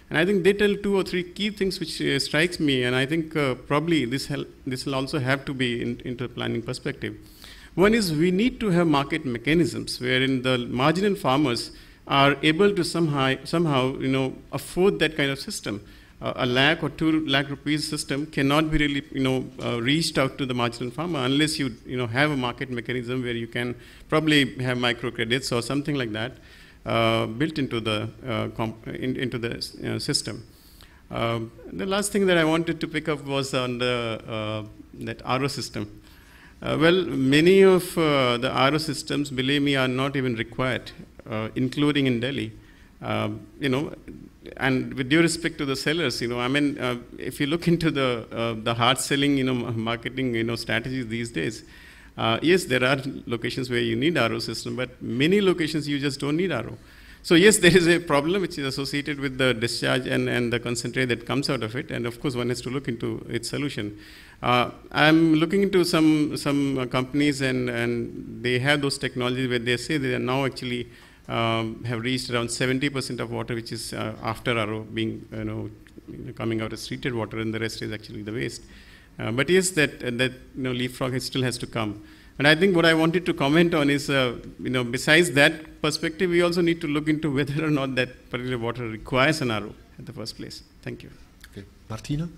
And I think they tell two or three key things which uh, strikes me, and I think uh, probably this, this will also have to be in, into a planning perspective. One is we need to have market mechanisms wherein the marginal farmers are able to somehow, somehow you know, afford that kind of system. Uh, a lakh or two lakh rupees system cannot be really, you know, uh, reached out to the marginal farmer unless you, you know, have a market mechanism where you can probably have microcredits or something like that uh, built into the uh, comp in, into the uh, system. Uh, the last thing that I wanted to pick up was on the uh, that R O system. Uh, well, many of uh, the R O systems, believe me, are not even required, uh, including in Delhi. Uh, you know. And with due respect to the sellers, you know, I mean, uh, if you look into the uh, the hard selling, you know, marketing, you know, strategies these days, uh, yes, there are locations where you need R O system, but many locations you just don't need R O. So yes, there is a problem which is associated with the discharge and, and the concentrate that comes out of it, and of course one has to look into its solution. Uh, I'm looking into some some uh, companies, and and they have those technologies where they say they are now actually Um, have reached around seventy percent of water which is uh, after R O being, you know, coming out as treated water, and the rest is actually the waste. Uh, but yes, that, uh, that you know, leapfrog still has to come. And I think what I wanted to comment on is, uh, you know, besides that perspective, we also need to look into whether or not that particular water requires an R O in the first place. Thank you. Okay. Martina?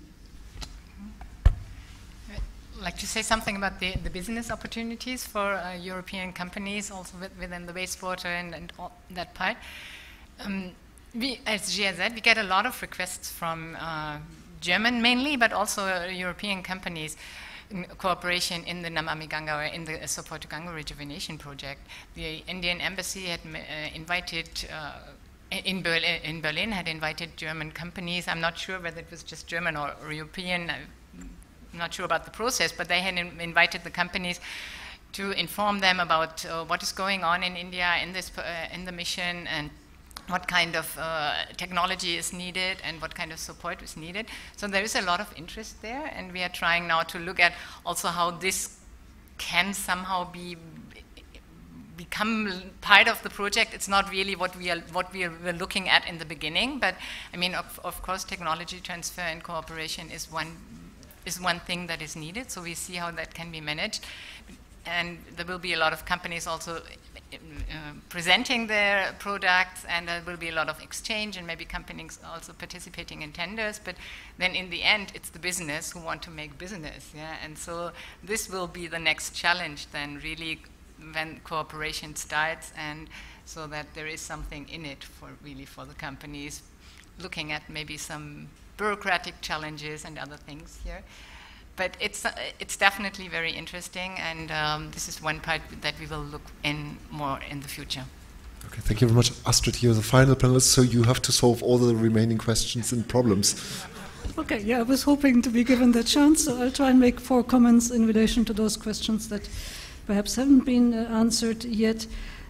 I'd like to say something about the, the business opportunities for uh, European companies, also with, within the wastewater and, and all that part. Um, we, as G I Z, we get a lot of requests from uh, German mainly, but also uh, European companies in cooperation in the Namami Ganga or in the Support to Ganga Rejuvenation Project. The Indian Embassy had uh, invited uh, in, Berlin, in Berlin had invited German companies. I'm not sure whether it was just German or, or European. I'm not sure about the process, but they had in, invited the companies to inform them about uh, what is going on in India in this uh, in the mission, and what kind of uh, technology is needed and what kind of support is needed. So there is a lot of interest there, and we are trying now to look at also how this can somehow be become part of the project. It's not really what we are what we were looking at in the beginning, but I mean, of, of course, technology transfer and cooperation is one. is one thing that is needed, so we see how that can be managed. And there will be a lot of companies also uh, presenting their products, and there will be a lot of exchange, and maybe companies also participating in tenders, but then in the end, it's the business who want to make business, yeah? And so this will be the next challenge then, really, when cooperation starts, and so that there is something in it for really for the companies, looking at maybe some bureaucratic challenges and other things here. But it's, uh, it's definitely very interesting, and um, this is one part that we will look in more in the future. Okay, thank you very much. Astrid, you're the final panelist, so you have to solve all the remaining questions and problems. Okay, yeah, I was hoping to be given that chance, so I'll try and make four comments in relation to those questions that perhaps haven't been uh, answered yet.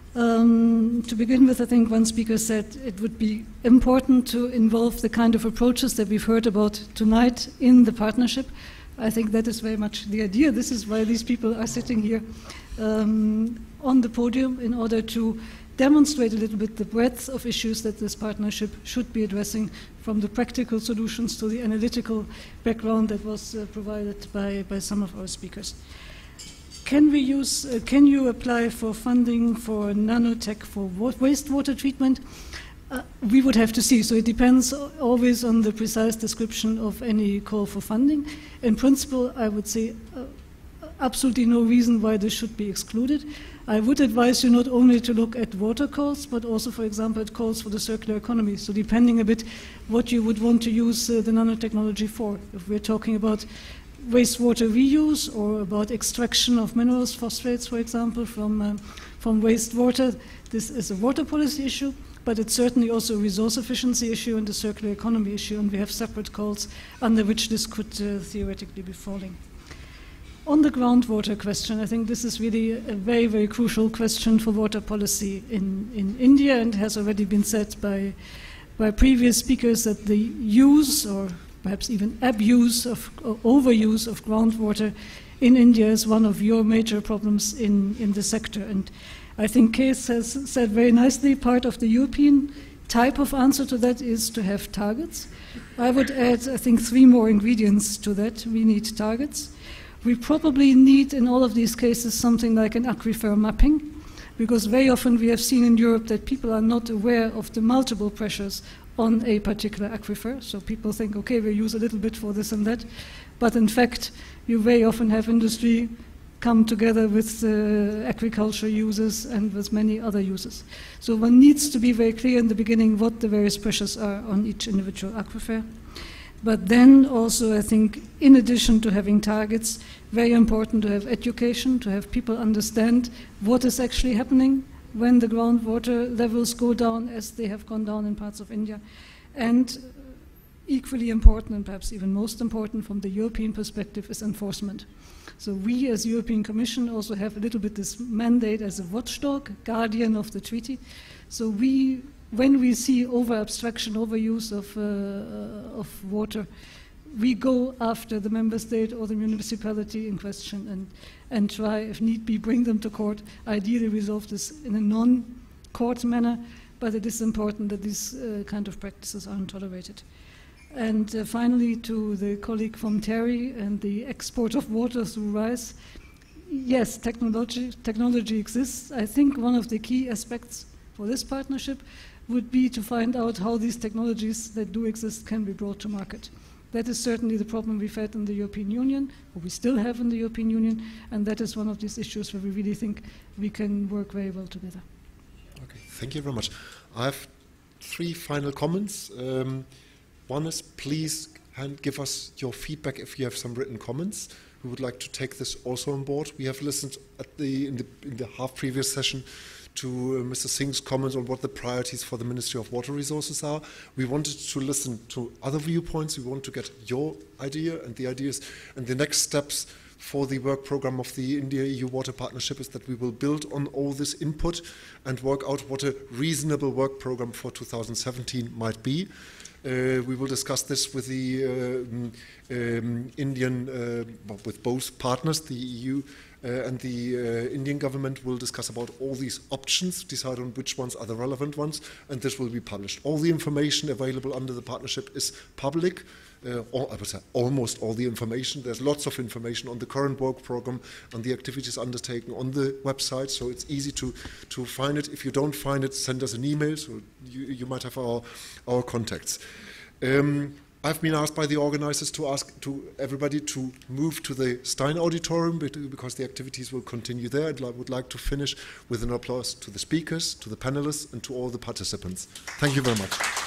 Um, to begin with, I think one speaker said it would be important to involve the kind of approaches that we've heard about tonight in the partnership. I think that is very much the idea. This is why these people are sitting here um, on the podium, in order to demonstrate a little bit the breadth of issues that this partnership should be addressing, from the practical solutions to the analytical background that was uh, provided by, by some of our speakers. Can we use, uh, can you apply for funding for nanotech for wastewater treatment? Uh, we would have to see, so it depends always on the precise description of any call for funding. In principle, I would say uh, absolutely no reason why this should be excluded. I would advise you not only to look at water calls, but also, for example, at calls for the circular economy. So depending a bit what you would want to use uh, the nanotechnology for. If we're talking about wastewater reuse, or about extraction of minerals, phosphates, for example, from, uh, from wastewater, this is a water policy issue, but it's certainly also a resource efficiency issue and a circular economy issue, and we have separate calls under which this could uh, theoretically be falling. On the groundwater question, I think this is really a very, very crucial question for water policy in, in India, and has already been said by, by previous speakers that the use, or perhaps even abuse of, or overuse of groundwater in India is one of your major problems in, in the sector. And I think Kees has said very nicely, part of the European type of answer to that is to have targets. I would add, I think, three more ingredients to that. We need targets. We probably need, in all of these cases, something like an aquifer mapping, because very often we have seen in Europe that people are not aware of the multiple pressures on a particular aquifer. So people think, okay, we use a little bit for this and that, but in fact, you very often have industry come together with uh, agriculture users and with many other users. So one needs to be very clear in the beginning what the various pressures are on each individual aquifer. But then also, I think, in addition to having targets, very important to have education, to have people understand what is actually happening when the groundwater levels go down, as they have gone down in parts of India. And equally important, and perhaps even most important from the European perspective, is enforcement. So we as European Commission also have a little bit this mandate as a watchdog, guardian of the treaty. So we, when we see over-abstraction, overuse of, uh, of water, we go after the member state or the municipality in question and, and try, if need be, bring them to court, ideally resolve this in a non-court manner, but it is important that these uh, kind of practices aren't tolerated. And uh, finally, to the colleague from Terry and the export of water through rice, yes, technology, technology exists. I think one of the key aspects for this partnership would be to find out how these technologies that do exist can be brought to market. That is certainly the problem we've had in the European Union, or we still have in the European Union, and that is one of these issues where we really think we can work very well together. Okay, thank you very much. I have three final comments. Um, One is, please hand, give us your feedback if you have some written comments. We would like to take this also on board. We have listened at the, in, the, in the half previous session to uh, Mister Singh's comments on what the priorities for the Ministry of Water Resources are. We wanted to listen to other viewpoints. We want to get your idea and the ideas. And the next steps for the work program of the India-E U Water Partnership is that we will build on all this input and work out what a reasonable work program for two thousand seventeen might be. Uh, we will discuss this with the uh, um, Indian, uh, with both partners, the E U uh, and the uh, Indian government will discuss about all these options, decide on which ones are the relevant ones, and this will be published. All the information available under the partnership is public. Uh, all, I would say almost all the information. There's lots of information on the current work program, on the activities undertaken on the website, so it's easy to, to find it. If you don't find it, send us an email, so you, you might have our, our contacts. Um, I've been asked by the organizers to ask to everybody to move to the Stein Auditorium because the activities will continue there. And I would like to finish with an applause to the speakers, to the panelists, and to all the participants. Thank you very much.